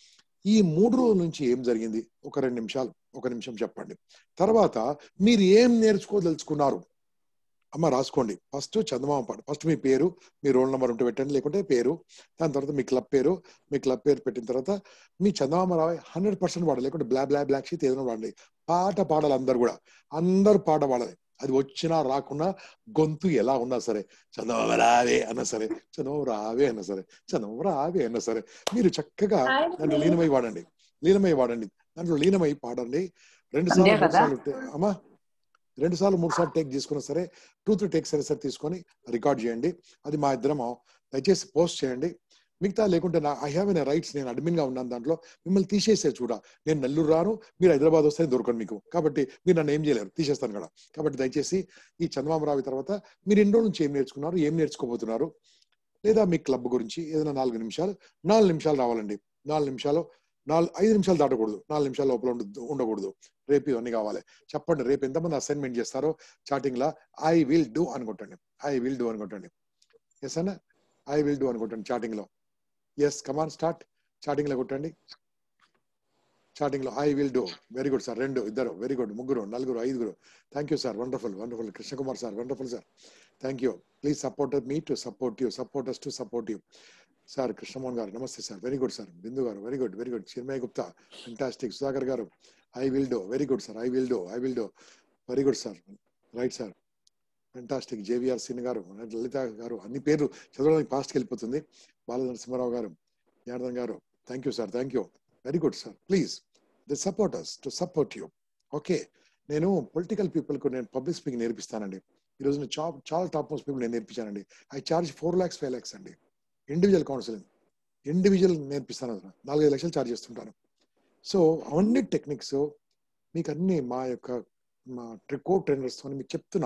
ఈ మూడు రోజుల నుంచి ఏం జరిగింది ఒక రెండు నిమిషాలు ఒక నిమిషం చెప్పండి. తర్వాత మీరు ఏం నేర్చుకోదలుచుకున్నారు అమ్మ రాసుకోండి. ఫస్ట్ చందమామ పాట. ఫస్ట్ మీ పేరు, మీ రోల్ నెంబర్ ఉంటే పెట్టండి, లేకుంటే పేరు, దాని తర్వాత మీ క్లబ్ పేరు. మీ క్లబ్ పేరు పెట్టిన తర్వాత మీ చందమామ రావే హండ్రెడ్ పర్సెంట్ పాడాలి, లేకుంటే బ్లా బ్లా బ్లాక్ షీట్ ఏదైనా పాడండి. పాట పాడాలి, అందరు కూడా అందరు పాట పాడాలి. అది వచ్చినా రాకున్నా గొంతు ఎలా ఉన్నా సరే, చందమామ రావే అన్నా సరే, చందమామ రావే అన్నా సరే, చందమామ రావే అన్నా సరే, మీరు చక్కగా దాంట్లో లీనమై వాడండి. లీనమై వాడండి దాంట్లో లీనమై పాడండి. రెండు సార్లు మూడు సార్లు అమ్మా రెండు సార్లు మూడు సార్లు టేక్ తీసుకున్నా సరే, టూ త్రీ టేక్ సరే సరే తీసుకొని రికార్డ్ చేయండి. అది మా ఇద్దరం దయచేసి పోస్ట్ చేయండి. మిగతా లేకుంటే నా ఐ హ్యావ్ ఎన్ రైట్స్, నేను అడ్మిన్ గా ఉన్నాను. దాంట్లో మిమ్మల్ని తీసేసే చూడ, నేను నెల్లూరు రాను, మీరు హైదరాబాద్ వస్తే దొరకను మీకు. కాబట్టి మీరు నన్ను ఏం చేయలేరు, తీసేస్తాను కదా. కాబట్టి దయచేసి ఈ చందమామ రావి తర్వాత మీరు ఎన్ని రోజుల నుంచి ఏం నేర్చుకున్నారు, ఏం నేర్చుకోబోతున్నారు, లేదా మీ క్లబ్ గురించి ఏదైనా నాలుగు నిమిషాలు నాలుగు నిమిషాలు రావాలండి. నాలుగు నిమిషాలు నాలుగు ఐదు నిమిషాలు దాటకూడదు, నాలుగు నిమిషాల లోపల ఉండకూడదు. రేపు ఇవన్నీ కావాలి. చెప్పండి రేపు ఎంతమంది అసైన్మెంట్ చేస్తారో చాటింగ్ లా ఐ విల్ డూ అనుకుంటండి. ఐ విల్ డూ అనుకుంటండి. ఎస్ అన్న ఐ విల్ డూ అనుకుంటండి చాటింగ్ లో. Yes come on start. చాటింగ్ లో కొట్టండి. చాటింగ్ లో I will do. Very good sir. రెండు, ఇద్దరు, వెరీ గుడ్. ముగ్గురు, నలుగురు, ఐదుగురు. Thank you sir. Wonderful wonderful. Krishnakumar sir, wonderful sir. Thank you. Please support me to support you, support us to support you. Sir Krishnamohan garu నమస్తే sir. Very good sir. Bindu garu very good very good. Chinmay Gupta fantastic. Sudhakar garu I will do. Very good sir. I will do I will do. Very good sir. Right sir. Fantastic. JVR సిన్ గారు, లలిత గారు, అన్ని పేర్లు చదవడానికి ఫాస్ట్కి వెళ్ళిపోతుంది. బాల Narasimha Rao garu, Janardhan garu, thank you sir. Thank you. Very good sir. Please the support us to support you. Okay, నేను political పీపుల్కు నేను public speaking నేర్పిస్తానండి. ఈరోజు నేను చాలా చాలా టాప్ మోస్ట్ పీపుల్ నేను నేర్పించానండి. I charge four lakhs five lakhs అండి. ఇండివిజువల్ కౌన్సిలింగ్, ఇండివిజువల్ నేర్పిస్తాను. నాలుగైదు లక్షలు ఛార్జ్ చేస్తుంటాను. సో అవన్నీ టెక్నిక్స్ మీకు అన్ని మా యొక్క మా ట్రికో ట్రైనర్స్తో మీకు చెప్తున్నాం.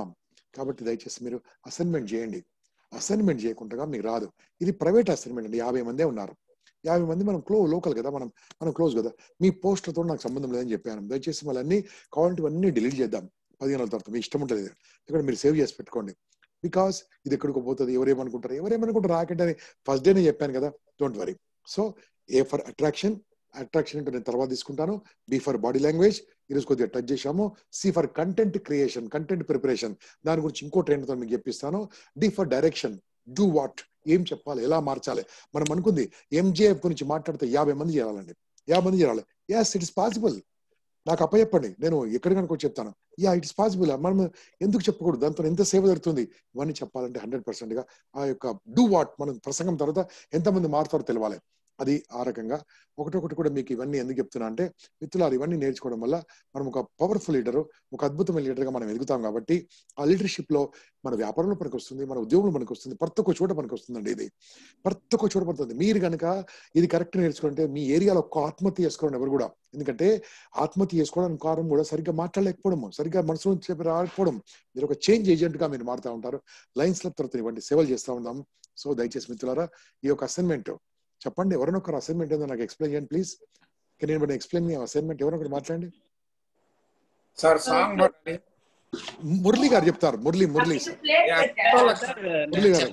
కాబట్టి దయచేసి మీరు అసైన్మెంట్ చేయండి. అసైన్మెంట్ చేయకుండా మీకు రాదు. ఇది ప్రైవేట్ అసైన్మెంట్ అండి. యాభై మందే ఉన్నారు. యాభై మంది మనం క్లో లోకల్ కదా, మనం మనం క్లోజ్ కదా. మీ పోస్టులతో నాకు సంబంధం లేదని చెప్పాను. దయచేసి మళ్ళీ అన్ని కావాలంటే అన్ని డిలీట్ చేద్దాం పదిహేను రోజుల తర్వాత. మీ ఇష్టం ఉంటుంది ఇక్కడ, మీరు సేవ్ చేసి పెట్టుకోండి. బికాస్ ఇది ఎక్కడికి పోతుంది, ఎవరేమనుకుంటారు ఎవరేమనుకుంటారు రాకంటే అని ఫస్ట్ డేనే చెప్పాను కదా. Don't worry. So A for attraction, attraction అంటే నేను తర్వాత తీసుకుంటాను. బి ఫర్ బాడీ లాంగ్వేజ్ ఈరోజు కొద్దిగా టచ్ చేశాము. C for content creation, content preparation, దాని గురించి ఇంకో ట్రైనర్తో మీకు చెప్పిస్తాను. D for direction, do what, ఏం చెప్పాలి, ఎలా మార్చాలి. మనం అనుకుంది ఎంజేఎఫ్ గురించి మాట్లాడితే యాభై మంది చేయాలండి, యాభై మంది చేయాలి. As it is possible. నాకు అప్పచెప్పండి, నేను ఎక్కడికనుకో చెప్తాను. Yeah it is possible. మనం ఎందుకు చెప్పకూడదు, దాంతో ఎంత సేవ జరుగుతుంది ఇవన్నీ చెప్పాలంటే హండ్రెడ్ పర్సెంట్ గా ఆ యొక్క డూ వాట్ మనం ప్రసంగం తర్వాత ఎంతమంది మారుతారో తెలవాలి. అది ఆ రకంగా ఒకటొకటి కూడా మీకు ఇవన్నీ ఎందుకు చెప్తున్నా అంటే మిత్రులారు, ఇవన్నీ నేర్చుకోవడం వల్ల మనం ఒక పవర్ఫుల్ లీడరు, ఒక అద్భుతమైన లీడర్గా మనం ఎదుగుతాం. కాబట్టి ఆ లీడర్షిప్ లో మన వ్యాపారంలో పనికి వస్తుంది, మన ఉద్యోగంలో పనికి వస్తుంది, ప్రతి ఒక్క చోట పనికి వస్తుందండి. ఇది ప్రతి ఒక్క చోట పడుతుంది. మీరు కనుక ఇది కరెక్ట్ నేర్చుకుంటే మీ ఏరియాలో ఒక్క ఆత్మహత్య చేసుకోండి ఎవరు కూడా. ఎందుకంటే ఆత్మహత్య చేసుకోవడానికి కారణం కూడా సరిగ్గా మాట్లాడలేకపోవడం, సరిగ్గా మనసులో చెప్పి రాకపోవడం. మీరు ఒక చేంజ్ ఏజెంట్ గా మీరు మారుతూ ఉంటారు. లైన్స్ లో తర్వాత ఇవ్వండి, సేవలు చేస్తూ ఉంటాం. సో దయచేసి మిత్రులారా, ఈ యొక్క అసైన్మెంట్ చెప్పండి. ఎవరైనా ఒక అసైన్మెంట్ ఏదో నాకు ఎక్స్ప్లెయిన్ చేయండి please. Can anybody explain me assignment? ఎవరైనా ఒకటి మాట్లాడండి. సార్ సాంగ్ మురళి గారు చెప్తారు. మురళి మురళి మురళి గారు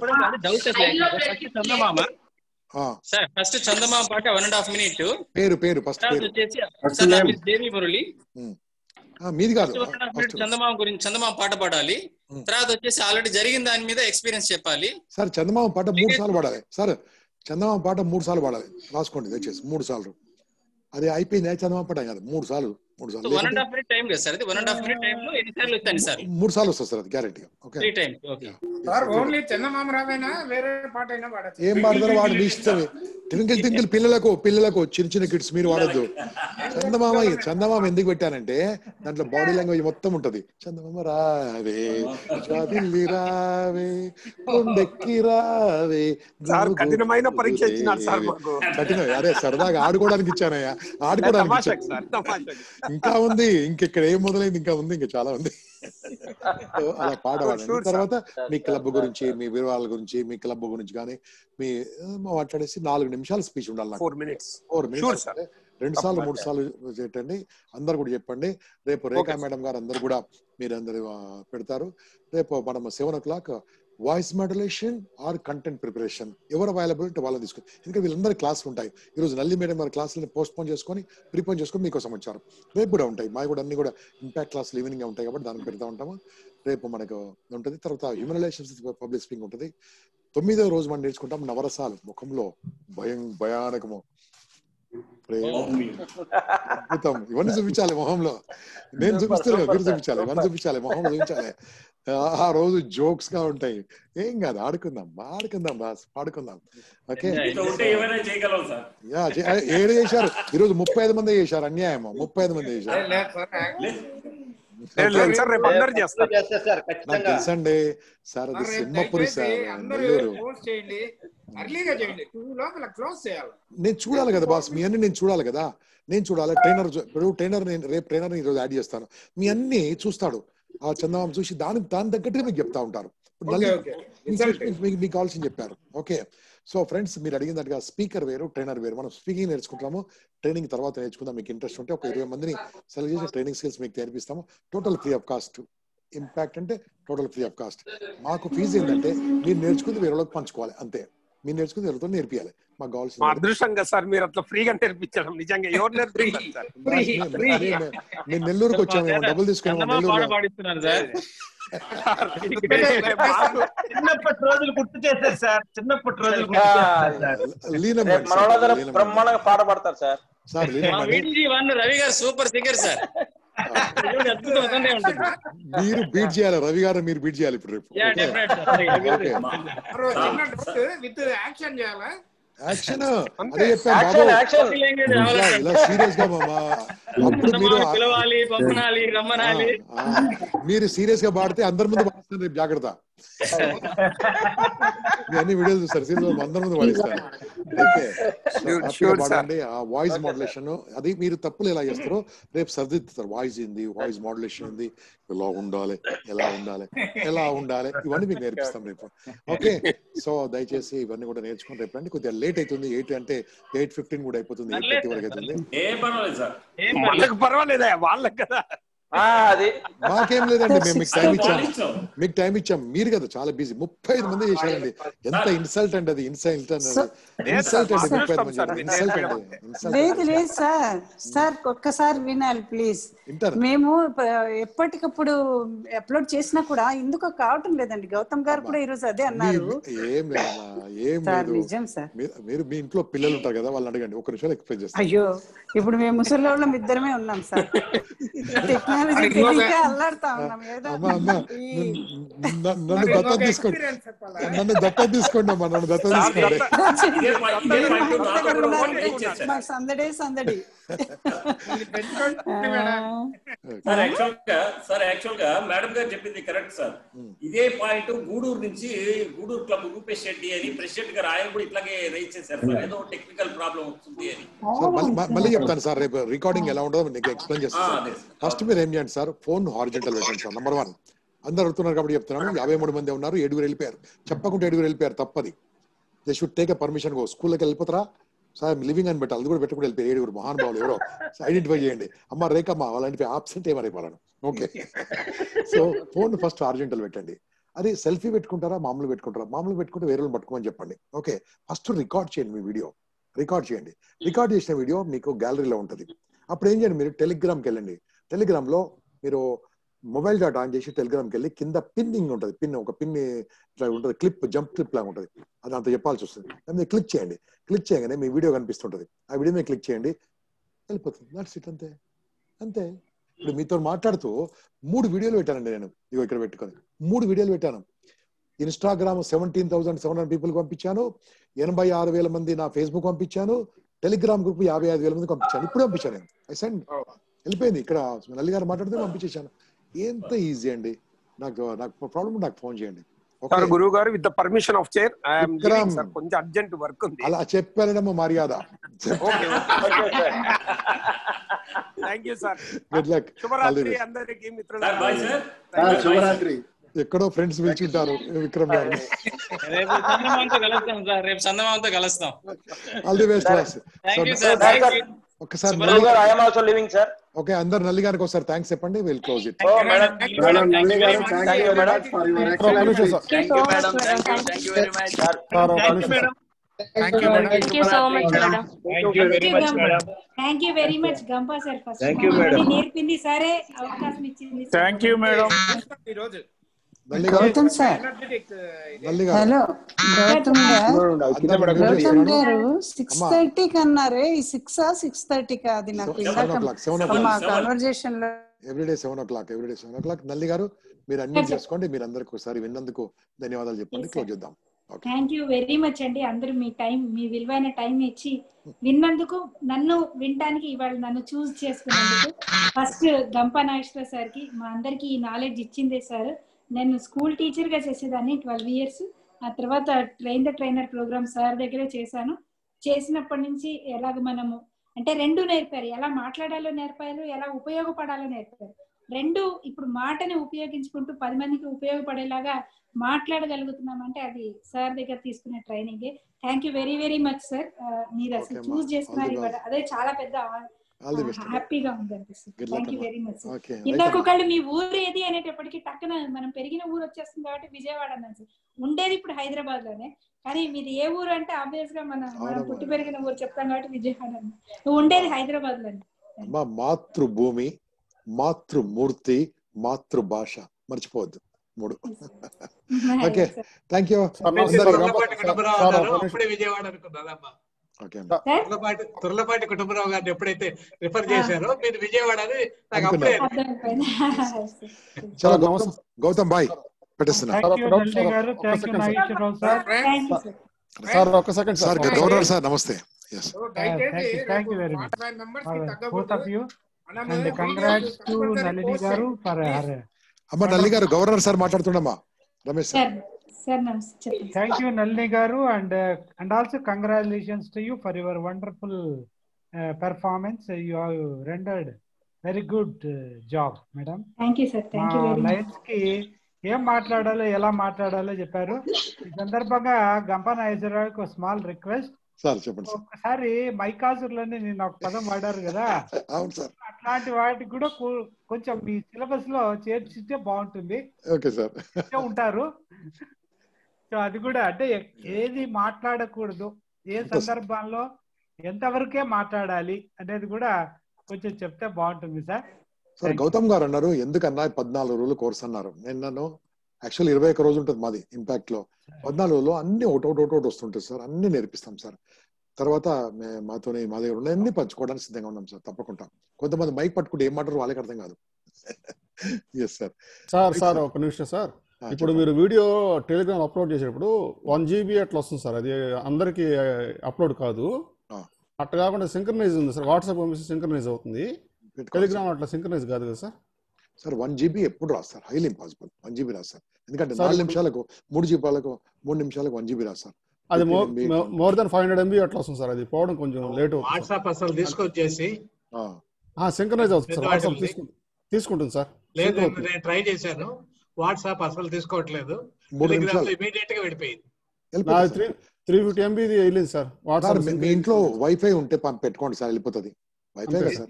సార్ ఫస్ట్ చందమామ పాట వన్ అండ్ హాఫ్ మినిట్. పేరు పేరు ఫస్ట్ పేరు వచ్చేసి దేవి మురళి. మీది కాదు, చందమామ గురించి చందమామ పాట పాడాలి. తర్వాత వచ్చేసి ఆల్రెడీ జరిగిన దాని మీద ఎక్స్పీరియన్స్ చెప్పాలి. సార్ చందమామ పాట మూడు సార్లు పాడాలి. సార్ చందమామ పాట మూడు సార్లు పాడాలి. రాసుకోండి దయచేసి, మూడు సార్లు. అది అయిపోయింది. చందమామ పాట కాదు, మూడు సార్లు మూడు సార్లు one and half minute time కదా sir. One and half minute time లో ఎన్ని సార్లు వచ్చాను సార్? మూడు సార్లు వస్తుంది సార్, అది గ్యారెంటీగా. ఓకే సార్ ఓన్లీ చందమామ రావేనా, వేరే పాట అయినా పాడచ్చు? ఏం పాడతారో వాడు మీ ఇష్టమే. టింకిల్ టింకిల్ పిల్లలకు పిల్లలకు చిన్న చిన్న కిడ్స్ మీరు వాడద్దు. చందమామ చందమామ ఎందుకు పెట్టానంటే దాంట్లో బాడీ లాంగ్వేజ్ మొత్తం ఉంటది. చందమామ రావే చాదిల్లి రావే కొండెక్కి రావే. కఠినమైన పరీక్ష ఇచ్చినారు సార్ మాకు. కఠిన అదే సరదాగా ఆడుకోవడానికి ఇచ్చానయ్యా, ఆడుకోవడానికి. ఇంకా ఉంది, ఇంకెక్కడ ఏం మొదలైంది, ఇంకా ఉంది, ఇంకా చాలా ఉంది. అలా పాడవాడండి. తర్వాత మీ క్లబ్ గురించి, మీ వివరాల గురించి, మీ క్లబ్ గురించి కానీ మీ మాట్లాడేసి నాలుగు నిమిషాలు స్పీచ్ ఉండాలి నాకు. ఫోర్ మినిట్స్ ఫోర్ మినిట్స్ రెండు సార్లు మూడు సార్లు చెప్పండి. అందరు కూడా చెప్పండి. రేపు రేఖా మేడం గారు అందరు కూడా మీరు అందరు పెడతారు. రేపు మనం seven o'clock voice modulation or content preparation ఎవరు అవైలబుల్ అంటే వాళ్ళని తీసుకుని, ఎందుకంటే వీళ్ళందరూ క్లాసులు ఉంటాయి. ఈరోజు నల్లి మేడం గారి క్లాసులని పోస్ట్ పోన్ చేసుకొని ప్రిపోన్ చేసుకొని మీకోసం వచ్చారు. రేపు కూడా ఉంటాయి, మావి కూడా అన్ని కూడా ఇంపాక్ట్ క్లాసులు ఈవినింగ్ ఉంటాయి కాబట్టి దానికి పెడతా ఉంటాము. రేపు మనకు ఉంటుంది. తర్వాత హ్యూమన్ రిలేషన్స్ పబ్లిక్ స్పీకింగ్ ఉంటుంది. తొమ్మిదో రోజు మనం నేర్చుకుంటాం నవరసాలు. ముఖంలో భయం భయానకము, ప్రేమ, అద్భుతం, ఇవన్నీ చూపించాలి మొహంలో. నేను చూపిస్తాను, మీరు చూపించాలి, ఇవన్నీ చూపించాలి, మొహంలో చూపించాలి. ఆ రోజు జోక్స్ గా ఉంటాయి. ఏం కాదు, ఆడుకుందాం ఆడుకుందాం బాస్, పాడుకుందాం. ఓకే ఏడు చేశారు ఈరోజు, ముప్పై ఐదు మంది చేశారు. అన్యాయమో, ముప్పై ఐదు మంది చేశారు. నాకు తెలుసండి సార్, అది సింహపురి సార్, నెల్లూరు. నేను చూడాలి కదా బాస్, మీ అన్ని నేను చూడాలి కదా, నేను చూడాలి. ట్రైనర్ ఇప్పుడు ట్రైనర్ నేను రేపు ట్రైనర్ ఈరోజు యాడ్ చేస్తాను. మీ అన్ని చూస్తాడు. ఆ చందమామ చూసి దానికి దాని తగ్గట్టుగా మీకు చెప్తా ఉంటారు. మీకు కావాల్సింది చెప్పారు. ఓకే. సో ఫ్రెండ్స్, మీరు అడిగినట్టుగా స్పీకర్ వేరు, ట్రైనర్ వేరు. మనం స్పీకింగ్ నేర్చుకుంటాము, ట్రైనింగ్ తర్వాత నేర్చుకుందాం. మీకు ఇంట్రెస్ట్ ఉంటే ఒక ఇరవై మందిని సెలెక్ట్ చేసి ట్రైనింగ్ స్కిల్స్ మీకు నేర్పిస్తాము. Total free of cost. Impact అంటే టోటల్ ఫ్రీ ఆఫ్ కాస్ట్. మాకు ఫీజు ఏంటంటే మీరు నేర్చుకుంది వేరేలోకి పంచుకోవాలి, అంతే. మీరు నేర్చుకుంది వేరేతో నేర్పియాలి. మాకు కావాల్సింది అదృష్టంగా సార్ మీరు అట్లా ఫ్రీగా నేర్పించడం. నిజంగా ఎవరు నేర్పిస్తారు? నేను నెల్లూరుకి వచ్చాము, డబ్బులు తీసుకున్నాము. నెల్లూరు చిన్నప్పటి రోజులు గుర్తు చేశారు సార్. చిన్నప్పటి రోజులు బ్రహ్మాండంగా పాట పాడతారు sir. Sir Ravi garu super singer sir. మీరు బీట్ చేయాలి, రవి గారు మీరు బీట్ చేయాలి ఇప్పుడు రేపు. యాక్షన్ అదే చెప్పాను బాబు, ఇలా సీరియస్ గా మామా. అప్పుడు మీరు మీరు సీరియస్ గా పాడితే అందరి ముందు రేపు జాగ్రత్త. అన్ని వీడియోలు చూస్తారు, సీరియల్ అందరి ముందు వాడిస్తారు. పాడండి. ఆ వాయిస్ మాడ్యులేషన్ అది మీరు తప్పులు ఎలా చేస్తారో రేపు సరిదిద్దుతారు. వాయిస్ ఏంది, వాయిస్ మాడ్యులేషన్ ఏంది, ఎలా ఉండాలి, ఎలా ఉండాలి, ఎలా ఉండాలి, ఇవన్నీ మీకు నేర్పిస్తాం రేపు. ఓకే, సో దయచేసి ఇవన్నీ కూడా నేర్చుకుని రేపు రండి. కొద్దిగా లేట్ అవుతుంది, ఎయిట్ అంటే ఎయిట్ ఫిఫ్టీన్ కూడా అయిపోతుంది, ఎయిట్ థర్టీ వరకు అవుతుంది. పర్వాలేదా వాళ్ళకి కదా, మాకేం లేదండి, మేము మీకు టైం ఇచ్చాం, మీకు టైం ఇచ్చాం. మీరు కదా చాలా బిజీ, ముప్పై ఐదు మంది చేశారండి. ఎంత ఇన్సల్ట్ అండి అది, ఇన్సల్ట్ అన్నది ఇన్సల్ట్ అండి. ముప్పై ఐదు మంది ఇన్సల్ట్ అండి. లేదు లేదు సార్, సార్ ఒక్కసారి వినాలి ప్లీజ్. మేము ఎప్పటికప్పుడు అప్లోడ్ చేసినా కూడా ఎందుకో కావటం లేదండి. గౌతమ్ గారు కూడా ఈ రోజు అదే అన్నారు. ఏం లేదమ్మా, ఏం లేదు. నిజం సార్, మీరు మీ ఇంట్లో పిల్లలు ఉంటారు కదా, వాళ్ళని అడగండి, ఒక నిమిషాలు ఎక్స్ప్లెయిన్ చేస్తాను. అయ్యో ఇప్పుడు మేము ముసలి వాళ్ళం ఇద్దరమే ఉన్నాం సార్, టెక్నాలజీ అల్లాడుతా ఉన్నాం. నన్ను దత్త తీసుకోండి, నన్ను దత్త తీసుకోండి అమ్మా, నన్ను దత్త తీసుకోండి. మాకు సందడే సందడి. సార్ యాక్చువల్ గా సార్ యాక్చువల్ గా మేడం గారు చెప్పింది కరెక్ట్ సార్. ఇదే పాయింట్ గూడూరు నుంచి గూడూరు క్లబ్ రూపేష్ రెడ్డి అని ప్రెసిడెంట్ గారు ఆయన కూడా ఇట్లాగే రైజ్ చేశారు సార్, ఏదో టెక్నికల్ ప్రాబ్లం వస్తుంది అని. మళ్ళీ చెప్తాను సార్, రేపు రికార్డింగ్ ఎలా ఉండదో నీకు ఎక్స్ప్లెయిన్ చేస్తాను. ఫస్ట్ మీరు ఏం చేయండి సార్, ఫోన్ హారిజంటల్ పెట్టండి సార్. నెంబర్ వన్, అందరు అడుగుతున్నారు కాబట్టి చెప్తున్నాను. యాభై మూడు మంది ఉన్నారు, ఏడుగురు వెళ్ళిపోయారు. చెప్పకుండా ఏడుగురు వెళ్ళిపోయారు, తప్పది. They should take a permission. Go స్కూల్కి వెళ్ళిపోతారా సార్, లివింగ్ అని పెట్టాలి, అది కూడా పెట్టుకుని వెళ్ళిపోయి ఏడుగురు మహానుభావులు ఎవరో ఐడెంటిఫై చేయండి. అమ్మ రేఖమ్మ వాళ్ళని ఆబ్సెంట్ ఏమరైపోవాలను. Okay, so phone first horizontal పెట్టండి. అది సెల్ఫీ పెట్టుకుంటారా, మామూలు పెట్టుకుంటారా? మామూలు పెట్టుకుంటే వేరే వాళ్ళు పట్టుకోమని చెప్పండి. ఓకే, ఫస్ట్ రికార్డ్ చేయండి, మీ వీడియో రికార్డ్ చేయండి. రికార్డ్ చేసిన వీడియో మీకు గ్యాలరీలో ఉంటుంది. అప్పుడు ఏం చేయండి, మీరు టెలిగ్రామ్కి వెళ్ళండి. టెలిగ్రామ్ లో మీరు మొబైల్ డాట్ ఆన్ చేసి టెలిగ్రామ్కి వెళ్ళి కింద పిన్నింగ్ ఉంటుంది, పిన్ ఒక పిన్ ఇట్లా ఉంటుంది, క్లిప్ జంప్ క్లిప్ లాగా ఉంటుంది, అది అంత చెప్పాల్సి వస్తుంది. దాన్ని క్లిక్ చేయండి. క్లిక్ చేయగానే మీ వీడియో కనిపిస్తుంటుంది. ఆ వీడియో మీద క్లిక్ చేయండి, వెళ్ళిపోతుంది. దట్స్ ఇట్, అంతే అంతే. ఇప్పుడు మీతో మాట్లాడుతూ మూడు వీడియోలు పెట్టానండి నేను, ఇగో ఇక్కడ పెట్టుకొని మూడు వీడియోలు పెట్టాను. Instagram seventeen thousand seven hundred people పంపించాను, ఎనభై ఆరు వేల మంది నా ఫేస్బుక్ పంపించాను, టెలిగ్రామ్ గ్రూప్ యాభై ఐదు వేల మంది పంపించాను. ఇప్పుడు పంపించాను నేను, ఐ సెండ్, వెళ్ళిపోయింది. ఇక్కడ నల్లి గారు మాట్లాడితే పంపించేశాను. ఎంత ఈజీ అండి. నాకు నాకు ప్రాబ్లం నాకు ఫోన్ చేయండి. గురువు గారు, with the permission of chair, కొంచెం అర్జెంట్ వర్క్ ఉంది. అలా చెప్పారడమ్మ మర్యాద. Thank you sir. Good luck. శుభరాత్రి అందరికీ మిత్రులు. శుభరాత్రి. ఎక్కడో ఫ్రెండ్స్ పిలుచుంటారు విక్రమ్ గారు. రేపు చందమామతో కలుస్తాం సార్, రేపు చందమామతో కలుస్తాం. All the best boss. ఒకసారి ఓకే, అందరు నల్లి గారికి ఒకసారి థ్యాంక్స్ చెప్పండి. Will close it. Thank you, madam. Thank you so much, madam. Thank you very much, madam. Thank you very much, Gampa sir. First, thank you, madam. నేర్పింది సరే, అవకాశం ఇచ్చింది. Thank you, madam. ఈ రోజు గౌతమ్ సార్, హలో గౌతమ్ గారు, గౌతమ్ గారు six థర్టీకి అన్నారే, ఈ సిక్స్ సిక్స్ థర్టీకి అది నాకు మా కన్వర్జేషన్ లో everyday seven o'clock everyday seven o'clock Nalli garu మీరు అన్మ్యూట్ చేసుకోండి. మీరు అందరికి ఒకసారి విన్నందుకు ధన్యవాదాలు చెప్పండి. క్లోజ్ చేద్దాం. థ్యాంక్ యూ వెరీ మచ్ అండి. అందరూ మీ టైం, మీ విలువైన టైం ఇచ్చి విన్నందుకు, నన్ను వినటానికి ఇవాళ నన్ను చూస్ చేసుకున్నందుకు ఫస్ట్ గంపా నాగేశ్వర సార్ కి, మా అందరికి ఈ నాలెడ్జ్ ఇచ్చిందే సార్. నేను స్కూల్ టీచర్ గా చేసేదాన్ని ట్వెల్వ్ ఇయర్స్. ఆ తర్వాత train the trainer program sir దగ్గరే చేశాను. చేసినప్పటి నుంచి ఎలాగ మనము అంటే రెండు నేర్పారు, ఎలా మాట్లాడాలో నేర్పారు, ఎలా ఉపయోగపడాలో నేర్పారు. రెండు ఇప్పుడు మాటని ఉపయోగించుకుంటూ పది మందికి ఉపయోగపడేలాగా మాట్లాడగలుగుతున్నామంటే అది సార్ దగ్గర తీసుకునే ట్రైనింగే. Thank you very very much sir. మీరు అసలు చూస్ చేసుకున్నారు ఇవాళ, అదే చాలా పెద్ద హ్యాపీగా ఉంది అనిపిస్తుంది. Thank you very much sir. ఇంకొకళ్ళు మీ ఊరు ఏది అనేటప్పటికీ టక్కున మనం పెరిగిన ఊరు వచ్చేస్తుంది కాబట్టి విజయవాడ అన్నాను సార్. ఉండేది ఇప్పుడు హైదరాబాద్ లోనే, కానీ మీది ఏ ఊరు అంటే ఆబ్వియస్ గా మనం మనం పుట్టి పెరిగిన ఊరు చెప్తాం కాబట్టి విజయవాడ. నువ్వు ఉండేది హైదరాబాద్ లోనే. మాతృభూమి, మాతృమూర్తి, మాతృభాష మర్చిపోవద్దు. మూడు. Okay, thank you. విజయవాడ అనుకున్నారమ్మా. తుర్లపాటి కుటుంబరావు గారిని ఎప్పుడైతే రిఫర్ చేశారో మీరు విజయవాడ అని నాకు అప్పుడే. గౌతమ్ బాయ్ పెట్టేస్తున్నా సార్. ఒక సెకండ్ సార్. గవర్నర్ సార్ నమస్తే. Thank you very much both of you, and congrats to Nalini garu for her అమ్మ నల్లి గారు గవర్నర్ సార్ మాట్లాడుతున్నామా Ramesh sir. Thank you Nalli గారు and and also congratulations to you for your wonderful performance. You have rendered very good job madam. Thank you sir. Thank you very much. Lines కి ఏం మాట్లాడాలో ఎలా మాట్లాడాలో చెప్పారు. ఈ సందర్భంగా గంప నాగేశ్వరరావుకి ఒక స్మాల్ రిక్వెస్ట్ సార్. చెప్పండి సార్. ఒకసారి మైకాజుర్లని నేను ఒక పదం వాడారు కదా, అవును సార్. అట్లాంటి వాటికి కూడా కొంచెం మీ సిలబస్ లో చేర్చితే బాగుంటుంది. Okay sir. ఉంటారు సో అది కూడా అంటే ఏది మాట్లాడకూడదు, ఏ సందర్భంలో ఎంతవరకే మాట్లాడాలి అనేది కూడా కొంచెం చెప్తే బాగుంటుంది సార్. సార్ గౌతమ్ గారు అన్నారు ఎందుకన్నా పద్నాలుగు రోజులు కోర్స్ అన్నారు. నేను నన్ను యాక్చువల్ ఇరవై ఒక్క రోజు ఉంటుంది మాది ఇంపాక్ట్ లో. పద్నాలుగు రోజులు అన్ని ఒకటి ఒకటి ఒకటి వస్తుంటుంది సార్. అన్ని నేర్పిస్తాం సార్. తర్వాత మాతో మా దగ్గర ఉన్న అన్ని పంచుకోవడానికి సిద్ధంగా ఉన్నాం సార్. తప్పకుండా. కొంతమంది మైక్ పట్టుకుంటే ఏం మాట్లాడరు వాళ్ళకి అర్థం కాదు. Yes sir. సార్ సార్ ఒక నిమిషం సార్. ఇప్పుడు మీరు వీడియో టెలిగ్రామ్ అప్లోడ్ చేసేటప్పుడు వన్ జీబీ అట్లా వస్తుంది సార్. అది అందరికి అప్లోడ్ కాదు. అట్లా కాకుండా సింక్రనైజ్ ఉంది సార్. వాట్సాప్ పంపిస్తే సింక్రనైజ్ అవుతుంది. టెలిగ్రామ్ అట్లా సింక్రనైజ్ కాదు కదా సార్. సార్ వన్ జీబీ ఎప్పుడు రాదు sir. Highly impossible. One GB రాదు సార్. ఎందుకంటే నాలుగు నిమిషాలకు మూడు జీబీలకు మూడు నిమిషాలకు వన్ జీబీ రాదు సార్. అది more than five hundred MB అట్లా వస్తుంది సార్. అది పోవడం కొంచెం లేట్ అవుతుంది. వాట్సాప్ అసలు తీసుకొచ్చేసి సింక్రనైజ్ అవుతుంది సార్. వాట్సాప్ తీసుకుంటుంది సార్. లేదు నేను ట్రై చేశాను. వాట్సాప్ అసలు తీసుకోవట్లేదు. ఇమీడియట్ గా వెళ్ళిపోయింది. త్రీ ఫిఫ్టీ ఎంబీ వెళ్ళింది సార్. వాట్సాప్ మీ ఇంట్లో వైఫై ఉంటే పెట్టుకోండి సార్, వెళ్ళిపోతుంది. Wifi sir.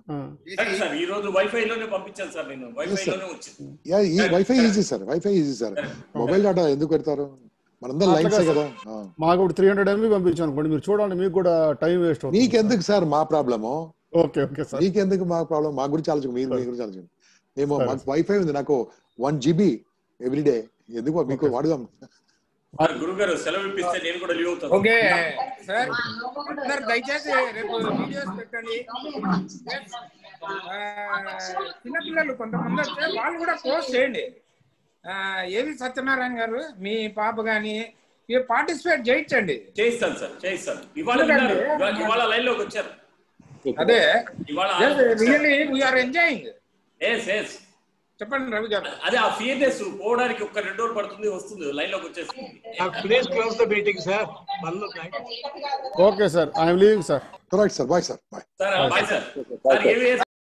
ఈ రోజు వైఫై లోనే పంపించాను సార్. నేను వైఫై లోనే వచ్చింది. ఈ wifi easy sir. Wifi easy sir. Mobile data ఎందుకు పెడతారు? మనందరం లైన్స్ కదా. మాకు త్రీ హండ్రెడ్ ఎంబీ పంపించాను అనుకోండి, మీరు చూడండి, మీకు కూడా టైం వేస్ట్ అవుతుంది. మీకెందుకు సార్ మా ప్రాబ్లము? Okay okay sir. మీకెందుకు మా ప్రాబ్లం? మా గురించి ఆలోచన, మీరు మీ గురించి ఆలోచన. మేము మాకు వైఫై ఉంది. నాకు వన్ జీబీ ఎవ్రీడే. ఎందుకు మీకు వాడదాం. గురుగారు సెలవు ఇప్పిస్తే నేను కూడా లీవ్ అవుతాను. Okay sir. సార్ దయచేసి రేపు వీడియోస్ పెట్టండి. చిన్నపిల్లలు కొంతమంది వస్తే వాళ్ళు కూడా పోస్ట్ చేయండి. ఏవి సత్యనారాయణ గారు మీ పాప గాని పార్టిసిపేట్ చేయించండి. చేయిస్తాను సార్, చేయిస్తాను. ఇవాళ ఇవాళ లైన్ లోకి వచ్చారు. అదే ఇవాళ really we are enjoying. Yes yes చెప్పండి రవి గారు. అదే ఆ ఫియర్నెస్ పోవడానికి ఒక రెండు రోజులు పడుతుంది, వస్తుంది, లైన్ లోకి వచ్చేస్తుంది. Please close the meeting sir. Okay sir. I'm leaving sir. Right sir. Bye sir. Bye sir. Bye sir. Sir ఏవి